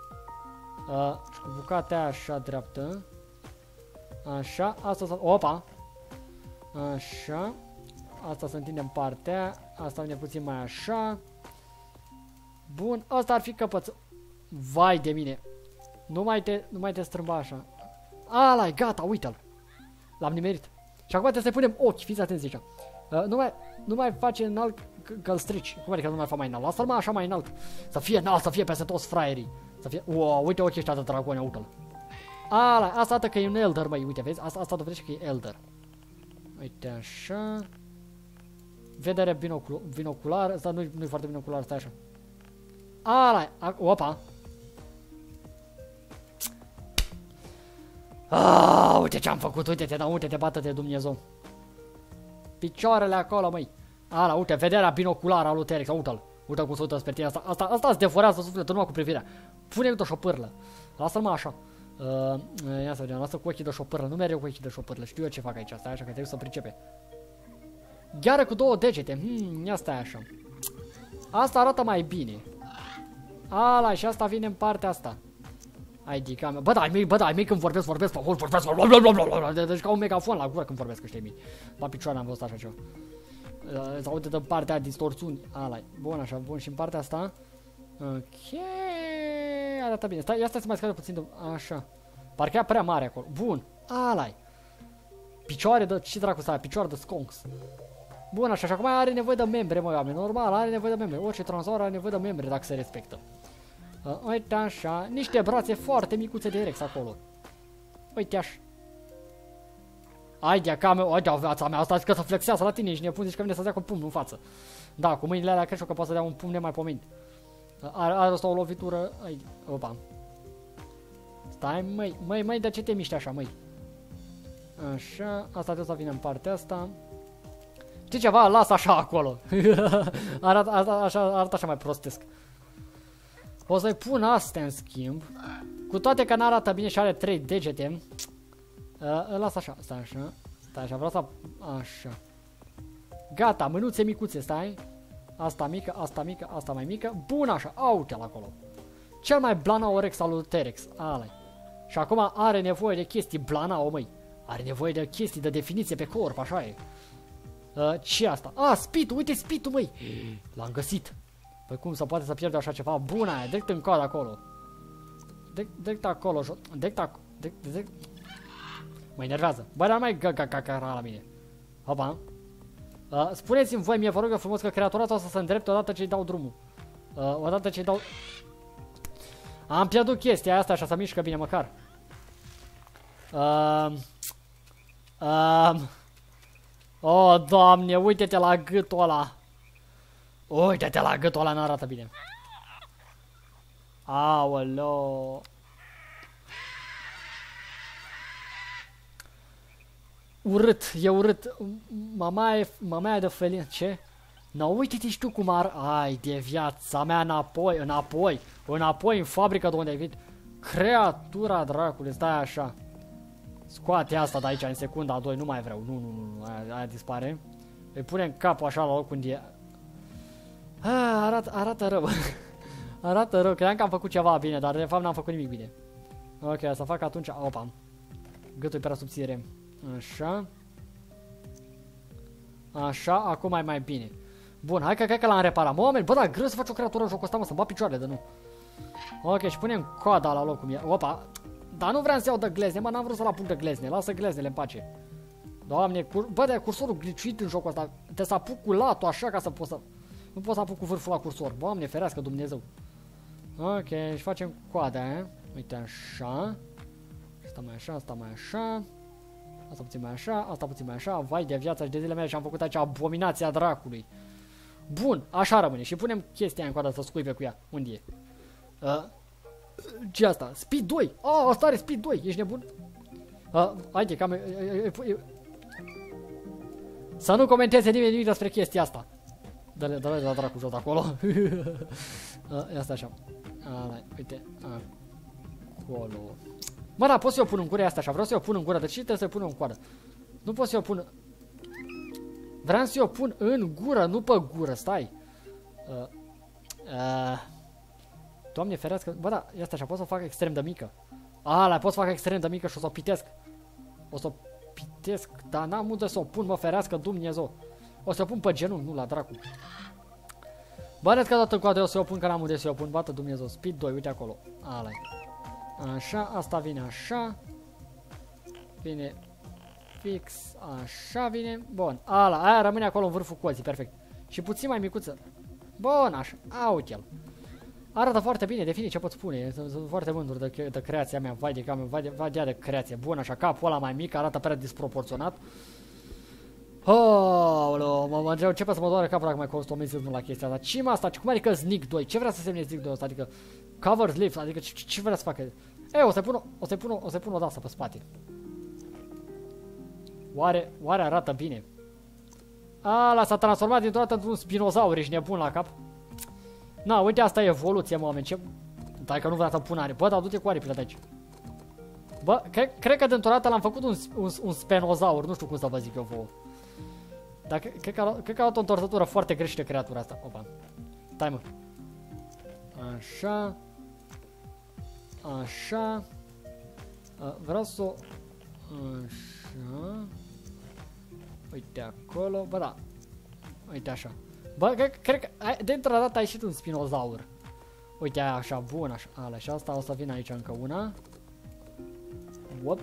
cu bucata aia așa dreaptă. Așa, asta să... Opa! Așa. Asta se întinde în partea. Asta vine puțin mai așa. Bun, asta ar fi căpăț. Vai de mine. Nu mai te strâmba așa. Ala-i, gata, uite-l. L-am nimerit. Și acum trebuie să punem ochi, fiți atenți aici. Nu mai face înalt că-l strici. Cum adică nu mai fac mai înalt? Lasă-l mai așa mai înalt. Să fie înalt, să fie peste toți fraierii. Să fie... Wow, uite ochii ăștia de dragone, uite-l. Ala, asta arată că e un elder, măi, uite, vezi? Asta dovedește că e elder. Uite așa. Vedere binocular. Asta nu-i foarte binocular, stai așa. Ala, opa. Uite ce am făcut, uite-te, da, uite-te, bată-te Dumnezeu. Picioarele acolo, măi. Ala, uite, vederea binoculară a lui T-Rex, uite-l. Uite cum se uită spre tine, asta îți deforează sufletul numai cu privirea. Pune-i de șopârlă. Lasă-l mă așa. Ia să vedem, lasă cu ochii de șopârlă, nu mereu cu ochii de șopârlă, știu eu ce fac aici, stai așa că trebuie să pricepe. Gheară cu două degete, ia stai așa. Asta arată mai bine. Ala, și asta vine în partea asta. Hai, dica mea. Bă, dai mei când vorbesc. Deci ca un megafon la gură când vorbesc ăștia mei. La picioare am văzut așa ceva. Să aude de partea aia, distorsiuni. Ala, bun, așa, bun. Și în partea asta. Ok. Arată bine. Stai, ia stai să mai scade puțin de... Așa. Parcă e prea mare acolo. Bun. Ala. Picioare de... Ce dracu să ai? Picioare de sconks. Bun, așa. Și acum are nevoie de membre, măi, oameni. Normal, are nevoie de membre. Orice tranzaur are nevoie de membre dacă se respectă. Uite așa, niște brațe foarte micuțe de Rex acolo. Uite așa. Haide, cameo, haide, viața mea, asta zic că să flexează la tine, ești nebun, zici că vine să dea cu pumnul în față. Da, cu mâinile alea cred că poate să dea un pumn nemaipomenit. Are asta o lovitură, opa. Stai, măi, de ce te miști așa, măi? Așa, asta trebuie să vină în partea asta. Știi ceva? Lasă așa acolo. arată așa mai prostesc. O să-i pun astea în schimb. Cu toate că n-arată bine și are 3 degete. Lasă așa, stai așa, vreau să... Așa. Gata, mânuțe micuțe, stai. Asta mică, asta mai mică. Bun așa, uite-l acolo. Cel mai Blanaorex al lui T-Rex. Ale. Și acum are nevoie de chestii Blanao, măi. Are nevoie de chestii de definiție pe corp, așa e. Ce asta? Spitul, uite spitul, măi. L-am găsit. Păi cum se poate să pierde așa ceva? Bună aia, direct în coadă acolo. Direct acolo, direct. Mă enervează. Bă, dar mai gaga la mine. Hopa. Spuneți-mi voi, mie vă rog eu frumos că creatura o să se îndrepte odată ce-i dau drumul. Odată ce-i dau... Am pierdut chestia asta așa, să mișcă bine măcar. Oh, Doamne, uite-te la gâtul ăla. Uite-te la gâtul ăla, n-arată bine. Aoleo. Urât, e urât. Mama e de felin. Ce? No, uite-te și tu cum ar... Ai de viața mea, înapoi în fabrică de unde ai venit. Creatura dracului, stai așa. Scoate asta de aici în secunda a 2, nu mai vreau. Nu, aia dispare. Îi punem capul așa la loc unde e. Arată rău. Arată rău, credeam că am făcut ceva bine, dar de fapt n-am făcut nimic bine. Ok, să fac atunci... Opa. Gâtul e prea subțire. Așa. Așa, acum e mai bine. Bun, hai că l-am reparat. Moment, bă, dar greu să faci o creatură în jocul ăsta, mă, să-mi bat picioarele de nu. Ok, și punem coada la loc cum e. Opa. Dar nu vreau să iau de glezne, mă, n-am vrut să-l apuc de glezne. Lasă gleznele în pace. Doamne, bă, de cursorul glitchuit în jocul ăsta. Te să apuc cu latul așa ca să pot să... Nu pot să apuc cu vârful la cursor. Doamne, ferească Dumnezeu. Ok, și facem coada, uite așa. Asta mai așa, asta mai așa. Asta puțin mai așa, asta puțin mai așa. Vai de viața și de zilele mele și am făcut aici abominația dracului. Bun, așa rămâne. Și punem chestia aia în coadă să scuipe cu ea. Unde e? Ce asta? Speed 2! Asta are Speed 2! Ești nebun? Haide, cam... Să nu comenteze nimeni nimic despre chestia asta. Dă-le la dracu jos acolo. Ia stai așa. Uite. Acolo. Mă, da, pot să o pun în gură asta așa. Vreau să o pun în gură. De ce trebuie să o pun în coadă? Nu pot să o pun... Vreau să o pun în gură, nu pe gură. Stai. Doamne ferească. Bă, da, ia stai așa. Pot să o fac extrem de mică. Pot să fac extrem de mică și o să o pitesc. O să o pitesc. Dar n-am unde să o pun, mă, ferească Dumnezeu. O să o pun pe genunchi, nu la dracu. Băneți că dată coadă eu să o pun, că n-am unde să o pun. Bată Dumnezeu. Speed 2, uite acolo. Așa, asta vine așa. Vine fix, așa vine. Bun, aia rămâne acolo în vârful coții, perfect. Și puțin mai micuță. Bun, așa, uite-l. Arată foarte bine, define ce pot spune. Sunt foarte mândru de creația mea. Vai de cam, vai de creație. Bun, așa, capul ăla mai mic, arată prea disproporționat. Mă întreb să mă doare capul dacă mai customizez la chestia asta. Ce-mă asta? Cum adică Sneak 2? Ce vrea să semne Sneak 2 ăsta? Adică Cover Lift, adică ce vrea să facă? O să-i pun o dasă pe spate. Oare arată bine? S-a transformat dintr-o dată într-un spinozaur, ești nebun la cap. Na, uite, asta e evoluție, mă, oameni. Ce... Dai că nu vrea să pun aripi. Bă, dar du-te cu aripile de aici. Bă, cred că dintr-o dată l-am făcut un spinozaur. Nu știu cum să vă zic eu vouă. Dar cred că a luat o întorsătură foarte greșită creatura asta. Opa. Stai, mă. Așa. Așa. Vreau să o... Așa. Uite acolo. Bă, da. Uite așa. Bă, cred că dintr-o dată a ieșit un spinozaur. Uite aia așa, bun, așa. Și asta o să vină aici încă una. Wop.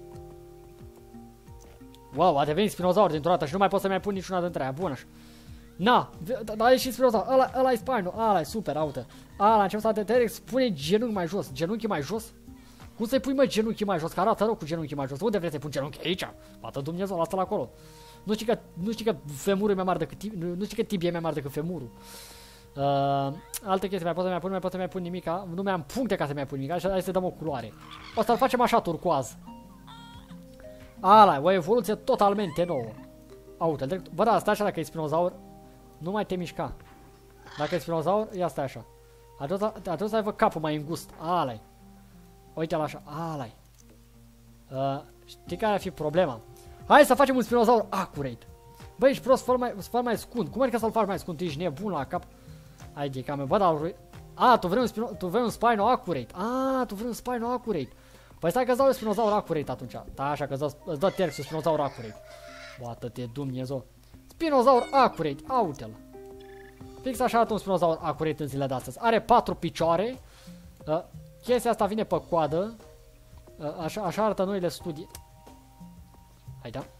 Wow, a devenit spinozaur dintr-o dată și nu mai pot să mai pun niciuna dintre aia. Bun așa. Na, a ieșit spinozaur. Ăla e spinul. Ăla e super, uite. A început să T-Rex, pune genunchi mai jos. Genunchi mai jos? Cum să-i pui, mă, genunchi mai jos? Că arată rău cu genunchi mai jos. Unde vrei să-i pun genunchi? Aici. Bată Dumnezeu, lasă-l acolo. Nu știi că femurul e mai mare decât nu știi că tibia e mai mare decât femurul. Alte chestii, mai pot să mai pun nimica. Nu mai am puncte ca să mai pun nimica. Așa, hai să dăm o culoare. O să-l facem așa, turcoaz. Ala, o evoluție totalmente nouă. Uite, direct. Bă, da, stai așa dacă e spinozaur. Nu mai te mișca. Dacă e spinozaur, ia stai așa. Atunci să aibă capul mai îngust. Ala-i. Uite-l așa. Ala-i. Știi care ar fi problema? Hai să facem un spinozaur accurate. Băi, ești prost, fă mai scund. Cum adică să-l faci mai scund? Ești nebun la cap. Hai de cam, bă, dar tu vrei un spino accurate. Tu vrei un spino accurate. Păi stai că îți dau un spinozaur accurate atunci. Da, așa că îți dă terx un spinozaur accurate. Bată-te Dumnezeu. Spinozaur accurate, uite-l. Fix așa arată un spinozaur accurate în zilele de astăzi. Are 4 picioare. Chestia asta vine pe coadă. Așa arată noile studii. Hai da.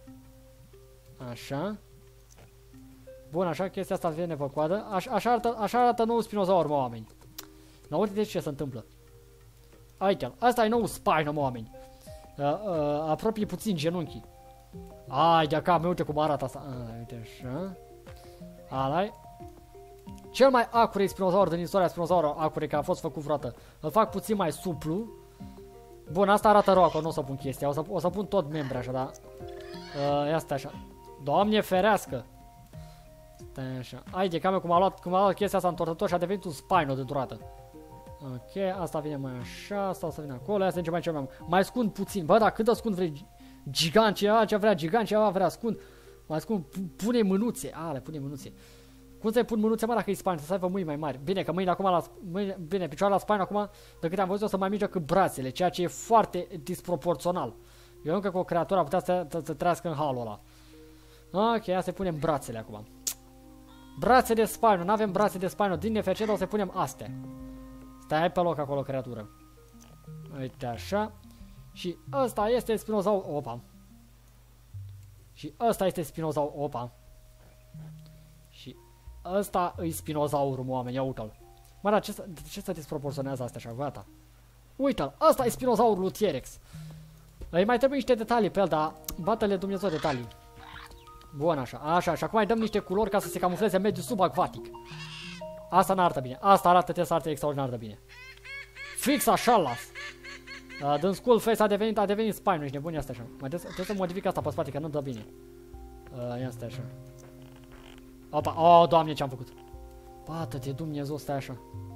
Așa. Bun, așa, chestia asta vine pe coadă. Așa arată nou spinozaur, mă, oameni. Nu uite ce se întâmplă. Uite-l. Asta e nou spino, mă, oameni. Apropie puțin genunchii. Ai de acá, uite cum arată asta. Uite așa. Ala-i. Cel mai accurate spinozaur din istoria spinozaurului accurate care a fost făcut vreodată. Îl fac puțin mai suplu. Bun, asta arată rău acolo, nu o să pun chestia. O să pun tot membri așa, da? Ia stai așa. Doamne ferească! Stai așa. Hai de cam cum a luat chestia asta întortător și a devenit un spino de durată. Ok, asta vine mai așa, asta o să vină acolo, ia să zicem mai ceva mai scund puțin. Bă, dar cât de scund vrei? Gigant, ce vrea gigant, ceva vrea scund. Mai scund, pune mânuțe. Pune mânuțe. Cum să-i pun mânuțe, mă, dacă e spine, să aibă mâini mai mari. Bine, că mâinile acum bine, picioarele la spine acum, de câte am văzut, o să mai mică cât brațele, ceea ce e foarte disproporțional. Eu încă cu o creatură putea să trăiască în halul ăla. Ok, ia să punem brațele acum. Brațe de spino, nu avem brațe de spino, din nefericire o să punem astea. Stai pe loc acolo, creatură. Uite așa. Și ăsta este spinozaur, opa. Și ăsta este spinozaur, opa. Și ăsta e spinozaurul, oameni, ia uite-l. Mă, dar ce se disproporționează astea așa, gata. Uite-l, ăsta e spinozaurul lui T-Rex. Îi mai trebuie niște detalii pe el, dar bată-le Dumnezeu detalii. Bun, așa, așa, și acum îi dăm niște culori ca să se camufleze în mediul subacvatic. Asta n-arată bine, asta arată, trebuie să arate extraordinar de bine. Fix așa las. Din Skull Face a devenit spine, ești nebun, ia stai așa. Trebuie să modific asta pe spate, că nu dă bine. Ia stai așa. Opa, oh, Doamne, ce-am făcut. Bată-te Dumnezeu, stai așa.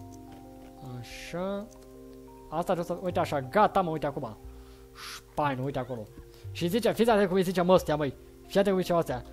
Așa. Asta trebuie să, uite așa, gata, mă, uite acum. Spine, uite acolo. Și zice, fiți atent cum îi zicem ăstea, măi. Fii atent cum îi zicem ăstea.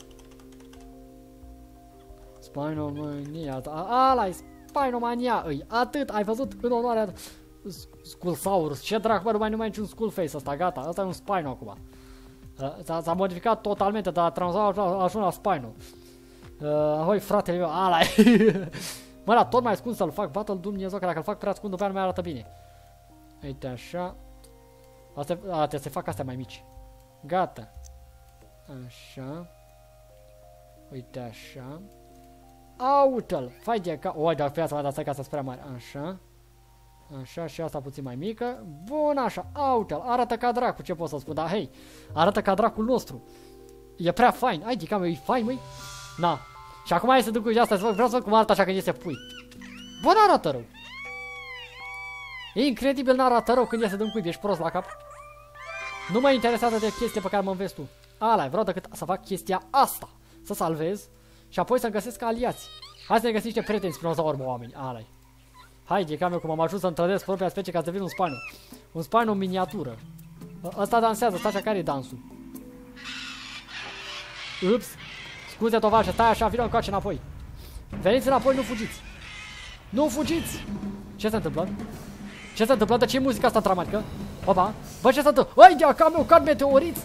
Spinomania, ala-i Spinomania, îi, atât, ai văzut în onoarea Skullsaurus, ce dracu, bă, nu mai numai niciun Skull Face ăsta, gata, ăsta e un Spino acum. S-a modificat totalmente, dar tranzaur a ajuns la Spino. Ahoi, fratele meu, ala-i. Mă, dar tot mai scund să-l fac, bată-l Dumnezeu, că dacă îl fac prea scund, după aia nu mai arată bine. Uite așa. Trebuie să fac astea mai mici. Gata. Așa. Uite așa. Uite-l! Fai de ca... O, dar viața mea, dar stai ca să-ți prea mare. Așa. Așa, și asta puțin mai mică. Bun, așa. Uite-l! Arată ca dracu, ce pot să spun. Dar, hei, arată ca dracul nostru. E prea fain. Hai, de cam, e fain, măi? Na. Și acum hai să duc cu asta, vreau să văd cum arată așa când iese pui. Bă, n-arată rău. E incredibil, n-arată rău când iese din cuib. Ești prost la cap. Nu mă interesează de chestia pe care mă înveți tu. Ala, vreau decât să fac chestia asta. Să salvez și apoi să-mi găsesc aliați. Hai să ne găsim niște prieteni spinozauri, mă, oameni. Ala-i. Haide, cam eu cum am ajuns să întrădesc propria specie ca să devin un spino. Un spino în miniatură. Ăsta dansează, stai așa, care e dansul? Ups. Scuze, tovarășe, stai așa, vină încoace înapoi. Veniți înapoi, nu fugiți. Nu fugiți! Ce se întâmplă? Ce se întâmplă? De ce e muzica asta dramatică? Opa! Bă, ce se întâmplă? Ai, de acá, meu, cad meteoriți!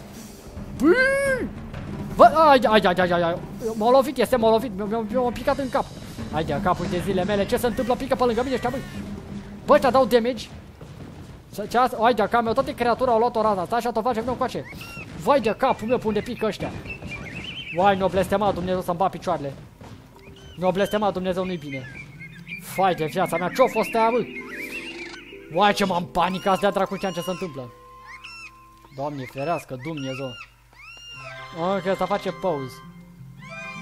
Bă, ai, m-a lovit, este, m-a lovit, mi-a picat în cap. Hai de capul de zile mele, ce se întâmplă? Pică pe lângă mine ăștia, băi. Bă, ăștia dau damage. Hai de acá, meu, toate creatura au luat o rază. Stai așa, tot face, vină încoace. Vai de capul meu, pe unde pică ăștia. Vai, ne-o blestemat Dumnezeu să-mi bat picioarele. Ne-o blestemat Dumnezeu, nu-i bine. Vai de viața mea, ce-o fost aia, bă? Vai, ce m-am panicat, de-a dracu ce se întâmplă. Doamne ferească, Dumnezeu. Ok, asta face pause.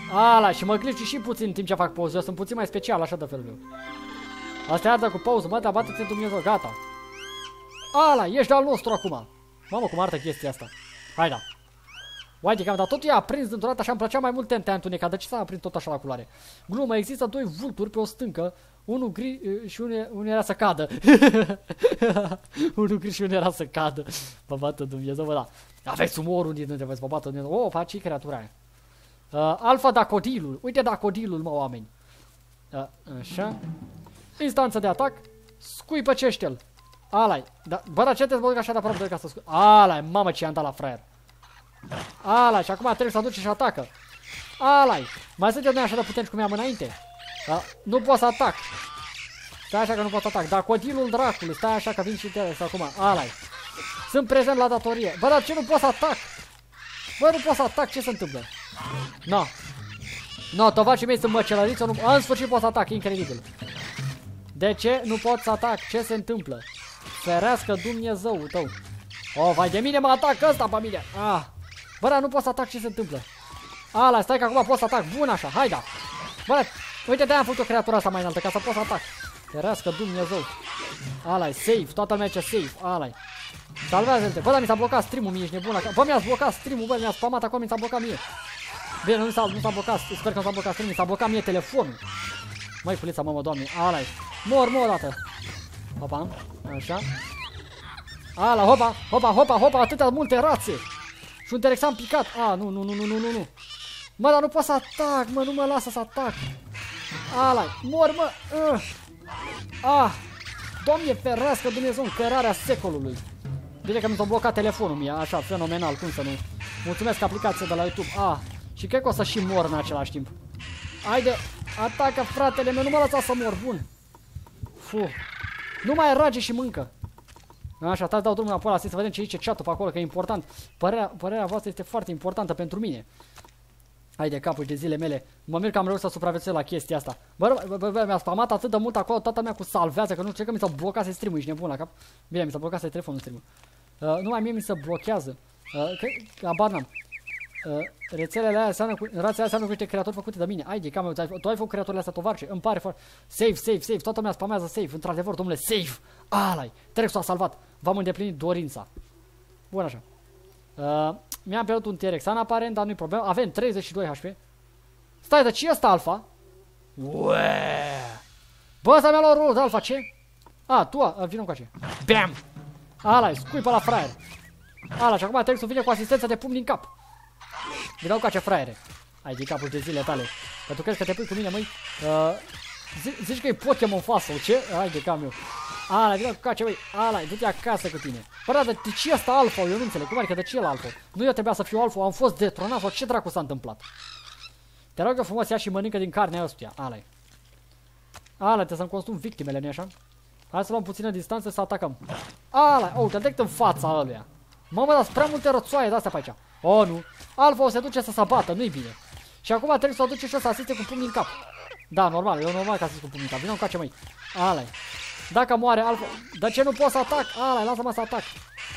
Ala, și mă glitch și puțin în timp ce fac pauză. Eu sunt puțin mai special, așa de felul meu. Asta e arda cu pauză, mă, dar bate-te Dumnezeu, gata. Ala, ești al nostru acum. Mamă, cum arată chestia asta. Hai da. Uite, dar totul e aprins dintr-o dată așa, îmi plăcea mai mult tentea întunecat. De ce s-a aprins tot așa la culoare? Glumă, există doi vulturi pe o stâncă. Unul gri și unul era să cadă. Unul gri și unul era să cadă. Vă bată Dumnezeu, vă da. Aveți umor unii dintre voi, vă bată Dumnezeu. Oh, faci creatura aia. Alfa Dacodilul. Uite Dacodilul, mă, oameni. Așa. Instanță de atac. Scuipă ceștel. Ala-i. Da, bă, dar ce te-ți băg așa de aproape de ca să scuipă? Ala-i, mamă, ce i-am dat la fraier. Ala, și acum trebuie să aduce și atacă. Ala-i. Mai sunt eu noi așa de puternici cum i-am înainte. Nu pot să atac. Stai așa că nu pot să atac. Dar codilul dracului. Stai așa că vin și te acum. Ala-i. Sunt prezent la datorie. Bă, dar ce nu pot să atac? Bă, nu pot să atac. Ce se întâmplă? No. No, tovacii mei sunt măcelăriți. În sfârșit pot să atac. Incredibil. De ce nu pot să atac? Ce se întâmplă? Ferească Dumnezeu tău. Oh, vai de mine, mă atacă ăsta pe mine. Bă, dar nu pot să atac. Ce se întâmplă? Ala, stai că acum pot să atac. Bun așa, hai da. Bă, uite, de-aia am făcut o creatură asta mai înaltă, ca să pot să atac. Ferească Dumnezeu. Ala-i, save, toată lumea ce save, ala-i. Salvează-te. Bă, dar mi s-a blocat stream-ul, mie, ești nebun. Bă, mi-a blocat stream-ul, bă, mi-a spamat acolo, mi s-a blocat mie. Bine, nu s-a blocat, sper că nu s-a blocat stream-ul, mi s-a blocat mie telefonul. Măi, fulița, mă, doamne, ala-i. Mor o dată. Hopa, așa. Ala, hopa, hopa, hopa, hopa, atâtea multe rațe. Și un Terexan picat. Nu. Mă, dar nu pot să atac, mă, nu mă lasă să atac. Ala-i, mor, mă. Doamne ferească Dumnezeu, încărarea secolului. Bine că mi s-a blocat telefonul mie, așa, fenomenal, cum să nu. Mulțumesc aplicația de la YouTube. Și cred că o să și mor în același timp. Haide, atacă fratele meu, nu mă lăsa să mor, bun. Nu mai rage și mâncă. Așa, dau drumul înapoi la să vedem ce zice chat-ul pe acolo, că e important. Părerea voastră este foarte importantă pentru mine. Hai de capul de zile mele. Mă mir că am reușit să supraviețuiesc la chestia asta. Bă, mi-a spamat atât de mult acolo, toată lumea cu salvează, că nu știu că mi s-a blocat stream-ul, ești nebun la cap. Bine, mi s-a blocat telefonul stream-ul. Numai mie mi se blochează. Abar n-am. Rețelele aia seamănă cu niște creatori făcute de mine. Hai de cam, tu ai făcut creatorile astea tovarce. Îmi pare foarte... Save. Toată lumea spamează save. Într-adevăr, domnule, save. Ala-i. Trexul a salvat. V-am îndeplinit dorința. Bun așa. Mi-am pierdut un Terexan aparent, dar nu-i problemă. Avem 32 HP. Stai, de ce e ăsta alfa? Bă, ăsta mi-a luat rolul de alfa, ce? Tu, vină încoace. Bam! Ala-i, scuipă la fraier. Ala, și acum Terexul vine cu asistența de pumn din cap. Vină încoace, fraiere. Ai de capul de zile tale. Că tu crezi că te pui cu mine, măi? Zici că e Pokémon fast sau ce? Hai de cam eu. Ala, vină cu cace, băi. Ala, du-te acasă cu tine. Bă, dar de ce ăsta alfa? Eu nu înțeleg. Cum adică de ce el alfa? Nu eu trebuia să fiu alfa, am fost detronat sau ce dracu s-a întâmplat? Te rog eu frumos, ia și mănâncă din carnea ăstuia. Ala-i. Ala, trebuie să-mi consum victimele, nu-i așa? Hai să luăm puțină distanță să atacăm. Ala, te direct în fața ăluia. Mamă, dar sunt prea multe rățoaie de-astea pe aici. Nu. Alfa o se duce să se bată, nu-i bine. Și acum trebuie să o duce și o să asiste cu pumnii în cap. Da, normal, eu normal că asist cu pumnii în cap. Vină încoace, măi. Ala-i. Dacă moare Alfa... De ce nu pot să atac? Ala-i, lasă-mă să atac.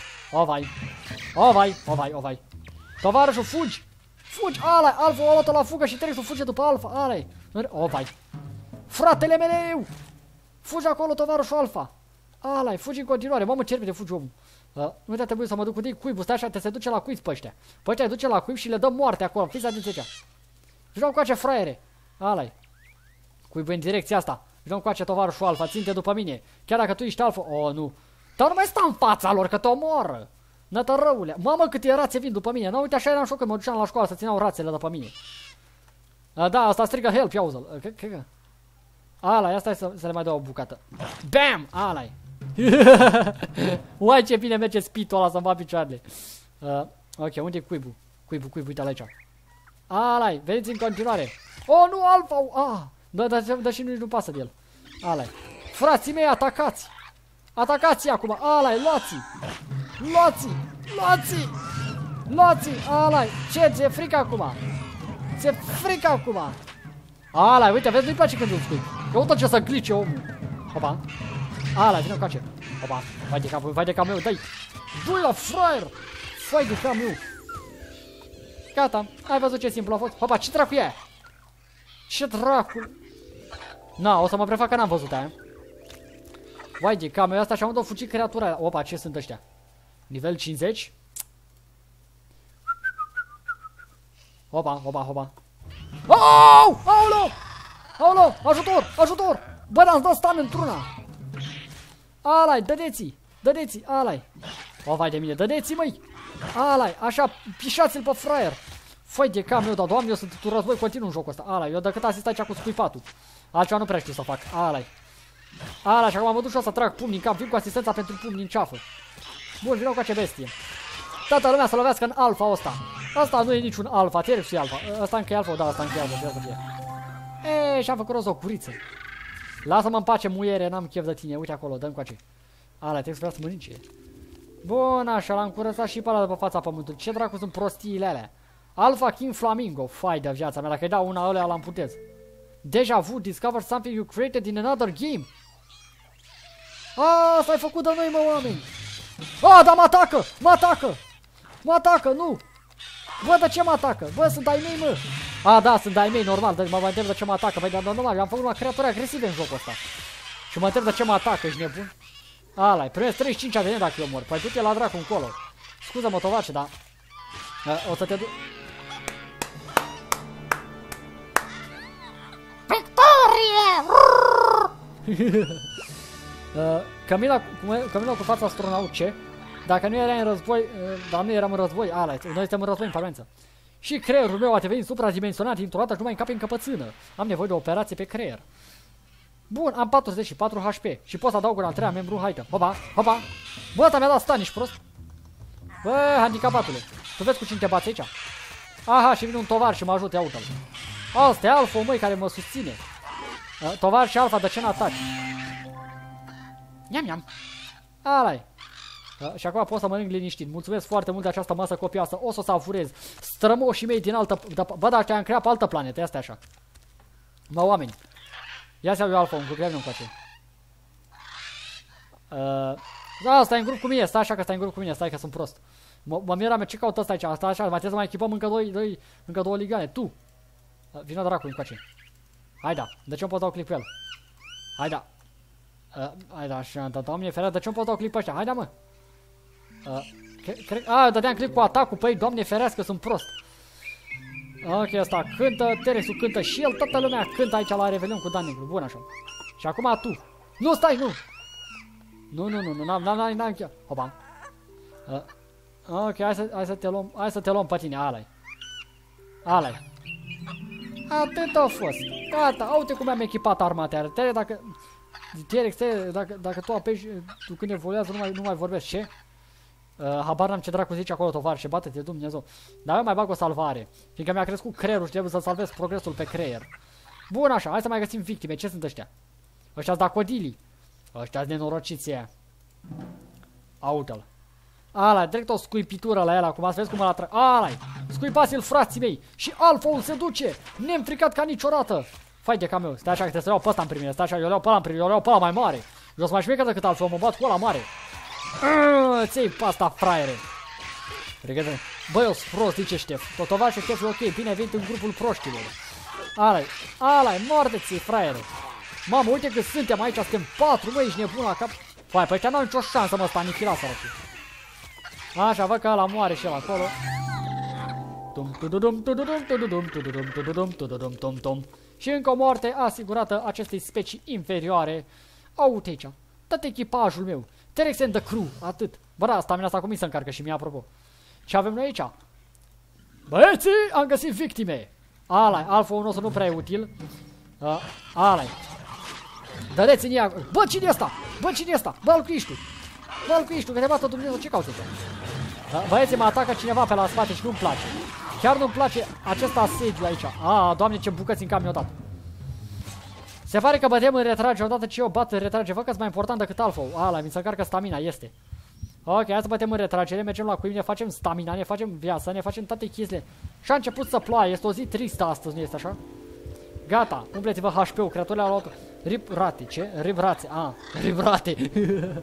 O vai. Tovarășul, fugi. Fugi, ala-i. Alfa o luat-o la fugă și trebuie să fuge după Alfa. Ala-i. O vai. Fratele meu. Fugi acolo, tovarășul Alfa. Ala-i, fugi în continuare. Mamă, ce repede fugi omul. Nu te-a trebuit să mă duc cu cuibul. Stai așa, te se duce la cuib pe ăștia. Pe ăștia îi duce la cuib și le dă moarte acolo. Fiți atenți aici. Vreau cu acea fraiere. Ala-i. Cuibul în direcția asta. Vreau cu acea tovarășul Alfa. Ține-te după mine. Chiar dacă tu ești Alfa. Nu. Dar nu mai sta în fața lor că te omoră. Nătărăule. Mamă, câte rațe vin după mine. Nu, uite, așa eram și eu când mă duceam la școală să țineau rațele după mine. Da, asta strigă help, iauzi-l. Cred că... Ala-i, asta e să le mai dau o bucată. Bam! Ala-i. Uai, ce bine merge spitul ăla să-mi va picioarele. Ok, unde e cuibul? Cuibul, uite-l aici. Ala-i, veniți în continuare. Nu, Alfa! Dar și nu pasă de el. Ala-i. Frații mei, atacați! Atacați-i acum! Ala-i, luați-i! Ala-i! Ce-ți e frică acum? Ți-e frică acum? Ala-i, uite, vezi, nu-i place când îl spui. Că uite ce să glice omul. Opa. Ala, vină încoace. Opa, vai de cam meu, dai. Du-i la fraier. Vai de cam meu. Gata, ai văzut ce simplu a fost? Opa, ce dracu e aia? Ce dracul? Na, o să mă prefac că n-am văzut aia. Vai de camera asta și-am unde-o fugit creatura. Opa, ce sunt ăștia? Nivel 50? Opa, opa, opa. Oh! Aoleu! Aoleu! Ajutor! Ajutor! Bă, n-am dat stun într-una! Alai, dădeți-i! Dădeți-i, alai! O, vai de mine, dădeți-i, măi! Alai, așa, pișați-l pe fraier! Făi de cam eu, dar doamne, eu sunt un război continuu în jocul ăsta. Alai, eu decât asist aici cu scuipatul. Altceva nu prea știu să fac. Alai. Alai, și acum mă duc și o să trag pumni în cap, vin cu asistența pentru pumni în ceafă. Bun, vină cu acea bestie. Toată lumea să lovească în alfa ăsta. Asta nu e niciun alfa, T-Rex e alfa. Ăsta încă e alfa, da, ăsta încă e alfa, trebuie să fie. Eee, și-am făcut rost o curiță. Lasă-mă în pace, muiere, n-am chef de tine. Uite acolo, dăm cu ace. Alai, trebuie să vrea să mănânce. Bun, așa, l-am curățat și pe ăla de pe fața pământului. Ce dracu sunt prostiile alea? Alpha King Flamingo, fai de viața mea, dacă îi dau una alea la amputez. Deja vu, discover something you created in another game. Asta ai făcut de noi, mă, oameni. Dar mă atacă, mă atacă. Mă atacă, nu. Bă, de ce mă atacă? Bă, sunt ai mei, mă. Da, sunt ai mei, normal, deci mă mai întreb de ce mă atacă. Păi, dar normal, eu am făcut una creatură agresive în jocul ăsta. Și mă întreb de ce mă atacă, ești nebun? Alai, primesc 35 ADN dacă eu mor. Păi du-te la dracu încolo. Scuză-mă, tovace, dar o să te duc. Camila cu fața astronaut, ce? Dacă nu era în război, dar nu eram în război, alai, noi suntem în război în permanență. Și creierul meu a devenit supradimensionat dintr-o dată și nu mai încape în căpățână. Am nevoie de o operație pe creier. Bun, am 44 HP și pot să adaug un al treia membru, haide. Hopa, hopa. Bă, ăsta mi-a dat stun, ești prost? Bă, handicapatule, tu vezi cu cine te bați aici? Aha, și vine un tovar și mă ajută, ia uite-l. Asta e alfa, măi, care mă susține. Tovar și alfa, de ce n-ataci? Iam. Alai. Și acum pot să mănânc liniștit. Mulțumesc foarte mult de această masă copioasă. O să o savurez. Strămoșii mei din altă... Bă, dar te-am creat pe altă planetă. Asta e așa. Mă, oameni. Ia să iau eu alfa, un grup, nu-mi place. Da, stai în grup cu mine. Stai așa că stai în grup cu mine. Stai că sunt prost. Mă miram, ce caută ăsta aici? Asta așa, mai trebuie să mai echipăm încă două ligane. Tu. Vină dracului încoace. Haida, de ce nu pot dau clip pe el? Haida. Haida, așa, doamne ferește, de ce nu pot dau clip pe ăștia? Haida, mă. Dădeam clip cu atacul, păi, doamne ferească, sunt prost. Ok, asta cântă, T-Rex-ul cântă și el, toată lumea cântă aici la Revelion cu Dan Negru. Bun, așa. Și acum tu. Nu, stai, nu. Nu, n-am chiar. Hopa. Ok, hai să te luăm pe tine, alai. Atât a fost. Gata, uite cum am echipat arma dacă tu apeși, tu când evoluează nu mai vorbești, ce? Habar n-am ce dracu zice acolo, tovar, și bate-te Dumnezeu. Dar eu mai bag o salvare, fiindcă mi-a crescut creierul și trebuie să salvez progresul pe creier. Bun, așa, hai să mai găsim victime. Ce sunt ăștia? Ăștia-s dacodilii. Ăștia-s nenorociții aia. Aută-l. Alai, direct o scuipitură la el acum, să vezi cum îl atrag. Alai, scuipați-l, frații mei. Și alfa-ul se duce, neînfricat ca niciodată. Fai de cam eu, stai așa că trebuie să iau pe ăsta în primire. Stai așa, eu iau pe ăla în primire, eu iau pe ăla mai mare. Eu sunt mai șmecher decât alfa, mă bat cu ăla mare. Ți-ai pe asta, fraiere. Pregătă. Băi, eu sunt prost, zice Ștef. Totovașul Ștef e ok, bine ai venit în grupul proștilor. Alai, moarte-ți, fraiere. Mamă, uite că suntem aici, suntem 4, măi, ești nebun la cap. Fai, pe ăștia n-au nicio șansă, mă, ăsta anichila sărăcu. Așa, văd că ăla moare și el acolo. Și încă o moarte asigurată acestei specii inferioare. Uite aici, tot echipajul meu. T-Rex and the crew, atât. Bă, da, stamina asta cum să încarcă și mie, apropo. Ce avem noi aici? Băieții, am găsit victime. Alai, alfa 1 să nu prea e util. Alai. Dădeți-mi ea. Bă, cine e ăsta? Bă, cine e ăsta? Bă, alcuiștu. Bă, alcuiștu, că te bată Dumnezeu, ce cauți aici? Băieții, mă atacă cineva pe la spate și nu-mi place. Chiar nu-mi place acest asediu aici. Doamne, ce bucăți în cap mi-o dat. Se pare că bătem în retrage, odată ce eu bat în retrage, văd că-s mai important decât alfa. Mi se încarcă stamina, este. Ok, hai să bătem în retragere, mergem la cuib, ne facem stamina, ne facem viață, ne facem toate chestiile. Și a început să ploaie, este o zi tristă astăzi, nu este așa? Gata, umpleți-vă HP-ul, creaturile au luat. Ribrate, ce? Ribrațe, ribrate.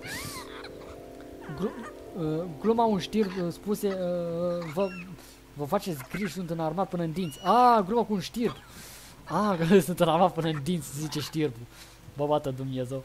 Gluma un știr spuse, vă faceți griji, sunt înarmat până în dinți. Gluma cu un știr. Că sunt ramat până în dinți, zice știrbul. Bă, bată Dumnezeu.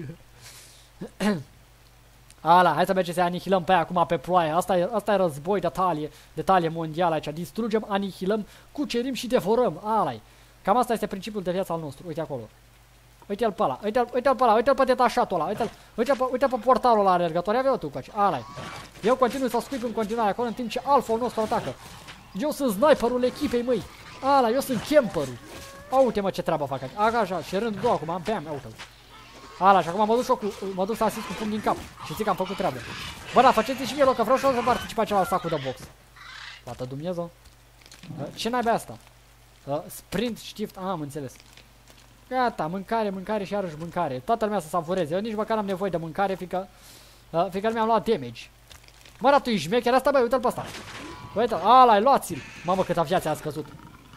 Ala, hai să mergem să anihilăm pe aia acum pe ploaie. Asta e război de talie mondială aici. Distrugem, anihilăm, cucerim și devorăm. Ala-i. Cam asta este principiul de viață al nostru. Uite acolo. Uite-l pe ăla, uite-l pe ăla, uite-l pe detașatul ăla, uite-l pe portalul ăla alergător, ia tu coace, ala-i. Eu continui să scuip în continuare acolo în timp ce alfa-ul nostru atacă. Eu sunt sniperul echipei, măi. Ala, eu sunt camperul. Uite mă ce treabă fac aici. Așa, și rândul 2 acum, am pe am, uite-l. Ala, și acum mă duc să asist cu pumn din cap. Și zic că am făcut treabă. Bă, da, faceți și mie loc, că vreau și eu să participa ceva la sacul de box. Bată Dumnezeu. Ce n-ai asta? Sprint, shift, am înțeles. Gata, mâncare și iarăși mâncare. Toată lumea să savureze. Eu nici măcar am nevoie de mâncare, fiindcă nu mi-am luat damage. Mă, da, tu ești șmecher asta, băi, uite-l pe ăsta. Uite-l, ala, luați-l. Mamă, cât aviația a scăzut.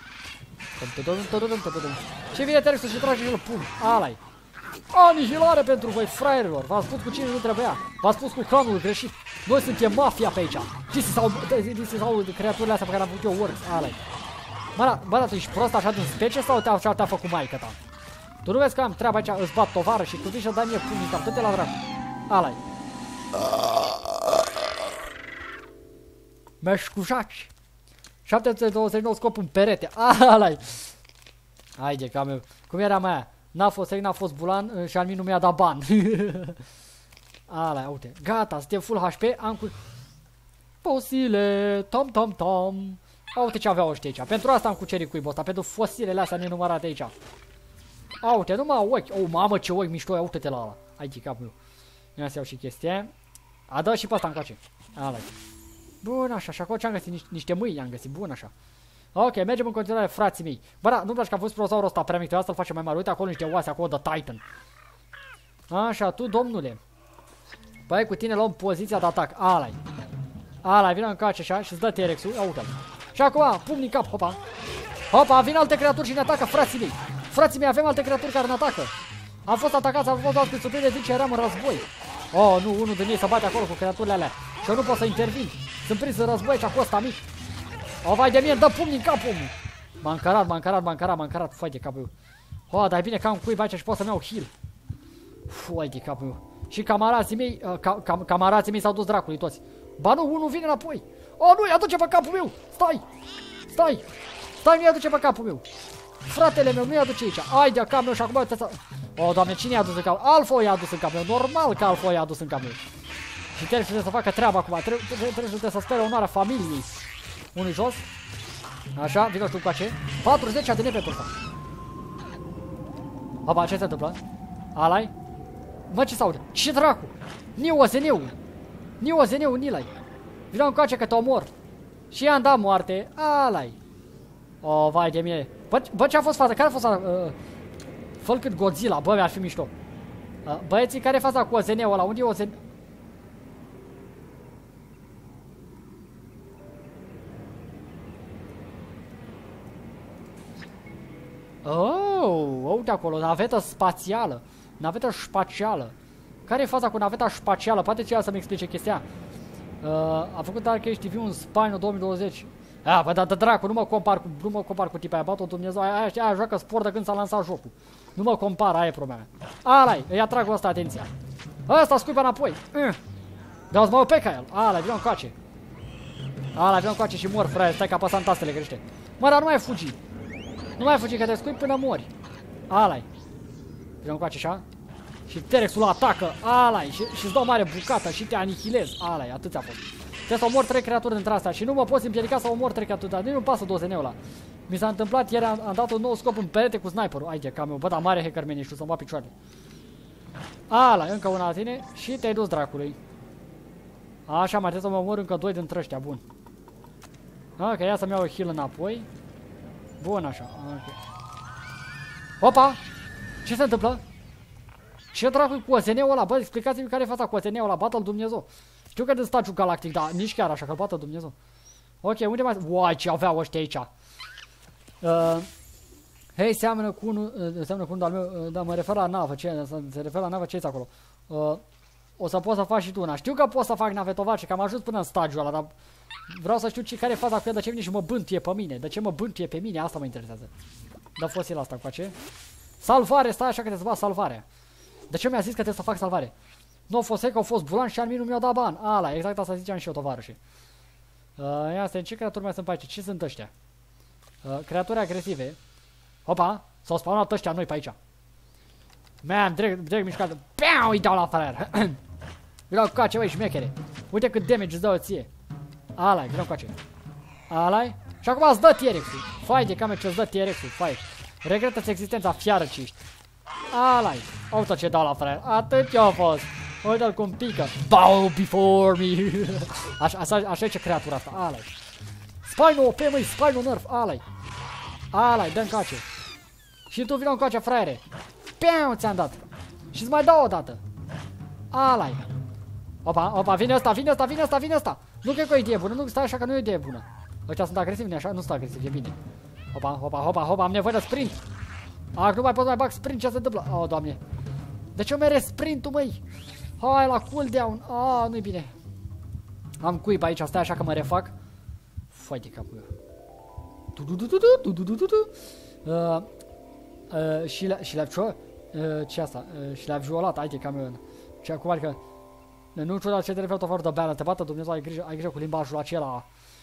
Ce vine Terexul și trage și îl pun. Ala-i. Anihilare pentru voi, fraierilor. V-am spus cu cine nu trebuia. V-am spus cu clanul greșit. Noi suntem mafia pe aici. This is all creaturile astea pe care am făcut eu works. Ala-i. Bă, da, tu ești prost așa din specie sau te-a făcut maică ta? Tu nu vezi că am treaba aici, îți bat tovară și tu vii și-o dai mie pumnii cam, dă-te la dracu. Ala-i. Meșcușaci. 729 scop în perete. Ala-i. Haide, cam eu. Cum era mea? N-a fost bulan și al mine nu mi-a dat ban. Ala-i, uite. Gata, suntem full HP, am cu... Fosile, tom. Uite ce aveau ăștia aici. Pentru asta am cucerit cuibul ăsta, pentru fosilele astea nenumărate aici. Uite, numai ochi. Mamă, ce ochi mișto, uite-te la ăla. Hai, capul meu. Ia să iau și chestia. Dă și pe ăsta încoace. Ala-i. Bun, așa, și acolo ce-am găsit? Niște mâini am găsit, bun, așa. Ok, mergem în continuare, frații mei. Bă, da, nu-mi place că am fost prozaurul ăsta prea mic, trebuie să-l facem mai mare. Uite acolo niște oase, acolo de Titan. Așa, tu, domnule. Băi, cu tine luăm poziția de atac. Ala-i. Ala-i, vină încoace așa și-ți dă T-Rex-ul. Ia uite-l. Și acum, pumni în cap, hopa. Hopa, vin alte creaturi și ne atacă, frații mei. Frații mei, avem alte creaturi care ne atacă. Am fost atacați, am fost luați pe surprindere din ce eram în război. Nu, unul din ei se bate acolo cu creaturile alea. Și eu nu pot să intervin. Sunt prins în război aici cu ăsta mic. Vai de mine, dă pumni în cap, omul. M-a încarat, fai de capul meu. Dar e bine că am cuib aici și pot să-mi iau heal. Fai de capul meu. Și camarații mei s-au dus dracului toți. Ba nu, unul vine înapoi. Nu, îi aduce pe capul meu. Stai, nu-i aduce pe capul meu. Fratele meu, nu-i aduce aici. Ai de capul meu și acum uite să... Doamne, cine i-a adus în capul? Alfa i-a adus în capul meu. Normal că Alfa i-a adus în capul meu. Și trebuie să facă treaba acum. Trebuie să spere onoarea familiei. Unul jos. Așa, vină tu cu ce? 40 ADN pentru ăsta. Opa, ce se întâmplă? Alai? Mă, ce s-aude? Ce dracu? Niu ozeneu, Nilai. Vină încoace că te omor. Și i-am dat moarte. Alai. Vai de mine. Bă, ce a fost faza? Care a fost fă-l cât Godzilla. Bă, mi-ar fi mișto. Băieții, care e faza cu ozeneul ăla? Unde e ozen... Uite acolo, navetă spațială. Navetă spațială. Care e faza cu naveta spațială? Poate cineva să-mi explice chestia. A făcut Dark Age TV un Spino 2020. Bă, dar de dracu, nu mă compar cu tipa aia. Bat-o Dumnezeu, aia joacă sport de când s-a lansat jocul. Nu mă compar, aia e problema. Ala-i, îi atrag ăsta atenția. Ăsta scuipă înapoi. Dă-ți mă pe ca el. Ala-i, vină încoace. Ala-i, vină încoace și mor, frate. Stai că apăsam tastele crește. Mă, dar nu mai fugi. Nu mai fugi că te scuip până mori. Ala-i. Vină încoace așa. Și T-Rex-ul atacă. Ala-i. Și-ți dau mare bucată și te anihilez. Ala-i, atât a fost. Trebuie să omor 3 creaturi dintre astea. Și nu mă pot împiedica să omor 3 creaturi. Dar nici nu pasă dozeneul ăla. Mi s-a întâmplat ieri, am dat un nou scop în perete cu sniperul. Ai de cam eu. Bă, dar mare hacker meni, știu să-mi bat picioarele. Ala, încă una la tine. Și te-ai dus dracului. Așa, mai trebuie să mă omor încă 2 dintre ăștia. Bun. Ok, ia să-mi iau o heal înapoi. Bun, așa. Ok. Opa! Ce se întâmplă? Ce dracu cu OSN-ul ăla? Bă, explicați-mi care e fața cu OSN-ul ăla. Bată-l Dumnezeu. Știu că e din stagiul galactic, dar nici chiar așa, că bată Dumnezeu. Ok, unde mai... Uai, ce aveau ăștia aici. Hei, seamănă cu unul al meu. Da, mă refer la navă. Se referă la navă, ce-ți acolo? O să poți să faci și tu una. Știu că poți să fac navetovace, că am ajuns până în stagiul ăla, dar vreau să știu care e faza cu el, de ce vine și mă bântuie pe mine. De ce mă bântuie pe mine? Asta mă interesează. Dă fosil asta coace. Salvare, stai așa că trebuie să bat salvarea. De ce mi-a zis că trebuie să fac salvare? Nu a fost că au fost bulan și armii nu mi-au dat bani. Ala, exact asta ziceam și eu, tovarășii. Ia asta, ce creaturi mai sunt pe aici? Ce sunt ăștia? Creaturi agresive. Opa, s-au spawnat ăștia noi pe aici. Man, direct mișcată. Peau, îi dau la fraier. Vreau cu coace, băi, șmechere. Uite cât damage îți dau ție. Ala-i, vreau cu coace. Ala-i. Și acum îți dă T-Rex-ul. Fai de came ce-ți dă T-Rex-ul, fai. Regretă-ți existența, fiară ce ești. Ala-i. Uite ce dau la fraier. Atât eu a fost. Uite-l cum pică. Bow before me. Așa e ce creatura asta. Ala-i. Spino OP, măi, Spino nerf. Ala-i. Ala-i, dă-mi coace. Și tu vină încoace, fraiere. Peau, ți-am dat. Și îți mai dau o dată. Ala-i. Opa, vine ăsta. Nu cred că e o idee bună, nu stai așa că nu e o idee bună. Ăștia sunt agresivi, așa? Nu sunt agresivi, e bine. Hopa, am nevoie de sprint. Nu mai pot mai bag sprint, ce se întâmplă? Oh, Doamne. De ce mere sprintul, măi? Hai la cooldown. Nu-i bine. Am cuib aici, stai așa că mă refac. Foi de capul. Și le-a ce asta? Și le-a violat, hai de camion. Și acum adică nu ciudat ce te referi tot de beană, te bată Dumnezeu, ai grijă cu limbajul acela.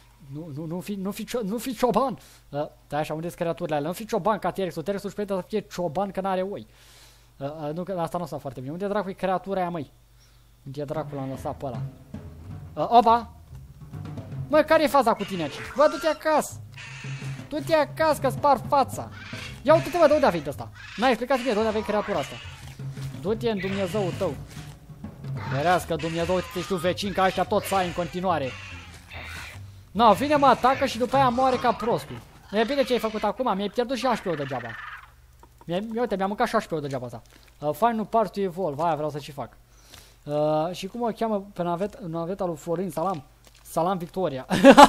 Nu fi cioban. Stai așa, unde-s creaturile alea? Nu fi cioban ca T-Rex-ul. T-Rex-ul își permite să fie cioban că n-are oi. Nu, că asta nu s-a foarte bine. Unde dracu e creatura aia, măi? Unde e dracul l-am lăsat pe ăla? Opa! Măi, care e faza cu tine aici? Bă, du-te acasă! Du-te acasă că spar fața! Ia uite-te, bă, de unde a venit ăsta? N-ai explicat mie de unde a venit creatura asta. Du-te în Dumnezeul tău. Ferească Dumnezeu, te știu vecin ca ăștia tot să ai în continuare. No, vine mă atacă și după aia moare ca prostul. E bine ce ai făcut acum, mi-ai pierdut și HP-ul degeaba. Uite, mi-am mâncat și HP-ul degeaba asta. Final part to evolve, aia vreau să și fac. Și cum o cheamă pe naveta lui Florin Salam? Salam Victoria.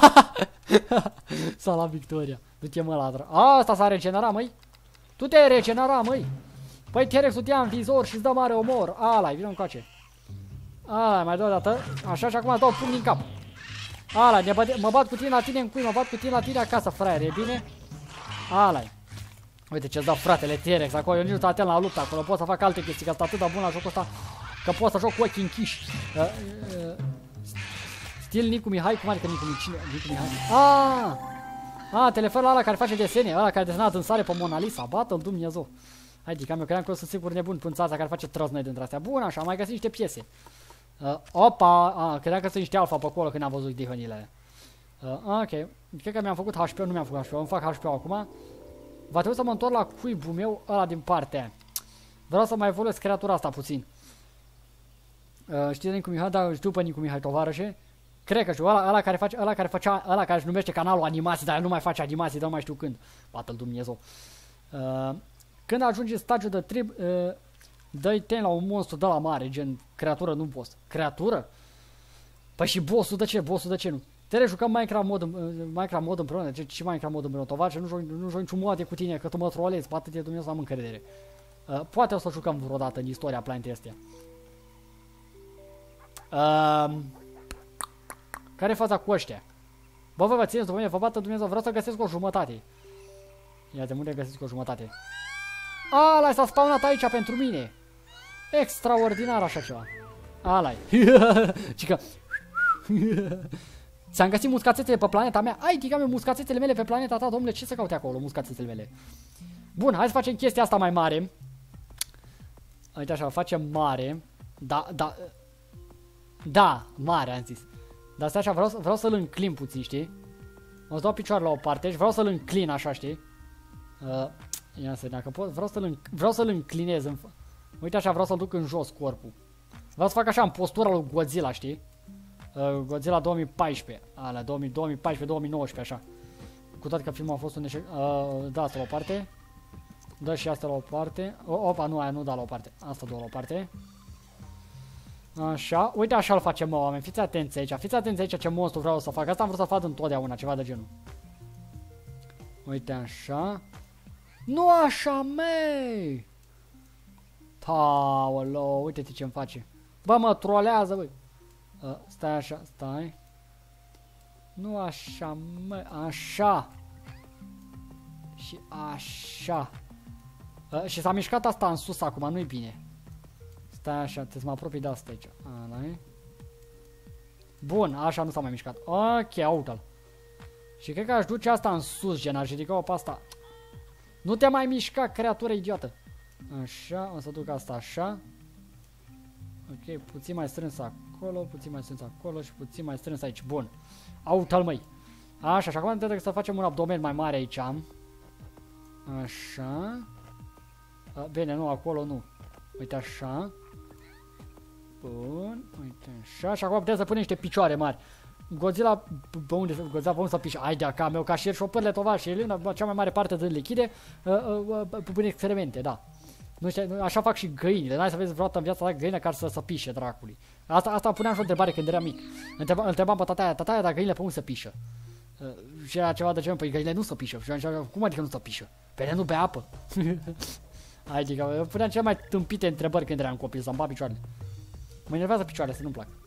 Salam Victoria. Du-te mă la asta s-a regenerat, măi. Tu te-ai regenerat, măi. Păi T-Rex-ul te ia în vizor și îți dă mare omor. Ala-i, vină încoace. Ala, mai dau o dată. Așa și acum dau pumn din cap. Ala, mă bat cu tine la tine în cui, mă bat cu tine la tine acasă, fraier, e bine? Ala-i. Uite ce-ți dau fratele T-Rex acolo, eu nici nu sunt atent la luptă acolo, pot să fac alte chestii, că sunt atât de bun la jocul ăsta, că pot să joc cu ochii închiși. Stil Nicu Mihai, cum adică Nicu Mihai? Telefonul ăla care face desene, ăla care desena dânsare pe Mona Lisa, bată-l Dumnezeu. Adică eu credeam că o să sigur nebun pânțața care face trăznăi dintre astea. Bun, așa, am mai găsit niște piese. Credeam că sunt niște alfa pe acolo când am văzut dihănile. Ok, cred că mi-am făcut HP, nu mi-am făcut HP, îmi fac HP acum. Va trebui să mă întorc la cuibul meu, ăla din partea aia. Vreau să mai evoluez creatura asta puțin. Știi Nicu Mihai? Da, știu pe Nicu Mihai, tovarășe. Cred că știu, ăla care își numește canalul animații, dar nu mai face animații, dar nu mai știu când. Bată-l Dumnezeu. Când ajungi în stagiul de trib, dă-i ten la un monstru de la mare, gen creatură, nu boss. Creatură? Păi și bossul de ce? Bossul de ce nu? Te jucăm Minecraft mod împreună. Ce Minecraft mod împreună? Tovarășe, nu joc niciun mod cu tine, că tu mă trolezi, poate te Dumnezeu am încredere. Poate o să jucăm vreodată în istoria planetei astea. Care e faza cu ăștia? Bă, vă țineți după mine, vă bată Dumnezeu, vreau să găsesc o jumătate. Ia de unde găsesc o jumătate? Ala, s-a spawnat aici pentru mine. Extraordinar așa ceva. Ala-i. Cică. Ți-am găsit muscațețele pe planeta mea. Ai, tica mea, muscațețele mele pe planeta ta, domnule, ce să caute acolo, muscațețele mele? Bun, hai să facem chestia asta mai mare. Uite așa, facem mare. Da, mare am zis. Dar stai așa, vreau să-l înclin puțin, știi? O să dau picioarele la o parte și vreau să-l înclin așa, știi? Ia să vedem, dacă pot, vreau să-l înclinez. Uite așa, vreau să-l duc în jos corpul. Vreau să fac așa în postura lui Godzilla, știi? Godzilla 2014. Alea, 2014-2019, așa. Cu toate că filmul a fost un eșec. Da, asta la o parte. Dă și asta la o parte. Opa, nu, aia nu da la o parte. Asta două la o parte. Așa, uite așa îl facem, mă, oameni. Fiți atenți aici. Fiți atenți aici ce monstru vreau să fac. Asta am vrut să fac întotdeauna, ceva de genul. Uite așa. Nu așa, mei! Taolou, uite-te ce-mi face. Bă, mă trolează, băi. Stai așa, stai. Nu așa, măi, așa. Și așa. Și s-a mișcat asta în sus acum, nu-i bine. Stai așa, trebuie să mă apropii de asta aici. Bun, așa nu s-a mai mișcat. Ok, aută-l. Și cred că aș duce asta în sus, gen, aș ridica-o pe asta. Nu te mai mișca, creatură idiotă. Așa, o să duc asta așa. Ok, puțin mai strâns acolo, puțin mai strâns acolo și puțin mai strâns aici. Bun. Aută-l, măi. Așa, și acum trebuie să facem un abdomen mai mare aici. Așa. Bine, nu, acolo nu. Uite așa. Bun, uite așa. Și acum putem să punem niște picioare mari. Godzilla, pe unde să pișe? Hai de-a ca meu, ca și el șopările tovaș, el în cea mai mare parte din lichide pune excremente, da. Nu știu, așa fac și găinile, n-ai să vezi vreodată în viața ta găină care să pișe dracului. Asta puneam și o întrebare când eram mic. Întrebam pe tataia, dar găinile pe unde să pișă? Și era ceva de genul, păi găinile nu să pișă. Și eu cum adică nu să pișă? Pe nu bea apă. Adică puneam cele mai tâmpite întrebări când eram copil, să-mi bat picioarele. Mă enervează picioarele, să nu-mi plac.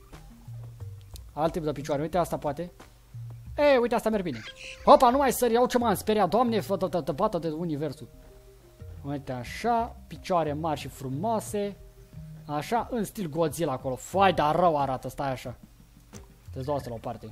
Alt tip de picioare, uite asta poate. Ei, uite asta merg bine. Hopa, nu mai sări, iau ce m-am speriat, Doamne, fă bată de universul. Uite așa, picioare mari și frumoase. Așa, în stil Godzilla acolo. Foai, dar rău arată, stai așa. Te-ți dau asta la o parte.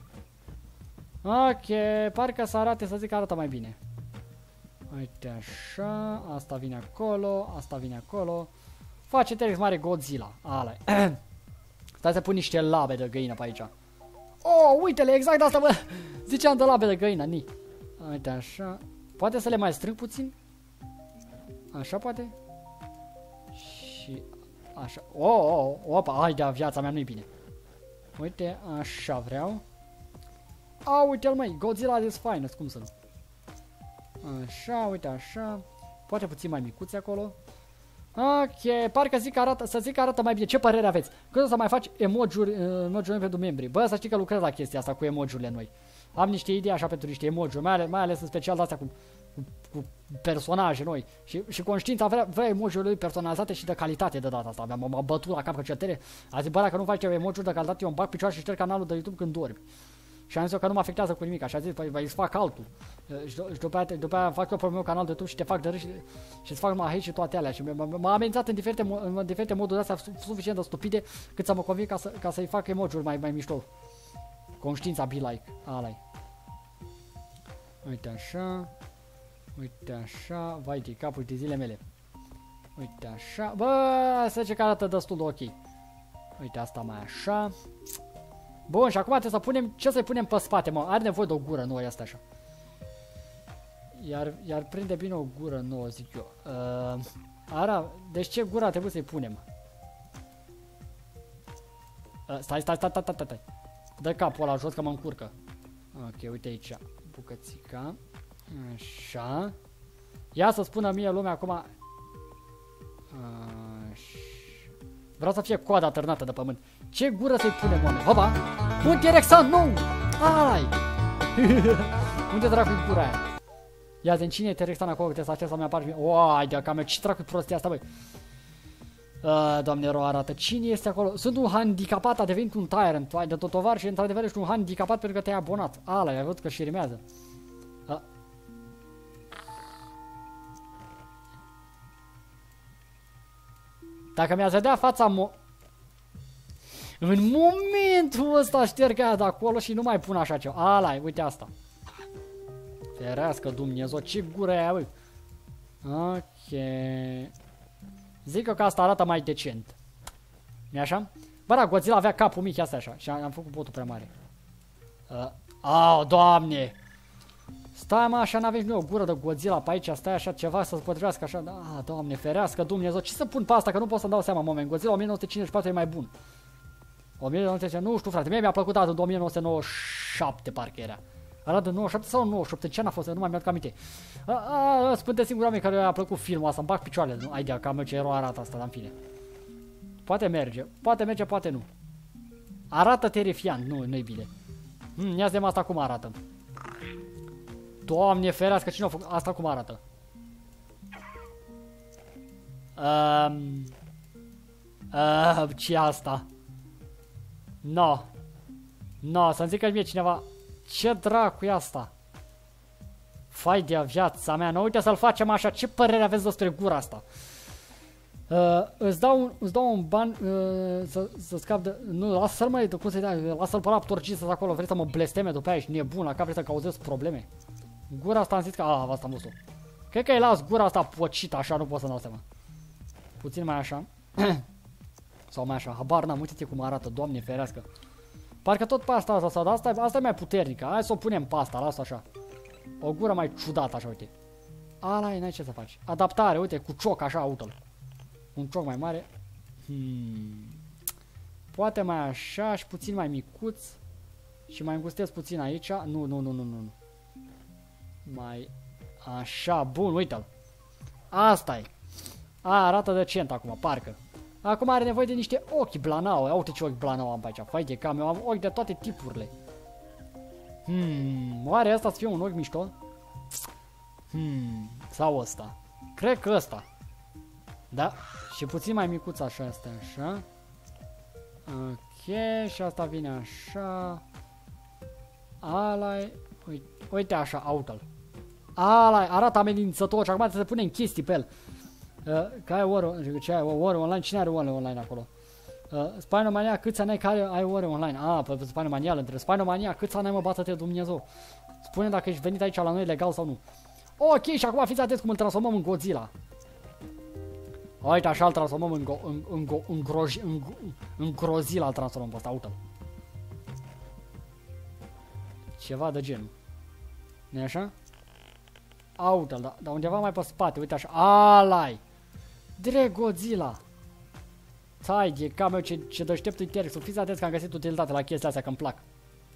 Ok, parcă să arate, să zic că arată mai bine. Uite așa, asta vine acolo, asta vine acolo. Face T-Rex mare Godzilla. Ala. Stai să pun niște labe de găină pe aici. Oh, uite-le, exact asta, bă. Ziceam de labe de găină, ni. Uite așa. Poate să le mai strâng puțin? Așa poate? Și așa. Opa, hai de viața mea, nu-i bine. Uite, așa vreau. Uite-l, măi, Godzilla is finest, cum să nu? Așa, uite așa. Poate puțin mai micuți acolo. Ok, parcă zic că arată, să zic că arată mai bine. Ce părere aveți? Când o să mai faci emoji-uri pentru membri? Bă, să știi că lucrez la chestia asta cu emoji-urile noi. Am niște idei așa pentru niște emoji-uri, mai ales în special de astea cu personaje noi. Și Conștiința vrea emoji-uri personalizate și de calitate de data asta. M-am bătut la cap că certere. A zis, bă, dacă nu faci emoji-uri de calitate, eu îmi bag picioare și șterg canalul de YouTube când dormi. Și am zis eu că nu mă afectează cu nimic, așa zis, păi îți fac altul. Și după aia fac eu pe meu canal de YouTube și te fac de râs și îți fac hate și toate alea. Și m-a amenințat în diferite moduri astea suficient de stupide cât să mă conving ca să-i fac emoji-uri mai mișto. Conștiința be like, alai. Uite așa. Uite așa. Vai de capul de zile mele. Uite așa. Bă, să zice că arată destul de ok. Uite asta mai așa. Bun, și acum trebuie să punem, ce să-i punem pe spate, mă? Are nevoie de o gură nouă, asta așa. Iar prinde bine o gură nouă, zic eu. Deci ce gură trebuie să-i punem? Stai. Dă capul ăla jos că mă încurcă. Ok, uite aici. Bucățica. Așa. Ia să spună mie lumea acum. Așa. Vreau să fie coada târnată de pământ. Ce gură să-i punem, oameni? Hopa! Un T-Rexan nou! Ai! Unde dracu-i gura aia? Ia zi, cine e T-Rexan acolo? Trebuie să aștept să-mi apară și mie. Uai, de-a cam ce dracu-i prostia asta, băi? Doamne, rău arată. Cine este acolo? Sunt un handicapat, a devenit un tyrant. Ai de totovar și într-adevăr ești un handicapat pentru că te-ai abonat. Ala, ai văzut că și rimează. Dacă mi-a zădea fața în momentul ăsta șterg aia de acolo și nu mai pun așa ceva. Ala, uite asta. Ferească Dumnezeu, ce gură e aia, băi. Ok. Zic eu că asta arată mai decent. Nu-i așa? Bă, da, Godzilla avea capul mic, asta așa. Și am făcut botul prea mare. Doamne! Stai, mă, așa n-avem noi o gură de Godzilla pe aici, stai așa ceva să-ți potrivească așa. Doamne, ferească Dumnezeu, ce să pun pe asta, că nu pot să-mi dau seama, moment. Godzilla 1954 e mai bun. 1954, nu știu, frate, mie mi-a plăcut datul de 1997, parcă era. Era de 97 sau 98, ce n-a fost, nu mai mi-aduc aminte. Spune singur oameni care a plăcut filmul ăsta, îmi bag picioarele, nu? Ai de cam ce erou arată asta, dar în fine. Poate merge, poate nu. Arată terifiant, nu-i bine. Ia zi asta cum arată. Doamne ferească, cine a făcut asta cum arată? Ce asta? No, să-mi zică mie cineva. Ce dracu e asta? Fai de viața mea, nu uite să-l facem așa. Ce părere aveți despre gura asta? Îți dau un ban să scap de... Nu, lasă-l măi, cum să-i dai? Lasă-l pe ăla torcisă acolo, vrei să mă blesteme după aia, ești nebun, la cap vrei să cauzezi probleme. Gura asta am zis că... asta am văzut-o. Cred că îi las gura asta pocită așa, nu pot să-mi dau seama. Puțin mai așa. Sau mai așa, habar n-am, uite-te cum arată, Doamne ferească. Parcă tot pe asta, dar asta e mai puternică. Hai să o punem pe asta, lasă așa. O gură mai ciudată așa, uite. Ala, n-ai ce să faci. Adaptare, uite, cu cioc așa, uite-l. Un cioc mai mare. Poate mai așa și puțin mai micuț. Și mai îngustez puțin aici. Nu. Mai așa, bun, uite-l. Asta e. Arată decent acum, parcă. Acum are nevoie de niște ochi blanau. Ia uite ce ochi blanau am pe aici. Fai de cam, eu am ochi de toate tipurile. Oare asta să fie un ochi mișto? Sau ăsta? Cred că ăsta. Da. Și puțin mai micuț așa, asta așa. Ok, și asta vine așa. Ala-i. Uite așa, auto-l. Ala-i, arată amenințător și acum trebuie să punem chestii pe el. Că ai ore online? Cine are ore online acolo? Spinomania, câți ani ai care ai ore online? Pe Spinomania îl întreb. Spinomania, câți ani ai mă bată-te Dumnezeu? Spune dacă ești venit aici la noi legal sau nu. Ok, și acum fiți atenți cum îl transformăm în Godzilla. Uite așa îl transformăm în Grozilla, îl transformăm pe ăsta, uite-l. Ceva de genul. Nu-i așa? Uite-l, dar undeva mai pe spate, uite așa. Ala-i! Drept Godzilla! Hai, e cam eu ce deștept T-Rex-ul. Fiți atenți că am găsit utilitate la chestia astea, că îmi plac.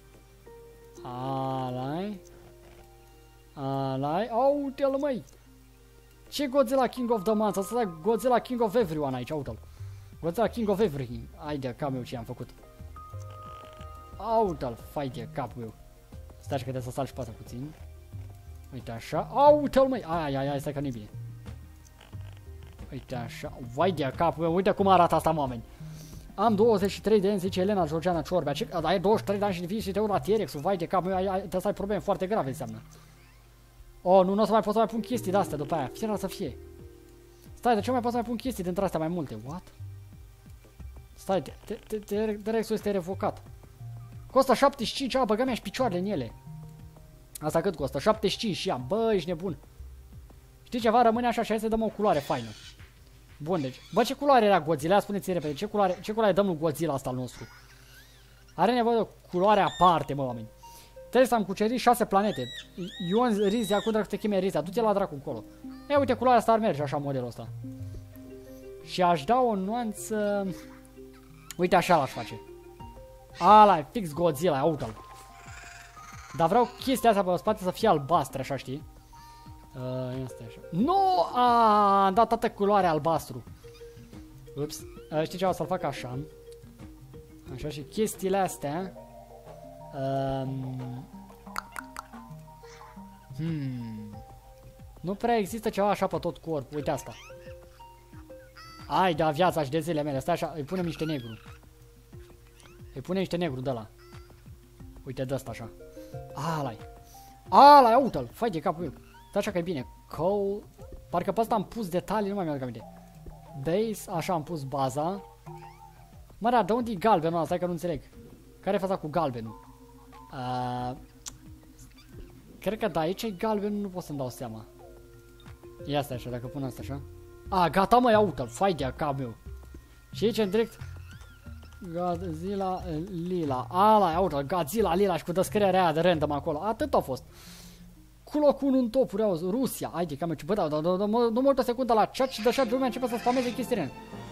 Ala-i. Ala-i. Uite-l, măi! Ce Godzilla King of the Month? Asta e Godzilla King of Everyone aici, uite-l. Godzilla King of Everything. Hai de cam eu ce am făcut. Uite-l, fai de capul meu. Stai că trebuie să sal și pe asta puțin. Uite așa. Uite-l, măi! Ai, stai că nu-i bine. Uite așa. Vai de capul meu, uite cum arată asta, oameni. Am 23 de ani, zice Elena Georgiana Ciorbea. Dar ai 23 de ani și vii și te urci la T-Rex-ul. Vai de capul meu, trebuie să ai probleme foarte grave, înseamnă. Nu o să mai pot să mai pun chestii de-astea după aia. Fie să fie. Stai, de ce mai pot să mai pun chestii dintre astea mai multe? What? Stai, T-Rex-ul este revocat. Costă 75, băga mea și picioarele în ele. Asta cât costă? 75 și ea. Bă, ești nebun. Știi ceva? Rămâne așa și hai să dăm o culoare faină. Bun, deci. Bă, ce culoare era Godzilla? Spuneți-mi repede. Ce culoare dăm lui Godzilla asta al nostru? Are nevoie de o culoare aparte, mă, oameni. Trebuie să am cucerit 6 planete. Ion Rizia, cu dracu te chime Rizia. Du-te la dracu încolo. Ia uite, culoarea asta ar merge așa, modelul ăsta. Și aș da o nuanță... Uite, așa l-aș face. Ala, fix Godzilla, ia uite-l. Dar vreau chestia asta pe spate să fie albastre, așa, știi? Asta așa. Nu! Am dat toată culoarea albastru. Ups. Știi ce, o să-l fac așa. Așa, și chestiile astea. Nu prea există ceva așa pe tot corpul. Uite asta. Ai, da, viața și de zilele mele. Stai așa, îi punem niște negru. Îi punem niște negru de ăla. Uite, de asta așa. Ala-i. Ala-i, uite-l. Fai de capul meu. Stai așa că e bine. Coal. Parcă pe asta am pus detalii, nu mai mi-aduc aminte. Base, așa am pus baza. Mă, da, de unde e galbenul ăla? Stai că nu înțeleg. Care e faza cu galbenul? Cred că da, aici e galbenul, nu pot să-mi dau seama. Ia asta așa, dacă pun asta așa. Gata, mă, ia uite-l, fai de-a cap meu. Și aici în direct Godzilla lila. Ala, ia uite-l, Godzilla lila și cu descrierea aia de random acolo. Atât a fost. Cu locul 1 în topuri, auzi, Rusia. Hai de cam eu, bă, nu mă uit o secundă la chat și deja lumea începe să spameze chestiile.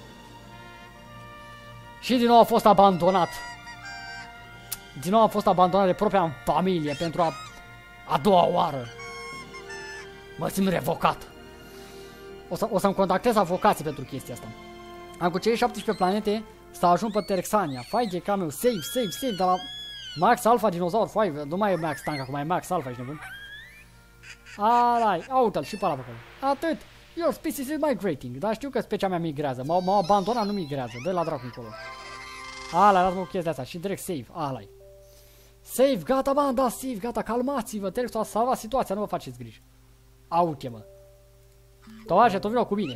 Și din nou a fost abandonat. Din nou a fost abandonat de propria familie pentru a doua oară. Mă simt revocat. O să-mi contactez avocații pentru chestia asta. Am cucerit 17 planete să ajung pe Terexania. Fai de cam eu, save, de la Max Alpha Dinozaur, fai, nu mai e Max Tank, acum e Max Alpha, ești nebun? Alai, uite-l și pe ăla pe acolo. Atât. Your species is migrating. Dar știu că specia mea migrează. M-au abandonat, nu migrează. Dă la dracu încolo. Alai, lasă-mă cu chestia asta. Și direct save. Alai. Save, gata, bă, da, save, gata, calmați-vă, T-Rex a salvat situația, nu vă faceți griji. Aute-mă. Tovarășe, tu vină cu mine.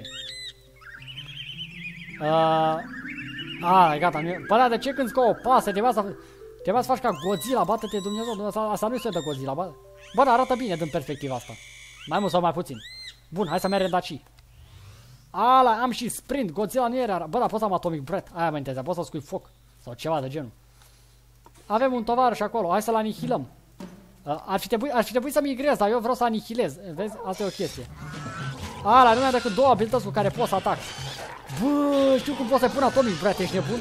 Gata, bă, de ce când o pasă, trebuia să faci ca Godzilla, bată-te Dumnezeu, asta nu-i de Godzilla, bă. Bă, arată bine din perspectiva asta. Mai mult sau mai puțin. Bun, hai să mergem daci. Am și sprint, Godzilla nu era, bă, dar pot să am Atomic Breath, aia mă interesează, pot să scui foc. Sau ceva de genul. Avem un tovarăș acolo, hai să-l anihilăm. Ar fi trebuit să migrez, dar eu vreau să anihilez. Vezi? Asta e o chestie. Nu mai decât două abilități cu care pot să atac. Bă, știu cum pot să pun Atomic Breath, ești nebun?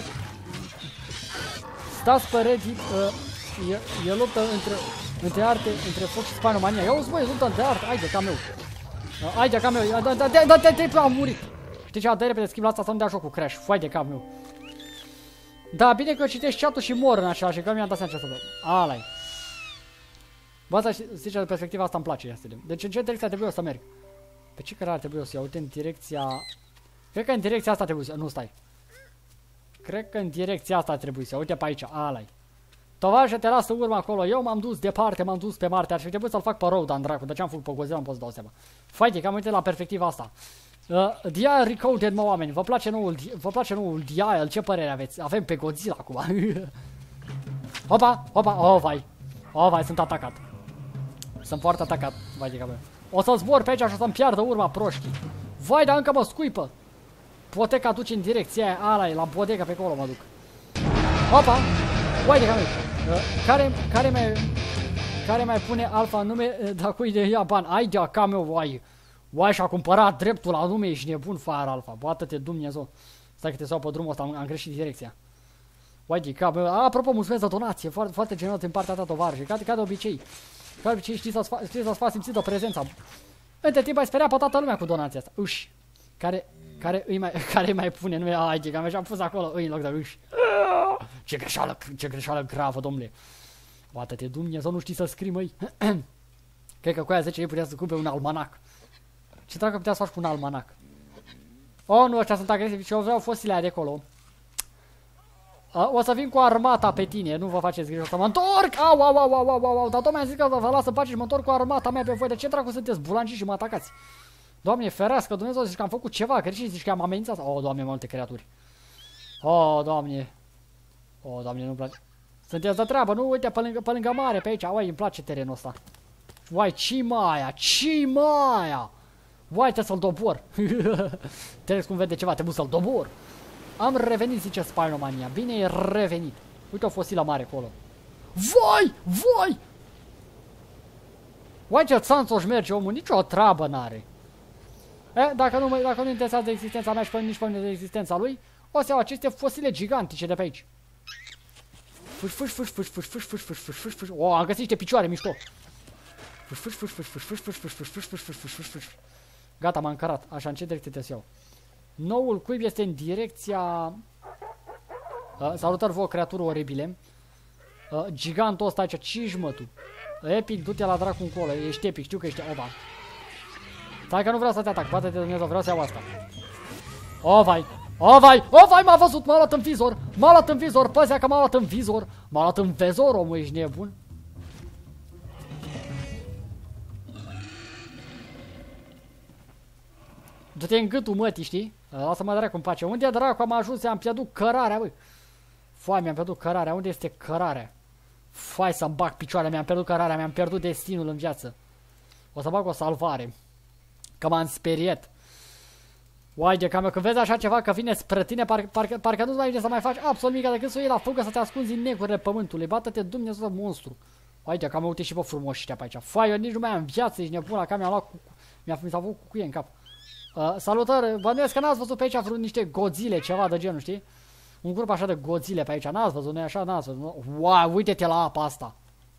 Stați pe Reddit, e luptă între arte, între foc și Spinomania. Ia uzi, băi, luptă între arte, haide ca meu. Haide ca meu, am murit. Știi ce, de repede schimb la asta să nu dea jocul crash, foai de cap meu. Da, bine că citești chat-ul și mor în același, că mi-am dat seama ce să fac. Ala-i. Bă, asta știi ce, de perspectiva asta îmi place, ia să vedem. Deci în ce direcție trebuie să merg? Pe ce care ar trebui să iau? Uite, în direcția... Cred că în direcția asta trebuie să... Nu, stai. Cred că în direcția asta trebuie să iau. Uite pe aici, ala-i. Tovarășe, te lasă urmă acolo. Eu m-am dus departe, m-am dus pe Marte. Ar fi trebuit să-l fac pe Rodan, dracu. De ce am făcut pe Godzilla, nu pot să dau seama. Faite, că am uitat la perspectiva asta. Dial Recoded, mă, oameni. Vă place noul Dial? Ce părere aveți? Avem pe Godzilla acum. Hopa, hopa, vai, sunt atacat. Sunt foarte atacat, vai de capul. O să zbor pe aici și o să-mi piardă urma proștii. Vai, dar încă mă scuipă. Poteca duce în direcția aia, ala-i, la bodega pe acolo mă duc. Hopa, vai de capul. Care mai pune alfa în nume, dar cui de ia bani? Ai de acá meu, vai, și-a cumpărat dreptul la nume, ești nebun, Fire Alpha. Bată-te Dumnezeu. Stai că te sau pe drumul ăsta, am greșit direcția. Vai de cap, apropo, mulțumesc de donație, foarte generos din partea ta, tovarășe, ca de obicei. Ca de obicei știi să-ți faci simțită prezența. Între timp ai speriat pe toată lumea cu donația asta. Uși, care îi mai pune nume, ai de cap, și-am pus acolo, în loc de uși. Ce greșeală gravă, domnule. Bată-te Dumnezeu, nu știi să scrii, măi. Cred că cu aia 10 ei putea să cupe un almanac. Ce dracu putea să faci cu un almanac? Oh, nu, ăștia sunt agresivi și eu vreau fosile de acolo. O să vin cu armata pe tine, nu vă faceți grijă, o să mă întorc! Au, dar tocmai am zis că vă las în pace și mă întorc cu armata mea pe voi. De ce dracu sunteți bulanci și mă atacați? Doamne, ferească, Dumnezeu, zici că am făcut ceva, că zici că am amenințat. Oh, Doamne, multe creaturi. Oh, Doamne, nu-mi place. Sunteți de treabă, nu? Uite, pe lângă mare, pe aici, uai, îmi place terenul ăsta. Uai, Cimaia! Uai, trebuie să-l dobor. Trebuie cum vede ceva, trebuie să-l dobor. Am revenit, zice Spinomania. Bine, e revenit. Uite o fosilă mare acolo. Vai! Uai, ce țanțoș merge omul, nicio treabă n-are. Dacă nu interesează de existența mea și nici pe mine de existența lui, o să iau aceste fosile gigantice de pe aici. Fâș. O, am găsit niște picioare mișto. Fâș. Gata, m-am încărat. Așa, în ce direcție trebuie să iau? Noul cuib este în direcția... Salutări vouă, creatură oribile. Gigantul ăsta aici, cijmătul. Epic, du-te la dracu încolo. Ești epic, știu că ești... Oba. Stai că nu vreau să te atac. Bate-te Dumnezeu, vreau să iau asta. O, vai, m-a văzut, m-a luat în vizor. Păzea că m-a luat în vizor. M-a luat în vezor, omul, ești nebun. Du-te în gâtul mătii, știi? Lasă-mă dracu în pace. Unde dracu am ajuns? Am pierdut cărarea, băi. Foai, mi-am pierdut cărarea. Unde este cărarea? Foai, să-mi bag picioarele. Mi-am pierdut cărarea. Mi-am pierdut destinul în viață. O să bag o salvare. Că m-am speriat. Uai de cam când vezi așa ceva că vine spre tine, parcă nu-ți mai vine să mai faci absolut mica decât să o iei la fugă, să te ascunzi în negurile pământului. Bată-te Dumnezeu, monstru. Uai de cam uite și pe frumos ăștia pe aici. Foai, eu nici nu mai am viață, ești nebun, la cam mi-am luat mi s-a făcut cuie în cap. Salutări, bănuiesc că n-ați văzut pe aici vreo niște Godzile, ceva de genul, știi? Un grup așa de Godzile pe aici, n-ați văzut, nu-i așa, n-ați văzut. Uai, uite-te la apa asta.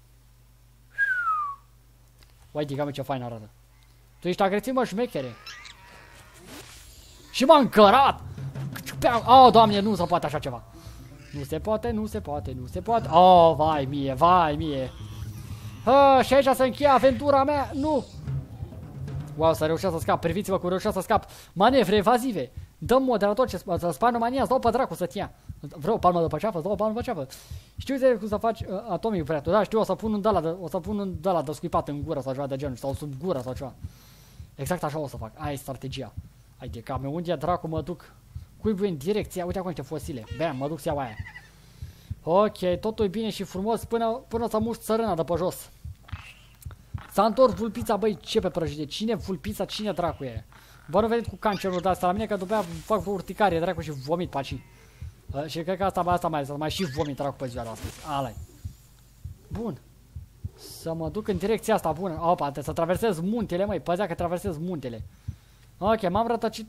Uai, diga-mă ce fain arată. Tu ești agresiv, mă, șmechere. Și m-a încărat. Oh, Doamne, nu se poate așa ceva. Nu se poate. Oh, vai mie. Și aici se încheie aventura mea. Nu. Wow, să reușesc să scap. Priviți-vă cum reușesc să scap. Manevre evazive. Dăm moderator ce Spinomania, îți dau pe dracu să-ți ia. Vreau palmă după ceafă, Știu cum să faci atomic reactor. Da, știu, o să pun un de la descuipat în gură sau ceva de genul, sau sub gură sau ceva. Exact așa o să fac. Aia e strategia. Hai de came, unde dracu mă duc? Cuibui în direcția, uite acum niște fosile. Bam, mă duc să iau aia. Ok, totul e bine și frumos până să muști țărâna de pe jos. S-a întors vulpița, băi, ce pe prăjite? Cine vulpița, cine dracu e? Bă, nu veniți cu cancerul de asta la mine, că după aia fac urticarie, dracu, și vomit pe aici. Și cred că asta mai și vomit, dracu, pe ziua de astăzi. Ala-i. Bun. Să mă duc în direcția asta, bună. Opa, trebuie să traversez muntele, măi, păzea că traversez muntele. Ok, m-am rătăcit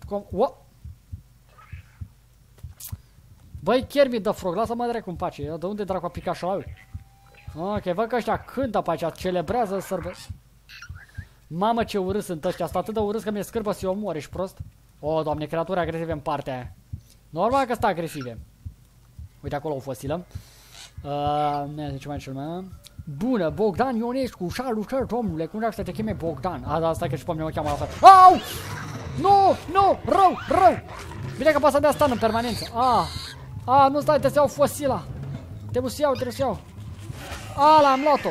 Băi, Kermit the Frog, lasă-mă dracu în pace. De unde dracu a picat așa la el? Ok, văd că ăștia cântă pe aici, celebrează sărbă. Mamă, ce urât sunt ăștia, sunt atât de urât că mi-e scârbă să-i omor, ești prost? O, Doamne, creaturi agresive în partea aia. Normal că sunt agresive. Uite acolo o fosilă. Ce mai cel. Bună, Bogdan Ionescu, salutări, domnule, cum să te cheme Bogdan? Asta că și pe mine mă cheamă la fel. Au! Nu, rău! Bine că poate să dea stan în permanență. Nu stai, trebuie să iau fosila. Trebuie să iau. Ala, am luat-o.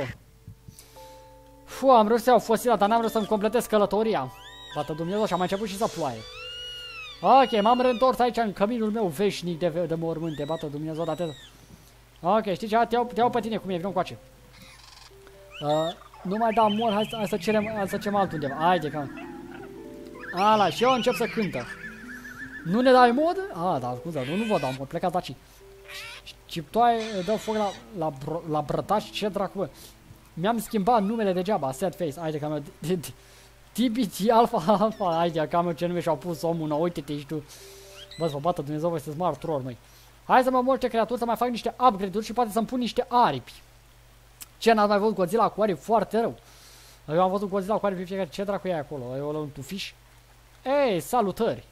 Am reușit să iau fosila, dar n-am reușit să-mi completez călătoria. Bată Dumnezeu și am mai început și să ploaie. Ok, m-am reîntors aici în căminul meu veșnic de mormânte. Bată Dumnezeu, dar ok, știi ce? Te iau pe tine cum e, vină încoace. Nu mai da mor, hai să cerem altundeva. Haide, că... Ala, și eu încep să cântă. Nu ne dai mod? Da, scuze, nu vă dau mod, plecați de aici. Ciptoaie, dă foc la brătaș, ce dracu, bă. Mi-am schimbat numele degeaba, sad face, haide că TBT Alpha, haide că ce nume și-au pus omul nou, uite-te și tu. Bă, să vă bată Dumnezeu, voi sunteți mari troli, măi. Hai să mă mor ce creaturi, să mai fac niște upgrade-uri și poate să-mi pun niște aripi. Ce, n-ați mai văzut Godzilla cu aripi? Foarte rău. Eu am văzut Godzilla cu aripi pe fiecare, ce dracu e acolo? E un tufiș? Ei, salutări!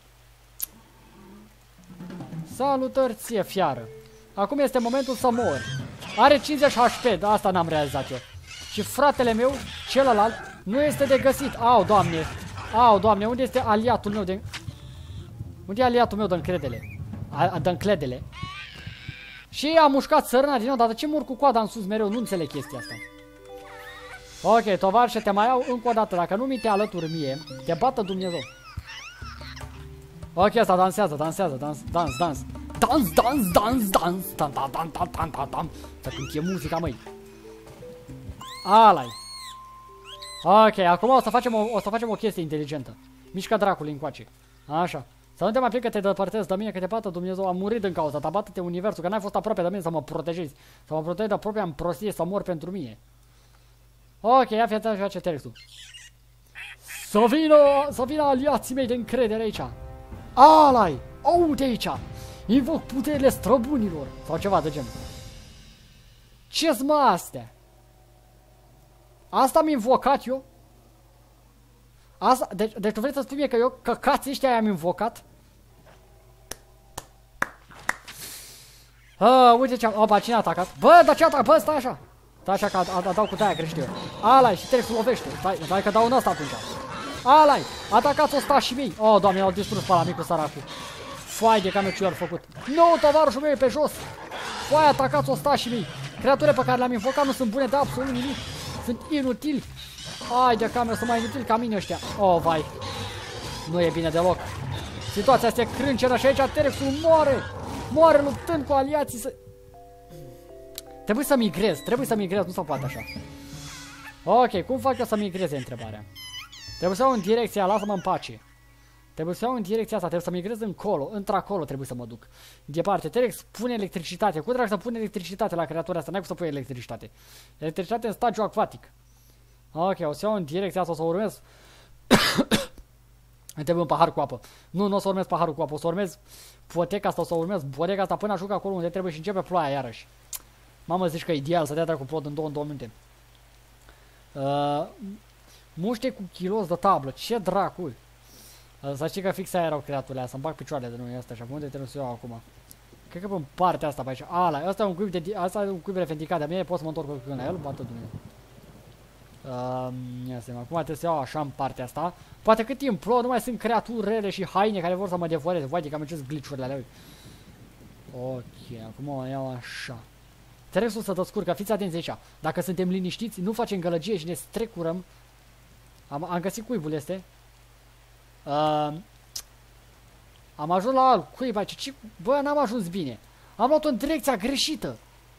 Salutări ție, fiară! Acum este momentul să mor. Are 50 HP, dar asta n-am realizat eu. Și fratele meu, celălalt, nu este de găsit. Au, Doamne, unde este aliatul meu de... Unde e aliatul meu de încredele? Și a mușcat țărâna din nou, dar de ce mor cu coada în sus mereu? Nu înțeleg chestia asta. Ok, tovarășe, te mai iau încă o dată. Dacă nu mi te alături mie, te bată Dumnezeu. Ok, asta dansează, dans. Să când e muzica, măi. Ala-i. Ok, acum o să facem o chestie inteligentă. Mișcă dracul încoace. Așa. Să nu te mai plec că te depărtezi de mine, că te bată Dumnezeu. Am murit în cauza ta, bată-te universul, că n-ai fost aproape de mine să mă protejezi. Să mă protejezi de propria în prostie, să mor pentru mine. Ok, ia fi atent și face textul. Să vină aliații mei de încredere aici. Ala-i! Aude aici! Invoc puterile străbunilor! Sau ceva de genul. Ce-s mă astea? Asta am invocat eu? Asta, deci tu vrei să spui mie că eu căcații ăștia i-am invocat? Uite ce am... Opa, cine a atacat? Bă, dar ce a atacat? Bă, stai așa! Stai așa că dau cu taia greșit eu. Ala-i, și te lovește. Stai că dau în ăsta atunci. Ala-i, atacați ostașii mei. Oh, Doamne, l-au distrus pe ăla micu săracul. Foai de cam ce i-au făcut. Nu, tovarășul meu e pe jos. Foai, atacați ostașii mei. Creaturile pe care le-am invocat nu sunt bune de absolut nimic. Sunt inutili. Hai de cam, sunt mai inutili ca mine ăștia. Oh, vai. Nu e bine deloc. Situația este crâncenă și aici T-Rexul moare luptând cu aliații să... Trebuie să migrez, nu se poate așa. Ok, cum fac eu să migreze întrebarea? Trebuie să iau în direcția, lasă-mă în pace. Trebuie să iau în direcția asta, trebuie să migrez încolo, într-acolo trebuie să mă duc. Departe, T-Rex pune electricitate. Cu drag să pune electricitate la creatura asta, n-ai cum să pui electricitate. Electricitate în stadiu acvatic. Ok, o să iau în direcția asta, o să urmez. Îmi trebuie un pahar cu apă. Nu o să urmez paharul cu apă, o să urmez poteca asta, o să urmez boteca asta până ajung acolo unde trebuie și începe ploaia iarăși. Mamă, zici că e ideal să dea dracu plot în 2 minute. Muște cu kilos de tablă, ce dracu. Să știi că fix aia erau creaturile aia, să-mi bag picioarele de noi astea, și unde trebuie să iau acum? Cred că pe partea asta pe aici. Ala, ăsta e un cuib revendicat de mine, pot să mă întorc cu la el, bată Dumnezeu. Ia să acum trebuie să iau așa în partea asta. Poate cât timp plouă, nu mai sunt creaturi rele și haine care vor să mă devoreze. Vai de că am încerc glitch-urile alea. Ok, acum o iau așa. T-Rexul să descurcă, fiți atenți aici. Dacă suntem liniștiți, nu facem gălăgie și ne strecurăm. Am găsit cuibul, este. Am ajuns la alt cuib aici. Bă, n-am ajuns bine. Am luat-o în direcția greșită.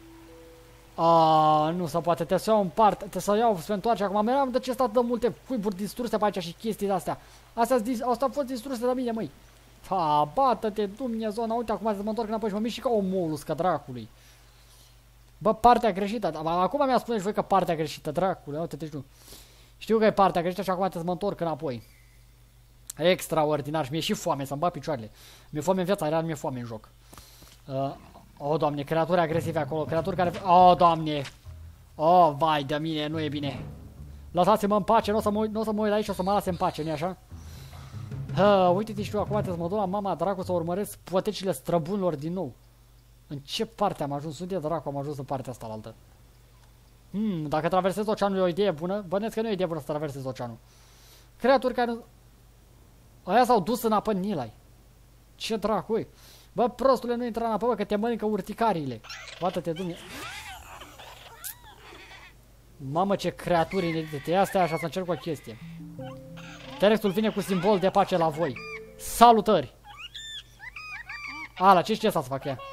Nu se poate, trebuie să iau în parte, trebuie să iau, să întoarce acum. Am de ce stat de multe cuiburi distruse pe aici și chestii de astea. Astea au fost distruse de mine, măi. Bată-te, Dumnezeu, uite, acum să mă întorc înapoi și mă mișc și ca o moluscă dracului. Bă, partea greșită. Acum mi-a spune și voi că partea greșită, dracule, uite-te și tu. Știu că e partea greșită și acum trebuie să mă întorc înapoi. Extraordinar și mi-e și foame să-mi bat picioarele. Mi-e foame în viața, real mi-e foame în joc. O, Doamne, creaturi agresive acolo, creaturi care... O, Doamne! O, vai de mine, nu e bine. Lăsați-mă în pace, nu o să mă uit aici, o să mă lase în pace, nu-i așa? Uite-te și tu, acum trebuie să mă duc la mama dracu să urmăresc potecile străbunilor din nou. În ce parte am ajuns? Unde dracu am ajuns în partea asta la altă? Dacă traversez oceanul e o idee bună, bănesc că nu e o idee bună să traversez oceanul. Creaturi care... Aia s-au dus în apă în Nilai. Ce dracu e? Bă, prostule, nu intra în apă, bă, că te mănâncă urticariile. Bată-te, Dumnezeu. Mamă, ce creaturi inedite. Ia stai așa să încerc o chestie. T-Rexul vine cu simbol de pace la voi. Salutări! Ala, ce știe să fac ea?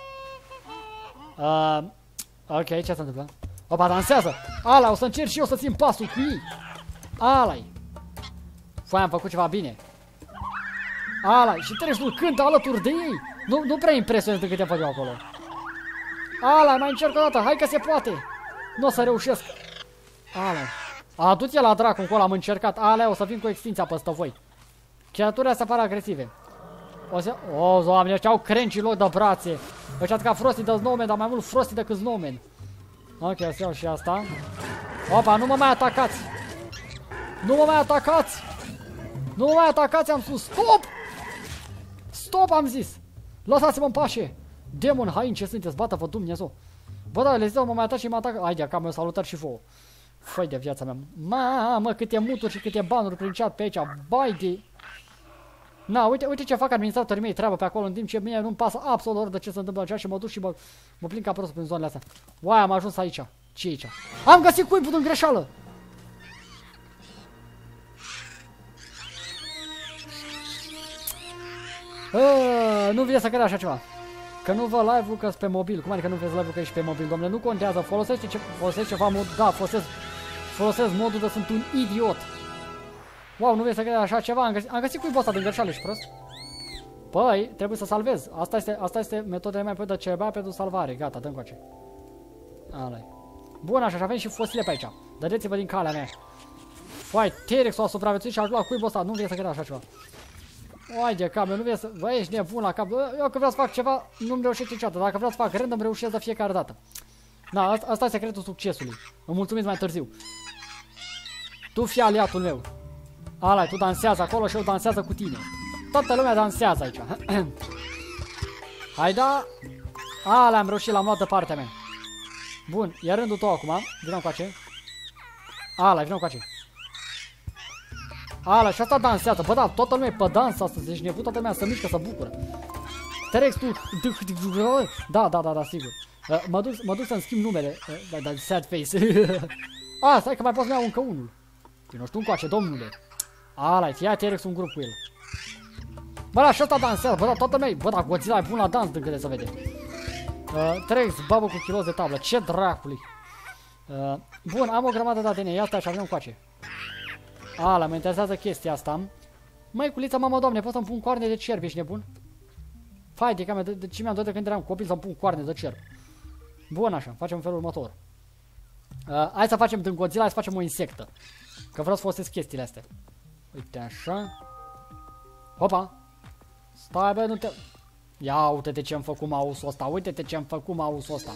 Ok, ce se întâmplă? Opa, dansează! Ala, o să încerc și eu să țin pasul cu ei. Ala-i. Foi, am făcut ceva bine. Ala-i. Și T-Rexul cântă alături de ei. Nu prea impresionez de câte fac eu acolo. Ala, mai încerc o dată. Hai că se poate. Nu o să reușesc. Ala. Du-te la dracu încolo, am încercat. Ala, o să vin cu extinția peste voi. Creaturile astea par agresive. O, Doamne, ăștia au crenci în loc de brațe. Ăștia ca Frosty de Snowman, dar mai mult Frosty decât Snowman. Ok, o să iau și asta. Opa, nu mă mai atacați. Nu mă mai atacați. Nu mă mai atacați, am spus. Stop! Stop, am zis. Lăsați-mă în pace. Demon, hain, ce sunteți? Bată-vă Dumnezeu. Bă, da, le zic, mă mai atac și mă atacă. Haide, cam eu salutări și vouă. Făi de viața mea. Mamă, câte muturi și câte banuri prin chat pe aici. Bai de... Na, uite ce fac administratorii mei treabă pe acolo, în timp ce mie nu-mi pasă absolut de ce se întâmplă aici și mă duc și mă plin ca prostul prin zonele astea. Uai, am ajuns aici. Ce e aici? Am găsit cuibul în greșeală! Nu vine să crede așa ceva. Că nu vă live-ul că-s pe mobil. Cum adică nu vezi live-ul că ești pe mobil, domnule? Nu contează. Folosește ceva mod. Da, folosesc modul de sunt un idiot. Wow, nu vei să crede așa ceva. Am găsit cuibul ăsta din greșeală și prost. Păi, trebuie să salvez. Asta este metoda mea de ceva pentru salvare. Gata, dă încoace. Alai. Bun, așa, și avem și fosile pe aici. Dădeți-vă din calea mea. Foai, T-Rex-ul a supraviețuit și a luat cuibul ăsta. Nu vei să crede așa ceva. Oai de cap, eu nu vei să... Bă, ești nebun la cap. Eu că vreau să fac ceva, nu-mi reușesc niciodată. Dacă vreau să fac random, reușesc de fiecare dată. Da, asta e secretul succesului. Îmi mulțumesc mai târziu. Tu fii aliatul meu. Ala, tu dansează acolo și eu dansează cu tine. Toată lumea dansează aici. Hai da. Ala, am reușit, l-am luat de partea mea. Bun, e rândul tău acum. Vină încoace. Ala, vină încoace. Ala, și asta dansează. Bă, da, toată lumea e pe dans astăzi. Ești nebun, toată lumea se mișcă, se bucură. T-Rex, tu... Da, sigur. Mă duc să-mi schimb numele. Da, sad face. Stai că mai pot să iau încă unul. Vino și tu încoace, domnule. Ala, ia T-Rex un grup cu el. Bă, da, și ăsta dansează. Bă, da, toată lumea... Bă, da, Godzilla e bun la dans, din câte se vede. T-Rex, babă cu kilos de tablă. Ce dracului. Bun, am o grămadă de ADN. Ia stai și avem încoace. Ala, mă interesează chestia asta. Măiculița, mamă, doamne, pot să-mi pun coarne de cerb, ești nebun? Fai de cam, de ce mi-am dat de când eram copil să-mi pun coarne de cerb. Bun, așa, facem în felul următor. Hai să facem din Godzilla, hai să facem o insectă. Că vreau să folosesc chestiile astea. Uite așa. Hopa. Stai, bă, nu te... Ia uite-te ce-am făcut mouse-ul ăsta, uite-te ce-am făcut mouse-ul ăsta.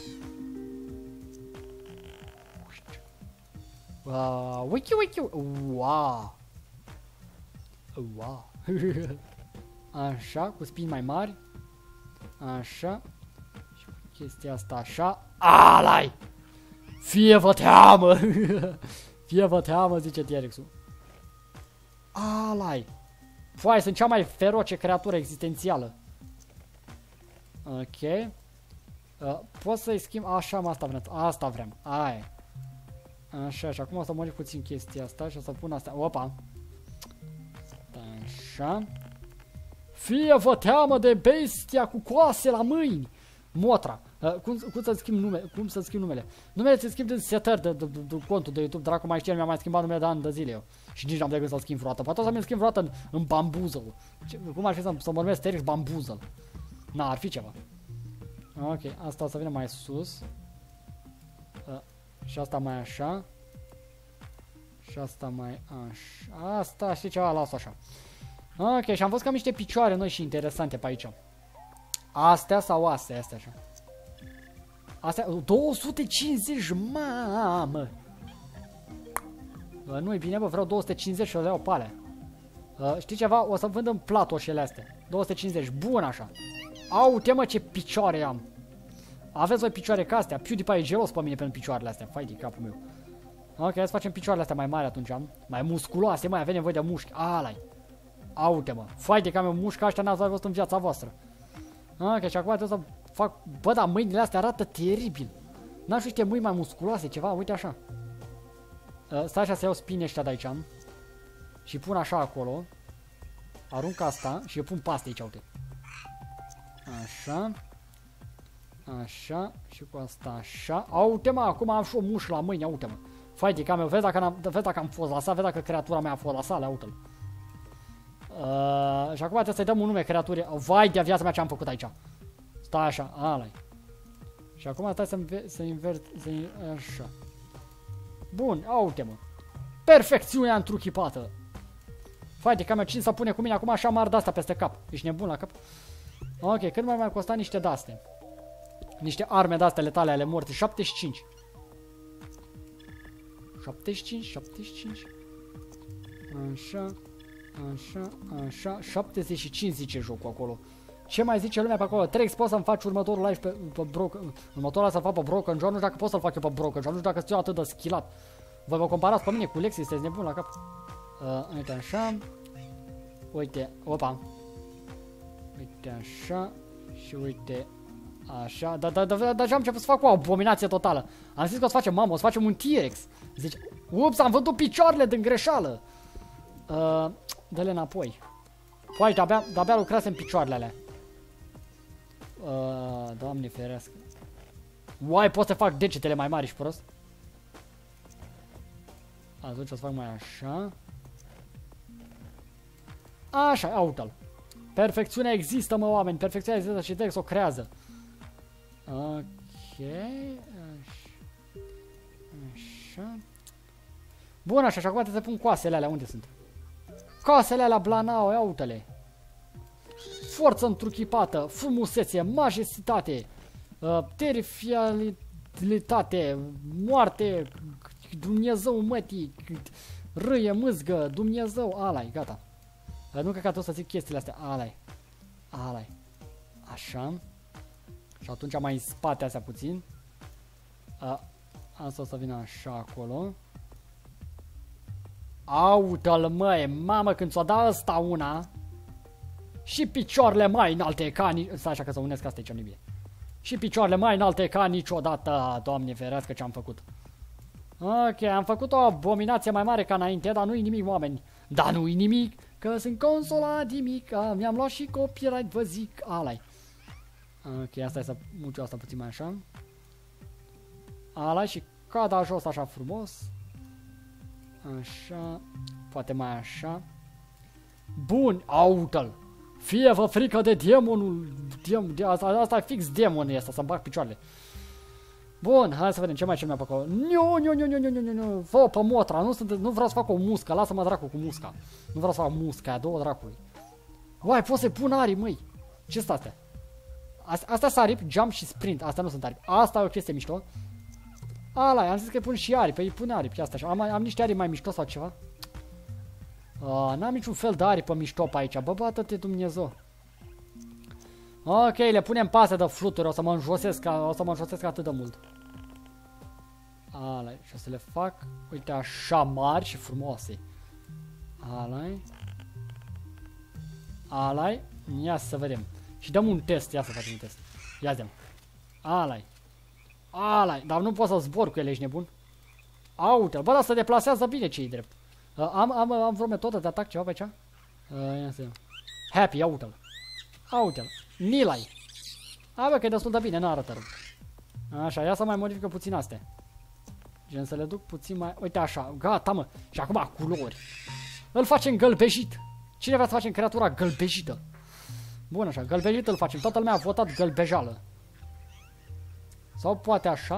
Wiki. Wow. Wow. Așa, cu spini mai mari. Așa. Și chestia asta așa. Alai! Fie-vă teamă! Fie-vă teamă, zice T-Rex-ul. Alai! Foai, sunt cea mai feroce creatură existențială. Ok. Pot să-i schimb, așa mă, asta vrem, aia. Așa, și acum o să modific puțin chestia asta și o să pun asta, opa. Așa. Fie-vă teamă de bestia cu coase la mâini. Motra. Cum să-ți schimb numele? Cum să-ți schimb numele? Numele ți-l schimb din setări de contul de YouTube. Dracu mai știe, mi-a mai schimbat numele de ani de zile eu. Și nici n-am de gând să-l schimb vreodată. Poate o să mi-l schimb vreodată în Bamboozle. Cum ar fi să mă numesc Terix Bamboozle? Na, ar fi ceva. Ok, asta o să vină mai sus. Și asta mai așa. Și asta mai așa. Asta, știi ceva, las-o așa. Ok, și am văzut că am niște picioare noi și interesante pe aici. Astea sau astea, astea așa. Astea, 250, mamă! Nu-i bine, bă, vreau 250 și o leau pe alea. Știi ceva? O să vând în platoșele astea. 250, bun așa. Aute, mă, ce picioare am. Aveți voi picioare ca astea? PewDiePie e gelos pe mine pentru picioarele astea. Fai de capul meu. Ok, hai să facem picioarele astea mai mari atunci. Mai musculoase, mai avem nevoie de mușchi. Alai. Aute, mă. Fai de capul meu, mușca ăștia n-ați văzut în viața voastră. Ok, și acum trebuie să fac... Bă, da, mâinile astea arată teribil. N-aș niște mâini mai musculoase, ceva, uite așa. Stai așa să iau spine ăștia de aici. Și pun așa acolo. Arunc asta și eu pun pe astea aici, uite. Așa. Așa. Și cu asta așa. Aute, mă, acum am și o mușă la mâini, aute, mă. Fai de camera, vezi dacă am fost la sa, vezi dacă creatura mea a fost la sale, uite-l. Și acum trebuie să-i dăm un nume creaturii. Vai de viața mea ce am făcut aici. Stai așa, alai. Și acum stai să invert, așa. Bun, aute, mă. Perfecțiunea întruchipată. Fai de camera, cine să pune cu mine acum așa mari de-asta peste cap. Ești nebun la cap? Ok, cât mai costa niște de-astea? Niște arme de-astea letale ale morții. 75. 75, 75. Așa, așa, așa. 75 zice jocul acolo. Ce mai zice lumea pe acolo? Trex, poți să-mi faci următorul live pe Broken... Următorul să-l fac pe Broken John. Nu știu dacă pot să-l fac eu pe Broken John. Nu știu dacă sunt eu atât de skillat. Voi vă comparați pe mine cu Lexi, sunteți nebun la cap. Uite așa. Uite, opa. Uite așa. Și uite așa. Dar am început să fac o abominație totală. Am zis că o să facem, mamă, o să facem un T-Rex. Zice, ups, am văzut picioarele din greșeală. Dă-le înapoi. Păi, de-abia lucrasem picioarele alea. Doamne ferească. Uai, pot să fac degetele mai mari și prost. Atunci o să fac mai așa. Așa, uite-l. Perfecțiunea există, mă, oameni. Perfecțiunea există și Dex o creează. Ok. Așa. Bun, așa, și acum trebuie să pun coasele alea. Unde sunt? Coasele alea Blanao, ia uite-le. Forță întruchipată, frumusețe, majestitate, terifialitate, moarte, Dumnezeu mătii, râie, mâzgă, Dumnezeu, alai, gata. Nu cred că trebuie să zic chestiile astea, alai, așa. Și atunci mai în spate astea puțin. Asta o să vină așa acolo. Aută-l, măi, mamă, când ți-o da ăsta una. Și picioarele mai înalte ca stai așa că să unesc asta aici, nu bine. Și picioarele mai înalte ca niciodată. Doamne ferească ce am făcut. Ok, am făcut o abominație mai mare ca înainte, dar nu-i nimic, oameni. Dar nu-i nimic, că sunt consolat nimic. Mi-am luat și copyright, vă zic, alai. Ok, asta e să munciu asta puțin mai așa. Alai și cada jos așa frumos. Așa, poate mai așa. Bun, aută-l. Fie-vă frică de demonul. Asta e fix demonul ăsta, să-mi bag picioarele. Bun, hai să vedem ce mai pe acolo. Nu, fă pe motra, nu vreau să fac o muscă, lasă-mă dracu cu musca. Nu vreau să fac musca, aia două dracului. Uai, pot să-i pun aripi, măi. Ce sunt astea? Astea sunt aripi, jump și sprint, astea nu sunt aripi. Asta e o chestie mișto. Ala, am zis că îi pun și aripi, îi pun aripi, asta așa. Am niște aripi mai mișto sau ceva? N-am niciun fel de aripă mișto pe aici, bă, bată-te Dumnezeu. Ok, le punem pase de fluturi, o să mă înjosesc atât de mult. Alai, și o să le fac, uite, așa mari și frumoase. Alai, ia să vedem. Și dăm un test, ia să facem un test. Ia zi-mi. Ala-i. Ala-i. Dar nu pot să zbor cu ele, ești nebun? Uite-l. Bă, dar se deplasează bine, ce-i drept. Am vreo metodă de atac, ceva pe aici? Ia să... Happy, ia uite-l. Uite-l. Nilai. Bă, că e destul de bine, n-arătă rău. Așa, ia să mai modifică puțin astea. Gen să le duc puțin mai... Uite așa, gata mă. Și acum culori. Îl facem gălbejit. Cine vrea să facem creatura gălbejită? Bun așa, gălbejit îl facem. Toată lumea a votat gălbejală. Sau poate așa.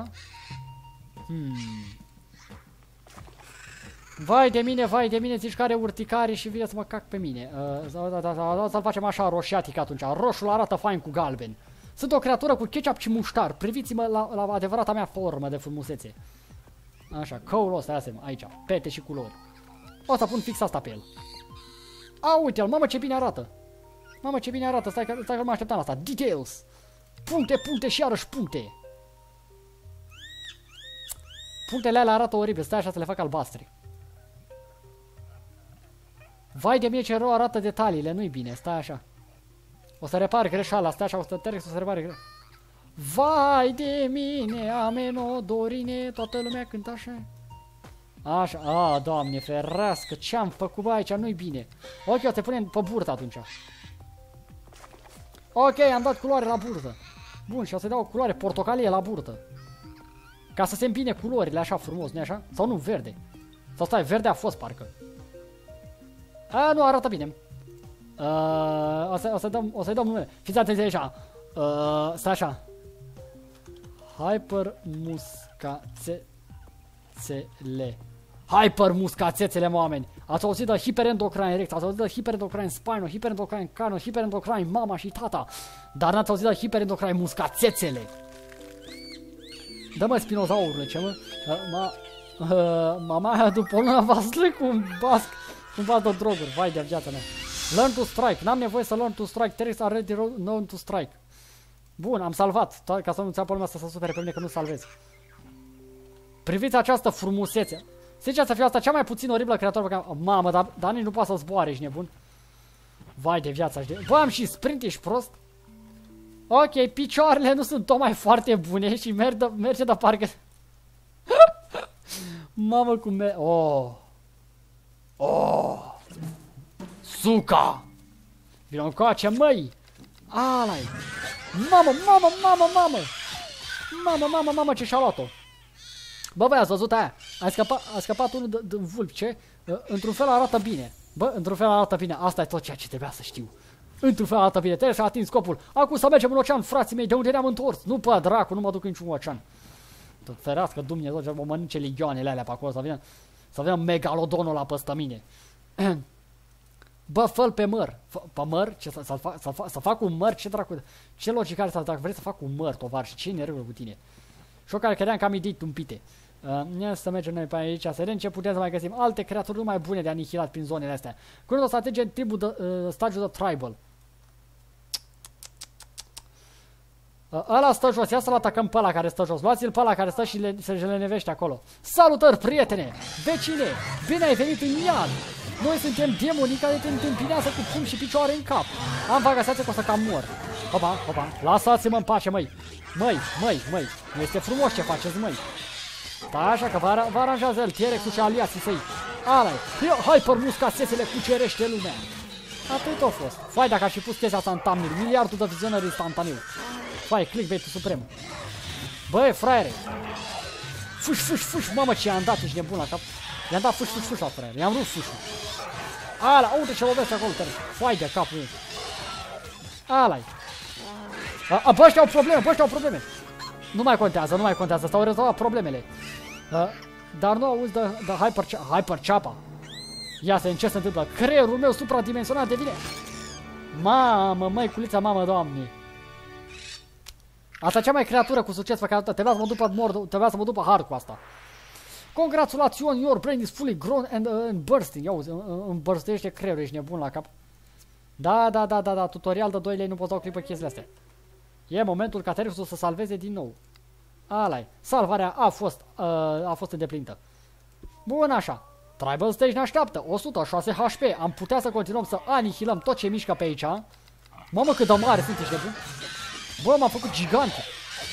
Vai de mine, zici că are urticare și vine să mă cac pe mine. Să-l facem așa roșiatic atunci. Roșul arată fain cu galben. Sunt o creatură cu ketchup și muștar. Priviți-mă la adevărata mea formă de frumusețe. Așa, căul ăsta, aici, pete și culori. O să pun fix asta pe el. Uite-l, mamă ce bine arată. Mamă ce bine arată, stai că nu mă așteptam la asta. Details. Puncte și iarăși puncte. Punctele alea arată oribil, stai așa să le fac albastre. Vai de mine ce rău arată detaliile, nu-i bine, stai așa. O să repar greșeala, stai așa, o să terec să se repare greșeala. Vai de mine, ameno, dorine, toată lumea cântă așa. Așa, doamne ferească, ce-am făcut, bă, aici nu-i bine. Ok, o să punem pe burtă atunci. Ok, am dat culoare la burtă. Bun, și o să dau o culoare portocalie la burtă. Ca să se îmbine culorile așa frumos, nu-i așa? Sau nu, verde. Sau stai, verde a fost parcă. Nu arată bine. O să-i dăm numele. Fiți atenți aici. Stai așa. Hyper muscațețele. Hyper muscațețele, oameni. Ați auzit de hiperendocrine rex, ați auzit de hiperendocrine spino, hiperendocrine carno, hiperendocrine mama și tata. Dar n-ați auzit de hiperendocrine muscațețele. Dă-mă spinozaurule, ce mă? Mama aia după luna va slăi cu un basc. Un bas de droguri, vai de viața mea. Learn to strike, n-am nevoie să learn to strike, Terex are ready known to strike. Bun, am salvat, ca să nu ți-a lumea să se supere pe mine că nu salvez. Priviți această frumusețe. Zice să fie asta cea mai puțin oribilă creatură pe care... Mamă, dar nici nu poate să zboare, ești nebun. Vai de viața. Bă, am și sprint, ești prost. Ok, picioarele nu sunt tocmai foarte bune și merge de parcă... Mamă cum merge... Suca! Vino încoace, măi! Ala-i! Mamă, ce și-a luat-o! Bă, băi, ați văzut aia? A scăpat unul de vulp, ce? Într-un fel arată bine. Bă, într-un fel arată bine. Asta e tot ceea ce trebuia să știu. Într-un fel arată bine. Trebuie să ating scopul. Acum să mergem în ocean, frații mei, de unde ne-am întors. Nu pe dracu, nu mă duc în niciun ocean. Ferească Dumnezeu, ce mă mănânce ligioanele alea pe acolo, să vină megalodonul la păstă mine. Bă, fă-l pe măr. Pe măr? Ce, să fac un măr? Ce dracu? Ce logic are dacă vrei să fac un măr, tovarăș? Ce neregulă cu tine? Și eu care credeam că am idei tumpite. Să mergem noi pe aici, să vedem ce putem să mai găsim. Alte creaturi mai bune de anihilat prin zonele astea. Când o să atingem stagiul de tribal. Ăla stă jos, ia să-l atacăm pe ăla care stă jos. Luați-l pe ăla care stă și se lenevește acolo. Salutări, prietene! Vecine! Bine ai venit în iad! Noi suntem demonii care te întâmpinează cu pumni și picioare în cap. Am vaga senzația că o să cam mor. Hopa. Lăsați-mă în pace, măi. Măi. Nu este frumos ce faceți, măi. Da, așa că vă aranjează el, T-Rex-ul și aliații săi. Ala-i. Hyper muscațețele cucerește lumea. Atât a fost. Fai, dacă aș fi pus chestia asta în thumbnail, miliardul de vizionări instantaneu. Fai, clickbait-ul suprem. Băi, fraiere. Fuș, mamă ce i-am dat, ești nebun la cap. I-am dat fuș la fraiere, i-am rupt fușul. Ala, uite ce lovește acolo, T-Rex. Fai de capul ei. Ala-i. Bă, ăștia au probleme, Nu mai contează, s-au rezolvat problemele. Dar nu auzi de Hyperchapa. Ia să ce se întâmplă. Creierul meu supradimensionat devine... Mamă, măiculița, mamă, doamne. Asta cea mai creatură cu succes pe care trebuia să mă duc pe hard cu asta. Congratulations, your brain is fully grown and bursting. Ia auzi, îmbărstește creierul, ești nebun la cap. Da, tutorial de 2 lei, nu poți dau clip pe chestiile astea. E momentul ca T-Rex-ul să salveze din nou. Ala-i. Salvarea a fost îndeplinită. Bun, așa. Tribal Stage ne așteaptă. 106 HP. Am putea să continuăm să anihilăm tot ce mișcă pe aici. Mamă, cât de mare sunt, ești nebun. Bă, m-am făcut gigant.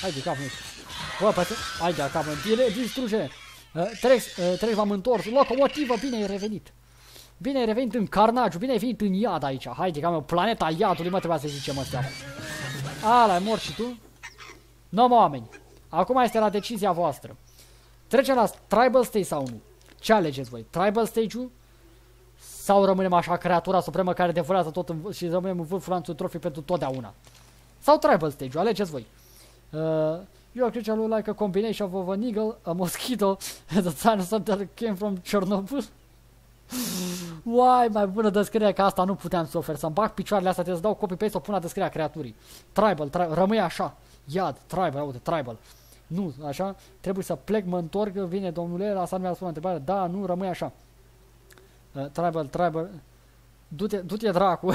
Hai de cap, nu. Bă, păi, hai de cap, distruge. Trex v-am întors. Locomotivă, bine ai revenit. Bine ai revenit în carnagiu, bine ai venit în iad aici. Hai de cap, planeta iadului, mă, trebuia să zicem astea. Ala, ai mort și tu? Nu, mă, oameni. Acum este la decizia voastră. Trecem la Tribal Stage sau nu? Ce alegeți voi? Tribal Stage-ul? Sau rămânem așa creatura supremă care devorează tot și rămânem în vârful lanțului trofic pentru totdeauna? Sau Tribal Stage-ul? Alegeți voi. You are creature like a combination of an eagle, a mosquito, and a dinosaur that came from Chernobyl. Uai, mai bună descriere ca asta nu puteam să ofer. Să-mi bag picioarele astea, trebuie să dau copy-paste să o pun la descrierea creaturii. Tribal, rămâi așa. Iad, tribal, uite, tribal. Nu, așa, trebuie să plec, mă întorc, vine domnule, asta nu mi-a spus întrebare. Da, nu, rămâi așa. Tribal. Du-te dracu.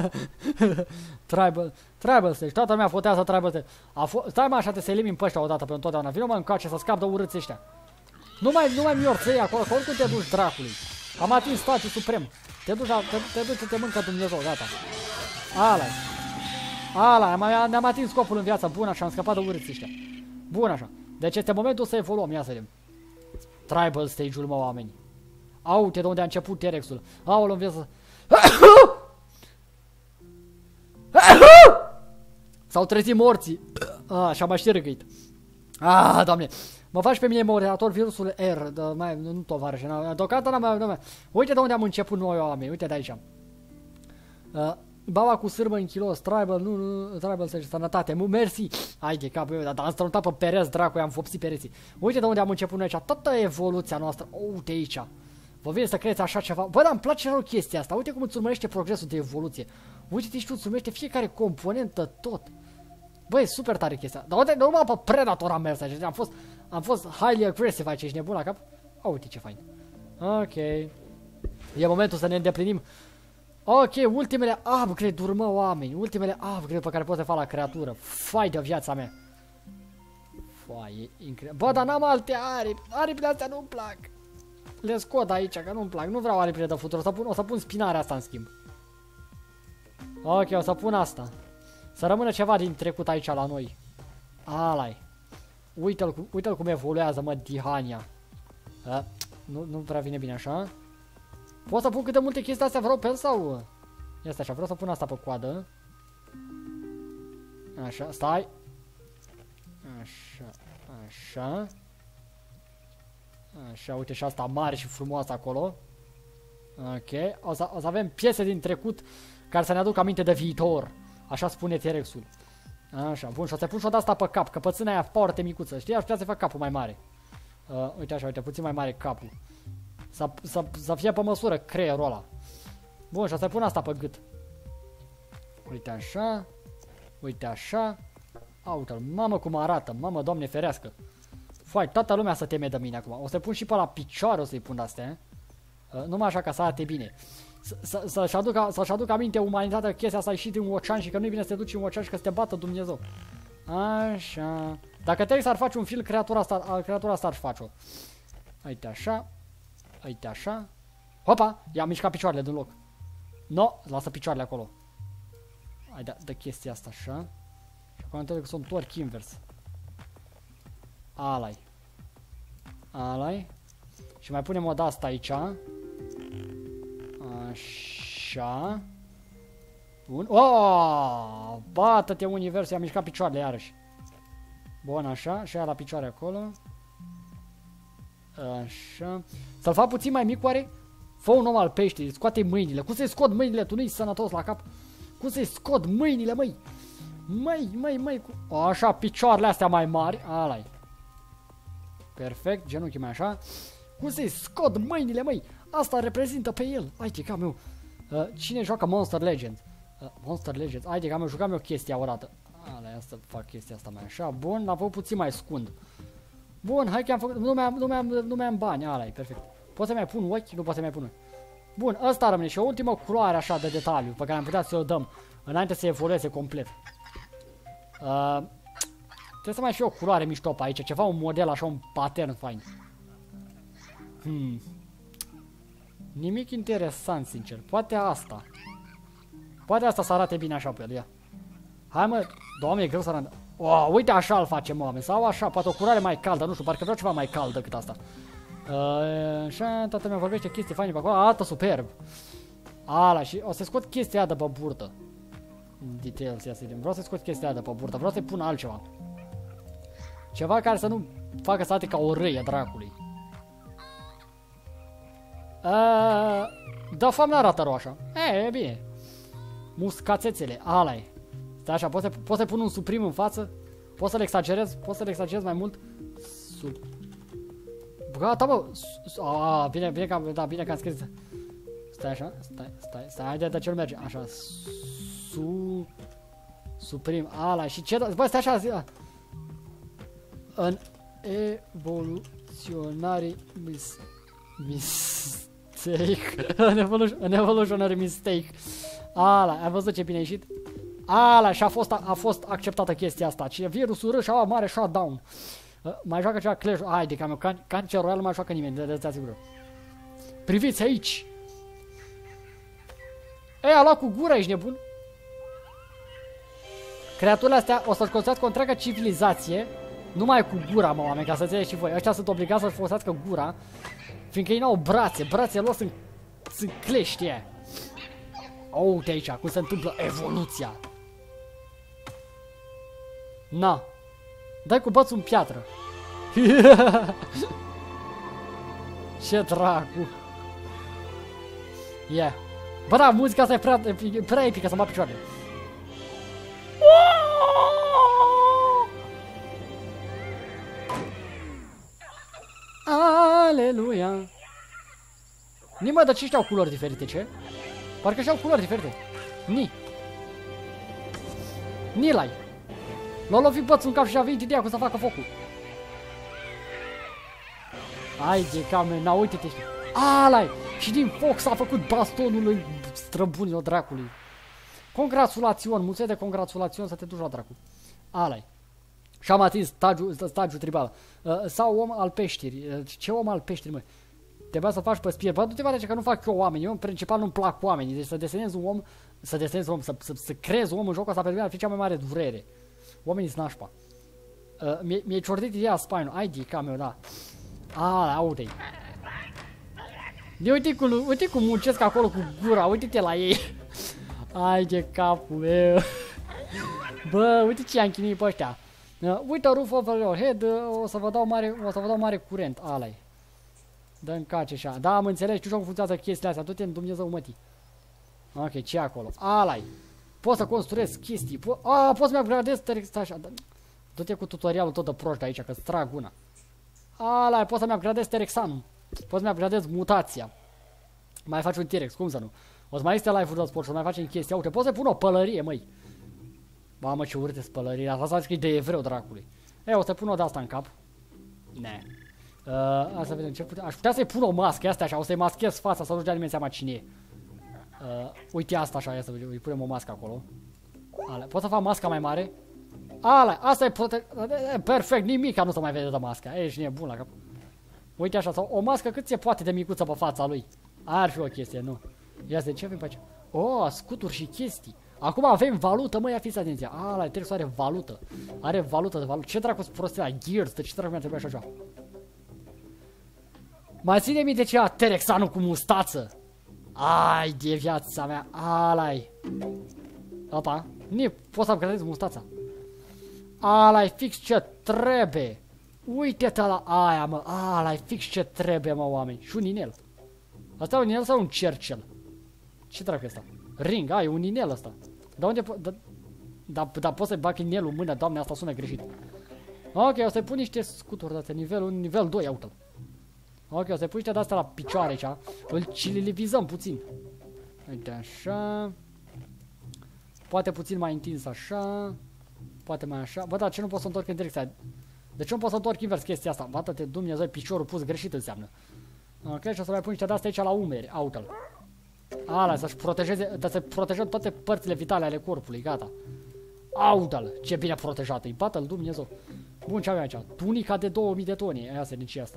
Tribal stage. Toată lumea votează Tribal stage. Stai mă așa, te să elimini pe ăștia odată pe întotdeauna. Vino mă încoace să scap de urâți ăștia. Nu mai mi-orței acolo, că oricum te duci dracului. Am atins statul suprem. Te duci, te mâncă Dumnezeu, gata. Ala, ne-am atins scopul în viață. Bun așa, am scăpat de urâți ăștia. Bun așa. Deci este momentul să evoluăm, ia să vedem. Tribal stage-ul, mă, oameni. Aute de unde a început T-Rex-ul. Aoleu, în viață. S-au trezit morții. Și-am mai ștergăit. Doamne. Mă faci pe mine moderator virusul R. Nu tovarășe. Deocamdată n-am mai... Uite de unde am început noi, oameni. Uite de aici. Baba cu sârmă în kilos. Tribal, Tribal stage, sănătate. Mersi. Hai de capul meu, dar am strănutat pe pereți, dracu, am fopsit pereții. Uite de unde am început noi aici. Toată evoluția noastră. Uite aici. Vă vine să credeți așa ceva? Bă, dar îmi place rău chestia asta. Uite cum îți urmărește progresul de evoluție. Uite-te și tu, îți urmărește fiecare componentă tot. Bă, e super tare chestia. Dar uite, normal pe Predator am mers aici. Am fost highly aggressive aici, ești nebun la cap? Uite ce fain. Ok. E momentul să ne îndeplinim. Ok, ultimele upgrade-uri, mă, oameni. Ultimele upgrade-uri pe care pot să fac la creatură. Fai de viața mea. Fai, e incredibil. Bă, dar n-am alte aripi. Aripile astea nu-mi plac. Le scot aici, că nu-mi plac. Nu vreau aripile de futur. O să pun spinarea asta în schimb. Ok, o să pun asta. Să rămână ceva din trecut aici la noi. Ala-i. Uite-l cum evoluează, mă, Dihania. Nu prea vine bine așa. Pot să pun câte multe chestii astea vreau pe el sau... Ia stai așa, vreau să pun asta pe coadă. Așa, stai. Așa. Așa, uite și asta mare și frumoasă acolo. Ok, o să avem piese din trecut care să ne aducă aminte de viitor. Așa spune T-Rex-ul. Așa, bun, și o să pun și o de asta pe cap, că pățâna aia foarte micuță, știi? Aș putea să fac capul mai mare. Uite așa, uite, puțin mai mare capul. Să fie pe măsură creierul ăla. Bun, și o să pun asta pe gât. Uite așa. Uite așa. Uite-l, mamă cum arată, mamă, Doamne ferească. Fai, toată lumea să teme de mine acum. O să-i pun și pe la picioare, o să-i pun astea. Numai așa ca să arate bine. Să-și aducă aminte umanitatea chestia asta a ieșit din ocean și că nu-i bine să te duci în ocean și că să te bată Dumnezeu. Așa. Dacă T-Rex ar face un film, creatura asta ar face-o. Uite așa. Uite așa. Hopa! I-am mișcat picioarele din loc. No, lasă picioarele acolo. Hai, dă chestia asta așa. Și acum trebuie să o întorc invers. Alai. Alai. Și mai punem o de asta aici. Așa. Bun. Oh! Bată-te universul, i-am mișcat picioarele iarăși. Bun, așa. Și aia la picioare acolo. Așa. Să-l fac puțin mai mic, oare? Fă un om al peștii, scoate mâinile. Cum să-i scot mâinile? Tu nu-i sănătos la cap? Cum să-i scot mâinile, măi? Măi. Așa, picioarele astea mai mari. Ala-i. Perfect, genunchii mai așa. Cum să-i scot mâinile, măi? Asta reprezintă pe el. Haide, ca meu. Cine joacă Monster Legends? Monster Legends. Haide, ca meu, jucam eu chestia o dată. Ala, ia să fac chestia asta mai așa. Bun, l-am făcut puțin mai scund. Bun, hai că am făcut. Nu mai am bani, ala-i, perfect. Pot să mai pun ochi? Nu pot să mai pun. Bun, ăsta rămâne și o ultimă culoare așa de detaliu pe care am putea să o dăm înainte să evolueze complet. Trebuie să mai fie o culoare mișto pe aici, ceva, un model așa, un pattern fain. Nimic interesant, sincer. Poate asta. Poate asta să arate bine așa pe el, ia. Hai mă, Doamne, e greu să arate. Uite așa îl facem, oameni. Sau așa, poate o curare mai caldă, nu știu, parcă vreau ceva mai cald decât asta. Așa, toată lumea vorbește chestii faine pe acolo. Arată superb. Ala, și o să scot chestia aia de pe burtă. Details, ia să vedem. Vreau să scot chestia aia de pe burtă. Vreau să-i pun altceva. Ceva care să nu facă să arate ca o râie dracului. Da, fapt n-arată rău așa. E bine. Muscațețele, ala-i. Stai așa, poți să pun un suprim în față? Poți să-l exagerez? Poți să-l exagerez mai mult? Gata, bă. Bine că am scris. Stai așa, stai, haide, de ce nu merge? Așa, suprim, ala, și ce, bă, stai așa, în evoluționare mistake, în evoluționare mistake, ala, ai văzut ce bine a ieșit? Ala, și a fost acceptată chestia asta, ce virusul râ și-a mare shutdown. Mai joacă ceva Clash, haide, că Cancer Royale nu mai joacă nimeni, de-ți asigur. Priviți aici! Ei, a luat cu gura, ești nebun? Creaturile astea o să-și construiască o întreagă civilizație numai cu gura, mă, oameni, ca să înțelegeți și voi. Ăștia sunt obligați să-și folosească gura, fiindcă ei n-au brațele lor sunt clești, e. Uite aici, cum se întâmplă evoluția. Na. Dai cu bățul în piatră. Ce dracu. Yeah. Bă, da, muzica asta e prea epică să mă bat picioarele. Aleluia. Nimă, de ce ăștia au culori diferite, ce? Parcă ăștia au culori diferite. Nilai. L-a lovit bățul în cap și a venit ideea cum să facă focul. Haide, camera, uite-te. Alai! Și din foc s-a făcut bastonul lui străbunilor dracului. Congratulațion, mulțumesc de congratulațion să te duci la dracu. Alai. Și am atins stagiul tribal. Sau om al peștirii. Ce om al peștirii, măi? Trebuia să faci pe spirit. Bă, nu te face că nu fac eu oameni. Eu în principal nu-mi plac oamenii. Deci să desenezi un om, să creezi un om în jocul ăsta, pentru mine ar fi cea mai mare durere. Oamenii sunt nașpa. Mi-e ciordit ideea spine-ul. Ai de camera, da. Uite-i. Uite cum muncesc acolo cu gura. Uite-te la ei. Ai de capul meu. Bă, uite ce i-am chinuit pe ăștia. Uite, roof over your head. O să vă dau mare curent. Ala-i. Dă-mi cace așa. Da, am înțeles. Știu cum funcționează chestiile astea. Du-te în Dumnezeu, mătii. Ok, ce acolo? Ala-i. Pot să construiesc chestii. Pot să-mi upgradez Terex. Așa. Du-te cu tutorialul tot de proști aici, că-ți trag una. Ala-i. Pot să-mi upgradez Terexanul. Pot să-mi upgradez mutația. Mai faci un T-Rex, cum să nu? O să mai este live-uri de sport și o mai facem chestia. Uite, pot să pun o pălărie, măi. Mamă, ce urâte spălările. Asta s-a zis că e de evreu, dracului. O să pun o de asta în cap. Ne. Să vedem ce putea. Aș putea să-i pun o mască, asta așa, o să-i maschez fața, să nu-și dea nimeni seama cine e. Uite asta așa, ia să vedem, îi punem o mască acolo. Pot să fac masca mai mare? Asta e perfect, nimic nu se mai vede de masca. Ești nebun la cap. Uite așa, sau o mască cât se poate de micuță pe fața lui. Ar fi o chestie, nu. Ia să ce avem pe aici? Scuturi și chestii. Acum avem valută, măi, fiți atenția. Trebuie să are valută. Are valută de valută. Ce dracu sunt prostia? Gears, de ce dracu mi-a trebuit așa ceva? Mai ține minte ceva Terexanul cu mustață. Ai de viața mea. Alai. Opa. Poți să upgradezi mustața. Alai, fix ce trebuie. Uite-te la aia, mă. Alai, fix ce trebuie, mă, oameni. Și un inel. Asta e un inel sau un cercel? Ce dracu e asta? Ring, e un inel ăsta. Dar unde dar pot să-i bag inelul în mână, doamne, asta sună greșit. Ok, o să-i pun niște scuturi de-astea, nivel 2, uite-l. Ok, o să-i pun niște de-astea la picioare aici. Îl cililivizăm puțin. Uite așa. Poate puțin mai întins așa. Poate mai așa. Bă, dar ce nu pot să întorc în direcția? De ce nu pot să întorc invers chestia asta? Bată-te, Dumnezeu, piciorul pus greșit înseamnă. Ok, și o să mai pun niște de-astea aici la umeri. Uite-l. Să-și protejeze, să protejăm toate părțile vitale ale corpului, gata. Uite-l, ce bine protejat, îi bată-l Dumnezeu. Bun, ce avem aici? Tunica de 2000 de toni, aia se nici asta.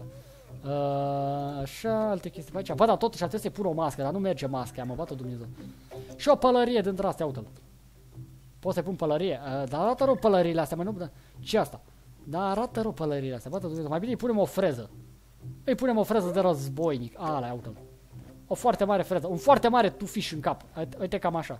Așa, alte chestii pe aici. Bă, dar totuși trebuie să-i pun o mască, dar nu merge masca, mă bată Dumnezeu. Și o pălărie dintre astea, uite-l. Pot să-i pun pălărie. Dar arată rău pălăriile astea, mă, nu... Ce asta? Dar arată rău pălăriile astea. Bată, mai bine îi punem o freză. Îi punem o freză de războinic. Ala, uite-l. O foarte mare freză. Un foarte mare tufiș în cap. Uite cam așa.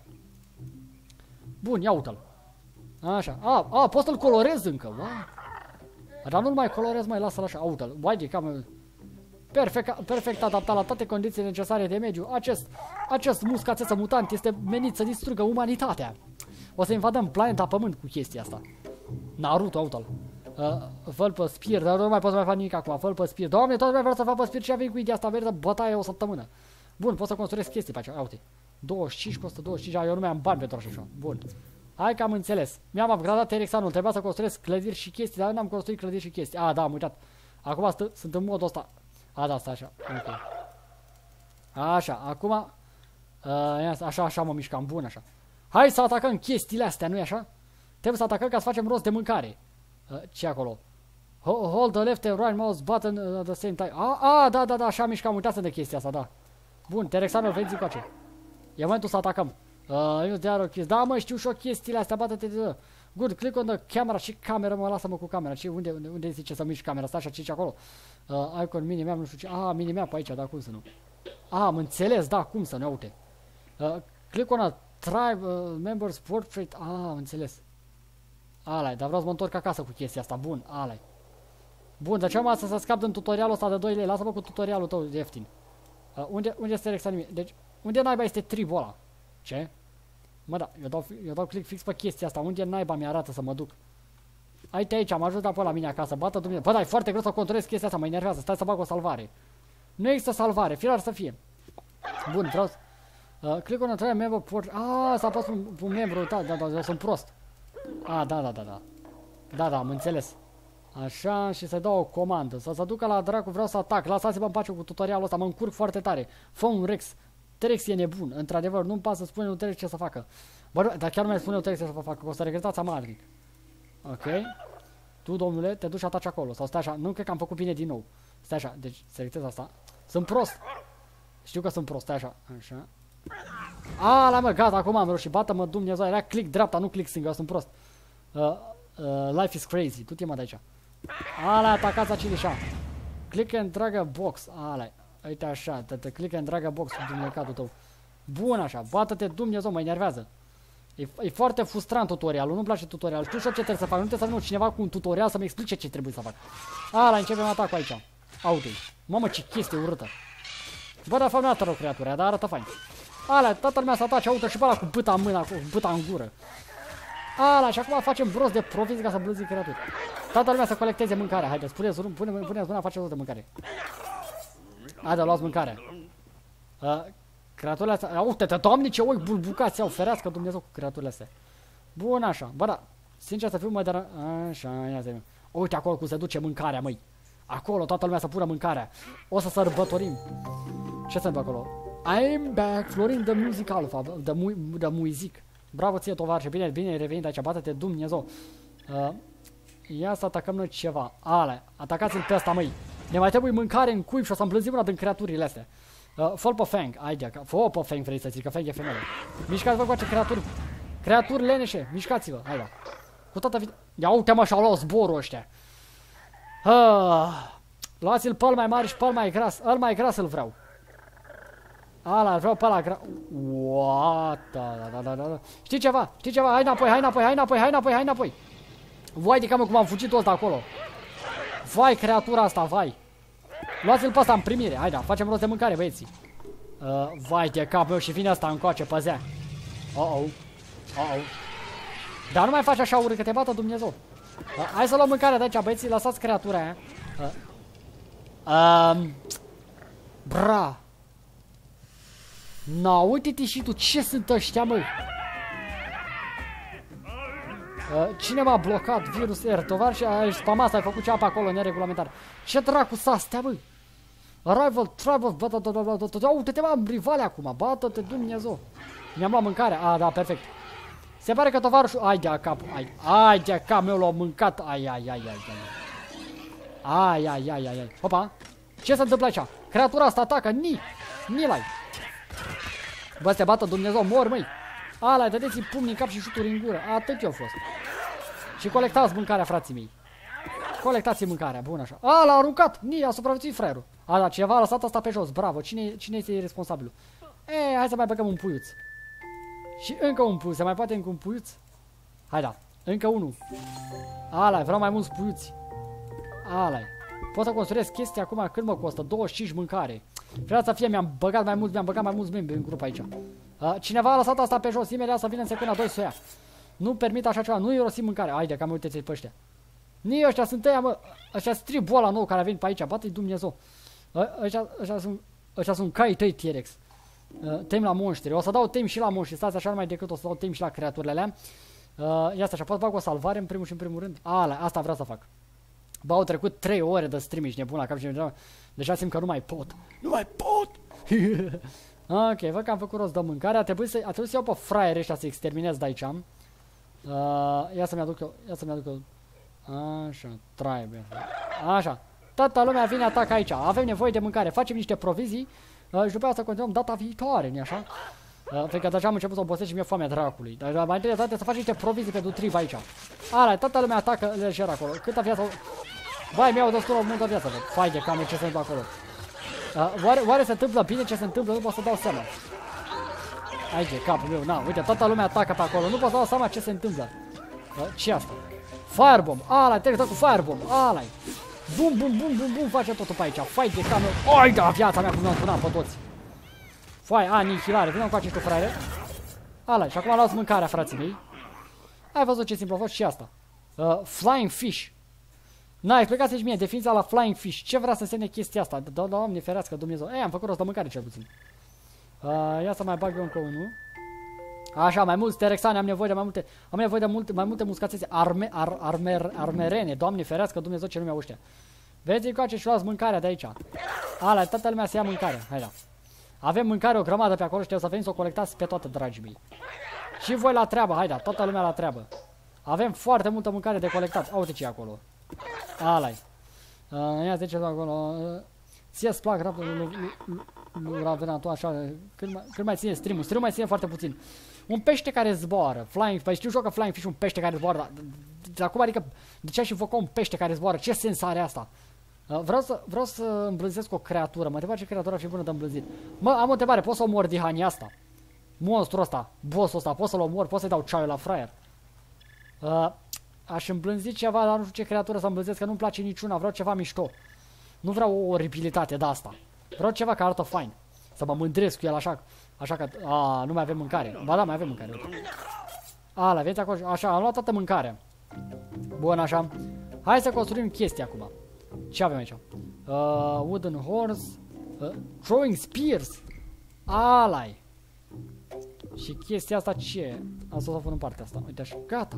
Bun, ia uite-l. Așa. Pot să-l colorez încă. Wow. Dar nu-l mai colorez, mai lasă-l așa. Uite-l. Uite, cam... Perfect adaptat la toate condițiile necesare de mediu. Acest muscațeță mutant este menit să distrugă umanitatea. O să invadăm planeta Pământ cu chestia asta. Naruto, uite-l. Fă-l pe Spear, dar nu mai pot să mai fac nimic acum. Fă-l pe Spear. Doamne, tot mai vreau să fac pe Spear și a venit cu ideea asta. Merg bătaie o săptămână. Bun, pot să construiesc chestii pe aceea. Uite. 25 costă 25. Eu nu mai am bani pentru așa ceva. Bun. Hai că am înțeles. Mi-am upgradat Erexanul. Trebuia să construiesc clădiri și chestii, dar n-am construit clădiri și chestii. Da, am uitat. Acum sunt în modul ăsta. Da, stai așa. Okay. Așa, acum... așa mă mișcam. Bun, așa. Hai să atacăm chestiile astea, nu-i așa? Trebuie să atacăm ca să facem rost de mâncare. Ce acolo? Hold the left and right mouse button at the same time. Da, așa mișcam, uitați de chestia asta, da. Bun, Terexanul, veniți încoace. E momentul să atacăm. Da, mă, știu și o chestiile astea, bată-te de... Good, click on the camera. Și camera, mă, lasă-mă cu camera. Unde zice să mișc camera? Stai așa, ce acolo? Icon, minimap, nu știu ce. Minimap aici, da, cum să nu? Am înțeles, da, cum să nu, uite. Click on a tribe, members portrait. Am înțeles. Alai, dar vreau să mă întorc acasă cu chestia asta. Bun, alai. Bun, de ce am să scap din tutorialul ăsta de 2 lei? Lasă-mă cu tutorialul tău ieftin. Unde este Rexanime? Deci, unde naiba este tribul ăla? Ce? Mă, da, eu dau click fix pe chestia asta. Unde naiba mi-arată să mă duc? Uite aici, am ajuns pe la mine acasă. Bată Dumnezeu. Bă, da, e foarte greu să controlez chestia asta. Mă enervează. Stai să bag o salvare. Nu există salvare. Firar să fie. Bun, vreau să... click on a try member port... s-a pus un membru. Da, eu sunt prost. Da, am înțeles. Așa, și să dau o comandă. Să se ducă la dracu, vreau să atac. Lăsați-mă în pace cu tutorialul ăsta. Mă încurc foarte tare. Fă un Rex. T-Rex e nebun. Într-adevăr, nu-mi pasă să spune lui T-Rex ce să facă. Bă, dar chiar nu mai spune lui T-Rex ce să facă. O să regretați amarnic. Ok. Tu, domnule, te duci și ataci acolo. Sau stai așa. Nu cred că am făcut bine din nou. Stai așa. Deci, selectez asta. Sunt prost. Știu că sunt prost. Stai așa. Așa. Mă, gata, acum am reușit. Bată-mă, Dumnezeu. Era click dreapta, nu click singur. Sunt prost. Life is crazy. Tu te mă de aici. Atacați aici așa. Click and drag a box. Uite așa. Te click and drag a box. Dumnezeul tău. Bun așa. Bată-te, Dumnezeu, mă enervează. E foarte frustrant tutorialul, nu-mi place tutorialul. Știu și eu ce trebuie să fac, nu trebuie să vină cineva cu un tutorial să-mi explice ce trebuie să fac. Începem atacul aici. Uite-i. Mamă, ce chestie urâtă. Bă, dar fac nu arată rău creatura, dar arată fain. Toată lumea să atace, uite și pe ăla cu bâta în mână, cu bâta în gură. Și acum facem rost de profit ca să blăzi creatura. Toată lumea să colecteze mâncarea, haideți, puneți mâna, faceți rost de mâncare. Luați mâncarea. Creaturile astea, uite-te, Doamne, ce oi bulbucați au, ferească Dumnezeu cu creaturile astea. Bun, așa, bă, da, sincer să fiu, mă, dar... Așa, ia zi. Uite acolo cum se duce mâncarea, măi. Acolo, toată lumea să pună mâncarea. O să sărbătorim. Ce se întâmplă acolo? I'm back, Florin, the musical, the music. Bravo ție, tovarășe, bine ai revenit aici, bate-te, Dumnezeu. Ia să atacăm noi ceva. Atacați-l pe ăsta, măi. Ne mai trebuie mâncare în cuib și o să îmblânzim una din creaturile astea. Fă-l pe Fang, fă-o pe Fang, vrei să zici, că Fang e femeie. Mișcați-vă cu aceste creaturi leneșe, mișcați-vă, hai da. Cu toată viteza. Ia uite-mă și-au luat zborul ăștia. Luați-l pe ăl mai mare și pe ăl mai gras, îl mai gras îl vreau. Îl vreau pe ăla gras. Da. Știi ceva, hai înapoi. Vai de camă cum am fugit ăsta acolo. Vai creatura asta, vai. Luați-l pe ăsta în primire, hai da, facem rost de mâncare, băieții. Vai de cap meu și vine ăsta încoace, păzea. Dar nu mai faci așa urât, că te bată Dumnezeu. Hai să luăm mâncarea de aici, băieții, lăsați creatura aia. Bra. Uite-te și tu, ce sunt ăștia, măi? Cine m-a blocat? Virus R, tovar și ai spamat, ai făcut ceva pe acolo neregulamentar. Ce dracu s-a astea, băi? Arrival, travel, uite-te, mă, am rivale acum, bată-te, Dumnezeu. Mi-am luat mâncarea, da, perfect. Se pare că tovarășul, ai de cap, ai de cap, meu l-au mâncat, ai. Opa, ce se întâmplă aici? Creatura asta atacă, ni-l-ai. Bă, se bată Dumnezeu, mor, măi. Ala, dădeți-i pumni în cap și șuturi în gură. Atât eu fost. Și colectați mâncarea, frații mei. Colectați mâncarea, bun așa. A, l-a aruncat! A supraviețuit fraierul. A, da, cineva a lăsat asta pe jos, bravo. Cine este responsabilul? Hai să mai băgăm un puiuț. Și încă un puiuț, se mai poate încă un puiuț? Hai da, încă unul. Ala, vreau mai mulți puiuți. Ala. Pot să construiesc chestia acum, cât mă costă? 25 mâncare. Vreau să fie, mi-am băgat mai mulți membri în grup aici. Cineva a lăsat asta pe jos, imediat să vină în secunda 2 să o ia. Nu permit așa ceva, nu irosim mâncare. Haide, cam uite-ți pe ăștia. Nii ăștia sunt ăia, mă. Ăștia stric boala nouă care a venit pe aici. Bate-i Dumnezeu. Ăștia sunt caii tăi, T-Rex. Temi la monștri. O să dau temi și la monștri. Stați așa numai decât o să dau temi și la creaturile alea. Ia asta așa, pot bag o salvare în primul și în primul rând. Asta vreau să fac. Bă, au trecut 3 ore de stream, ești nebun la cap și deja simt că nu mai pot. Nu mai pot! Ok, văd că am făcut rost de mâncare. A trebuit să iau pe fraieri ăștia să exterminez de aici. Ia să-mi aduc eu. Așa, trebuie. Așa. Toată lumea vine, atacă aici. Avem nevoie de mâncare. Facem niște provizii și după aceea să continuăm data viitoare, nu-i așa? Pentru că deja am început să obosesc și mi-e foamea dracului. Dar mai întâi de toate să faci niște provizii pentru trib aici. Ala, toată lumea atacă lejer acolo. Câtă viață... Vai, mi-au destul o multă viață, văd. Fai de cam ce se întâmplă acolo. Oare se întâmplă bine ce se întâmplă? Nu pot să dau seama. Aici e capul meu, na, uite, toată lumea atacă pe acolo. Nu pot să dau seama ce se întâmplă. Ce asta? Firebomb, ala, trebuie cu firebomb, ala. Bum, bum, bum, bum, bum, face totul pe aici. Fai de camel. Oi, da, viața mea cum mi-am tunat pe toți. Fai, anihilare, vină cu acești fraiere. Ala, și acum luați mâncarea, frații mei. Ai văzut ce simplu a fost și asta. Flying fish. Na, explicați-și mie definiția la flying fish. Ce vrea să însemne chestia asta? Doamne ferească Dumnezeu. Am făcut rost de mâncare cel puțin. Ia să mai bag eu încă unul. Așa, mai mulți terexane, am nevoie de mai multe muscațese armerene. Doamne ferească Dumnezeu ce nume au ăștia. Vezi încoace și luați mâncarea de aici. Ala, toată lumea să ia mâncare. Hai da. Avem mâncare o grămadă pe acolo și trebuie să veniți să o colectați pe toată, dragii mei. Și voi la treabă, hai da, toată lumea la treabă. Avem foarte multă mâncare de colectat. Uite ce e acolo. Ala-i. Ia zice acolo. Ție-ți plac lui Ravenatul așa. Cât mai ține stream-ul? Stream-ul mai ține foarte puțin. Un pește care zboară. Flying, păi știu jocă Flying Fish, un pește care zboară. Dar acum adică de ce aș invoca un pește care zboară? Ce sens are asta? Vreau să îmblânzesc o creatură. Mă întreba ce creatură ar fi bună de îmblânzit. Mă, am o întrebare. Poți să omor Dihania asta? Monstrul ăsta, bossul ăsta, poți să-l omor? Poți să-i dau ceaiul la fraier? Aș îmblânzi ceva, dar nu știu ce creatură să îmblânzesc, că nu-mi place niciuna. Vreau ceva mișto. Nu vreau o oribilitate de asta. Vreau ceva care arată fain. Să mă mândresc cu el așa că... nu mai avem mâncare. Ba da, mai avem mâncare. Ala, vezi acolo? Așa, am luat toată mâncarea. Bun, așa. Hai să construim chestii acum. Ce avem aici? Wooden horse. Throwing spears. Alai. Și chestia asta ce e? Asta o să pun în partea asta. Uite așa. Gata.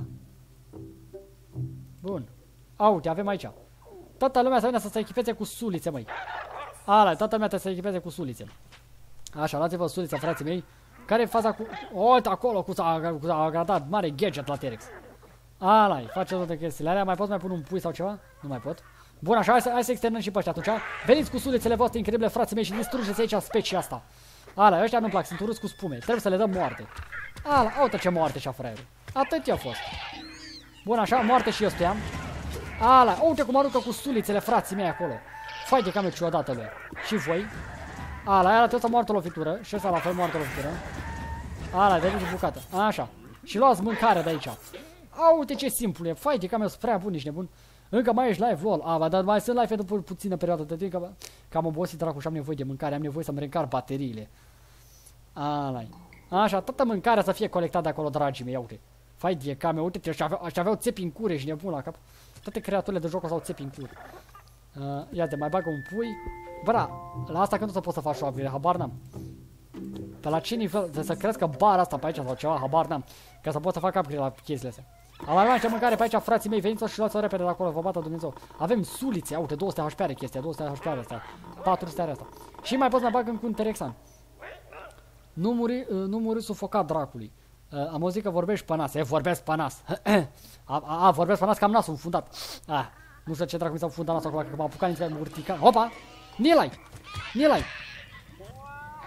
Bun. Uite, avem aici. Toată lumea să vină să se echipeze cu sulițe, măi. Ala, toată lumea trebuie să se echipeze cu sulițe. Așa, luați-vă sulița, frații mei. Care e faza cu... Uite, acolo cu agradat mare gadget la T-Rex. Ala, face toate chestiile alea. Mai pot mai pun un pui sau ceva? Nu mai pot. Bun, așa, hai să externăm și pe ăștia atunci. Veniți cu sulițele voastre incredibile, frații mei, și distrugeți aici specia asta. Ala, ăștia nu-mi plac, sunt urâți cu spume. Trebuie să le dăm moarte. Ala, uite ce moarte și-a fraierul. Atât i-a fost. Bun, așa, moarte și eu stuiam. Ala, uite cum aruncă cu sulițele, frații mei, acolo. Fai de cam eu ciudată lui. Și voi. Ala, aia trebuie să moartă lovitură. Și ăsta la fel moartă lovitură. Ala, de aici bucată. Așa. Și luați mâncare de aici. Uite ce simplu e. Fai de cam eu sunt prea bun, ești nebun. Încă mai ești live, lol. Dar mai sunt live după puțină perioadă de timp, că am obosit dracu și am nevoie de mâncare. Am nevoie să-mi reîncar bateriile. Ala. Așa, toată mâncarea să fie colectată de acolo, dragii mei. Uite. Fai de cam eu, uite, ăștia aveau țepi în cure și nebun la cap. Toate creaturile de joc au țepi în cur. Ia de mai bagă un pui. Bă, la asta când o să pot să faci șoabile, habar n-am. Pe la ce nivel, să crească bara asta pe aici sau ceva, habar n-am. Ca să pot să fac upgrade la chestiile astea. Am mai luat ce mâncare pe aici, frații mei, veniți-o și luați-o repede de acolo, vă bată Dumnezeu. Avem sulițe, uite, 200 HP are chestia, 200 HP are asta, 400 are asta. Și mai pot să mai bag încă un Terexan. Nu muri sufocat dracului. Am auzit că vorbești pe nas. Vorbesc pe nas. Vorbesc pe nas, că am nasul înfundat. Nu știu ce dracu mi s-a înfundat nasul acolo, că m-a apucat niște urtican. Hopa! Nilai!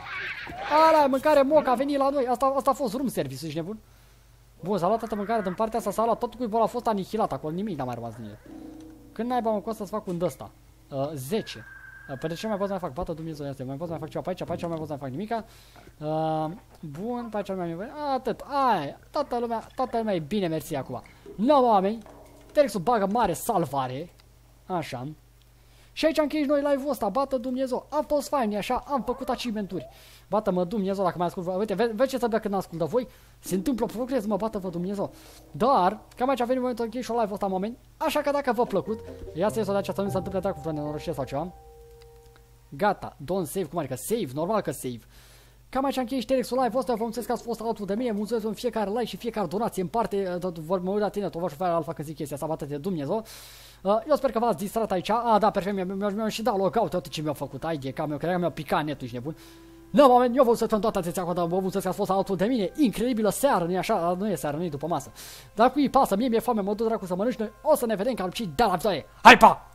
Ala, mâncare moca, a venit la noi. Asta a fost room service, ești nebun? Bun, s-a luat toată mâncarea din partea asta, s-a luat tot cuibul a fost anihilat acolo, nimic n-a mai rămas din el. Când naiba mă costă să fac un d-ăsta? 10. Păi de ce mai pot să mai fac? Bată Dumnezeu, asta mai pot să mai fac ceva pe aici, nu mai pot să mai fac nimica. Bun, pe aici nu mai am. Atât, aia, toată lumea e bine, mersi acum. No, oameni, Terexul bagă mare salvare. Așa. Și aici închei noi live-ul ăsta, bată Dumnezeu. A fost fain, așa, am făcut achievement-uri. Bată-mă Dumnezeu dacă mai ascult. Uite, vezi ce să bea când ascultă voi? Se întâmplă progres, mă, bată-vă Dumnezeu. Dar, cam aici a venit momentul închei și o live-ul ăsta, oameni. Așa că dacă v-a plăcut, ia să ies o de aceasta, nu se întâmplă treacu fără nenorocire sau ceva. Gata, don't save, cum adică save, normal că save. Cam aici închei și Terexul live-ul ăsta, vă mulțumesc că ați fost alături de mine, mulțumesc în fiecare like și fiecare donație în parte, vor mă uit la tine, tot vă șofer alfa când zic chestia asta, bată-te Dumnezeu. Eu sper că v-ați distrat aici, da, perfect, mi-au și dat logout, uite ce mi-au făcut, ai de cam eu, cred că mi-au picat netul, ești nebun. No, oameni, eu vă mulțumesc pentru toată atenția acolo, vă mulțumesc că ați fost alături de mine, incredibilă seară, nu e așa, nu e seară, nu e după masă. Dar cui pasă, mie mi-e foame, mă duc dracu să mănânci, noi o să ne vedem ca și de la viitoare. Hai, pa!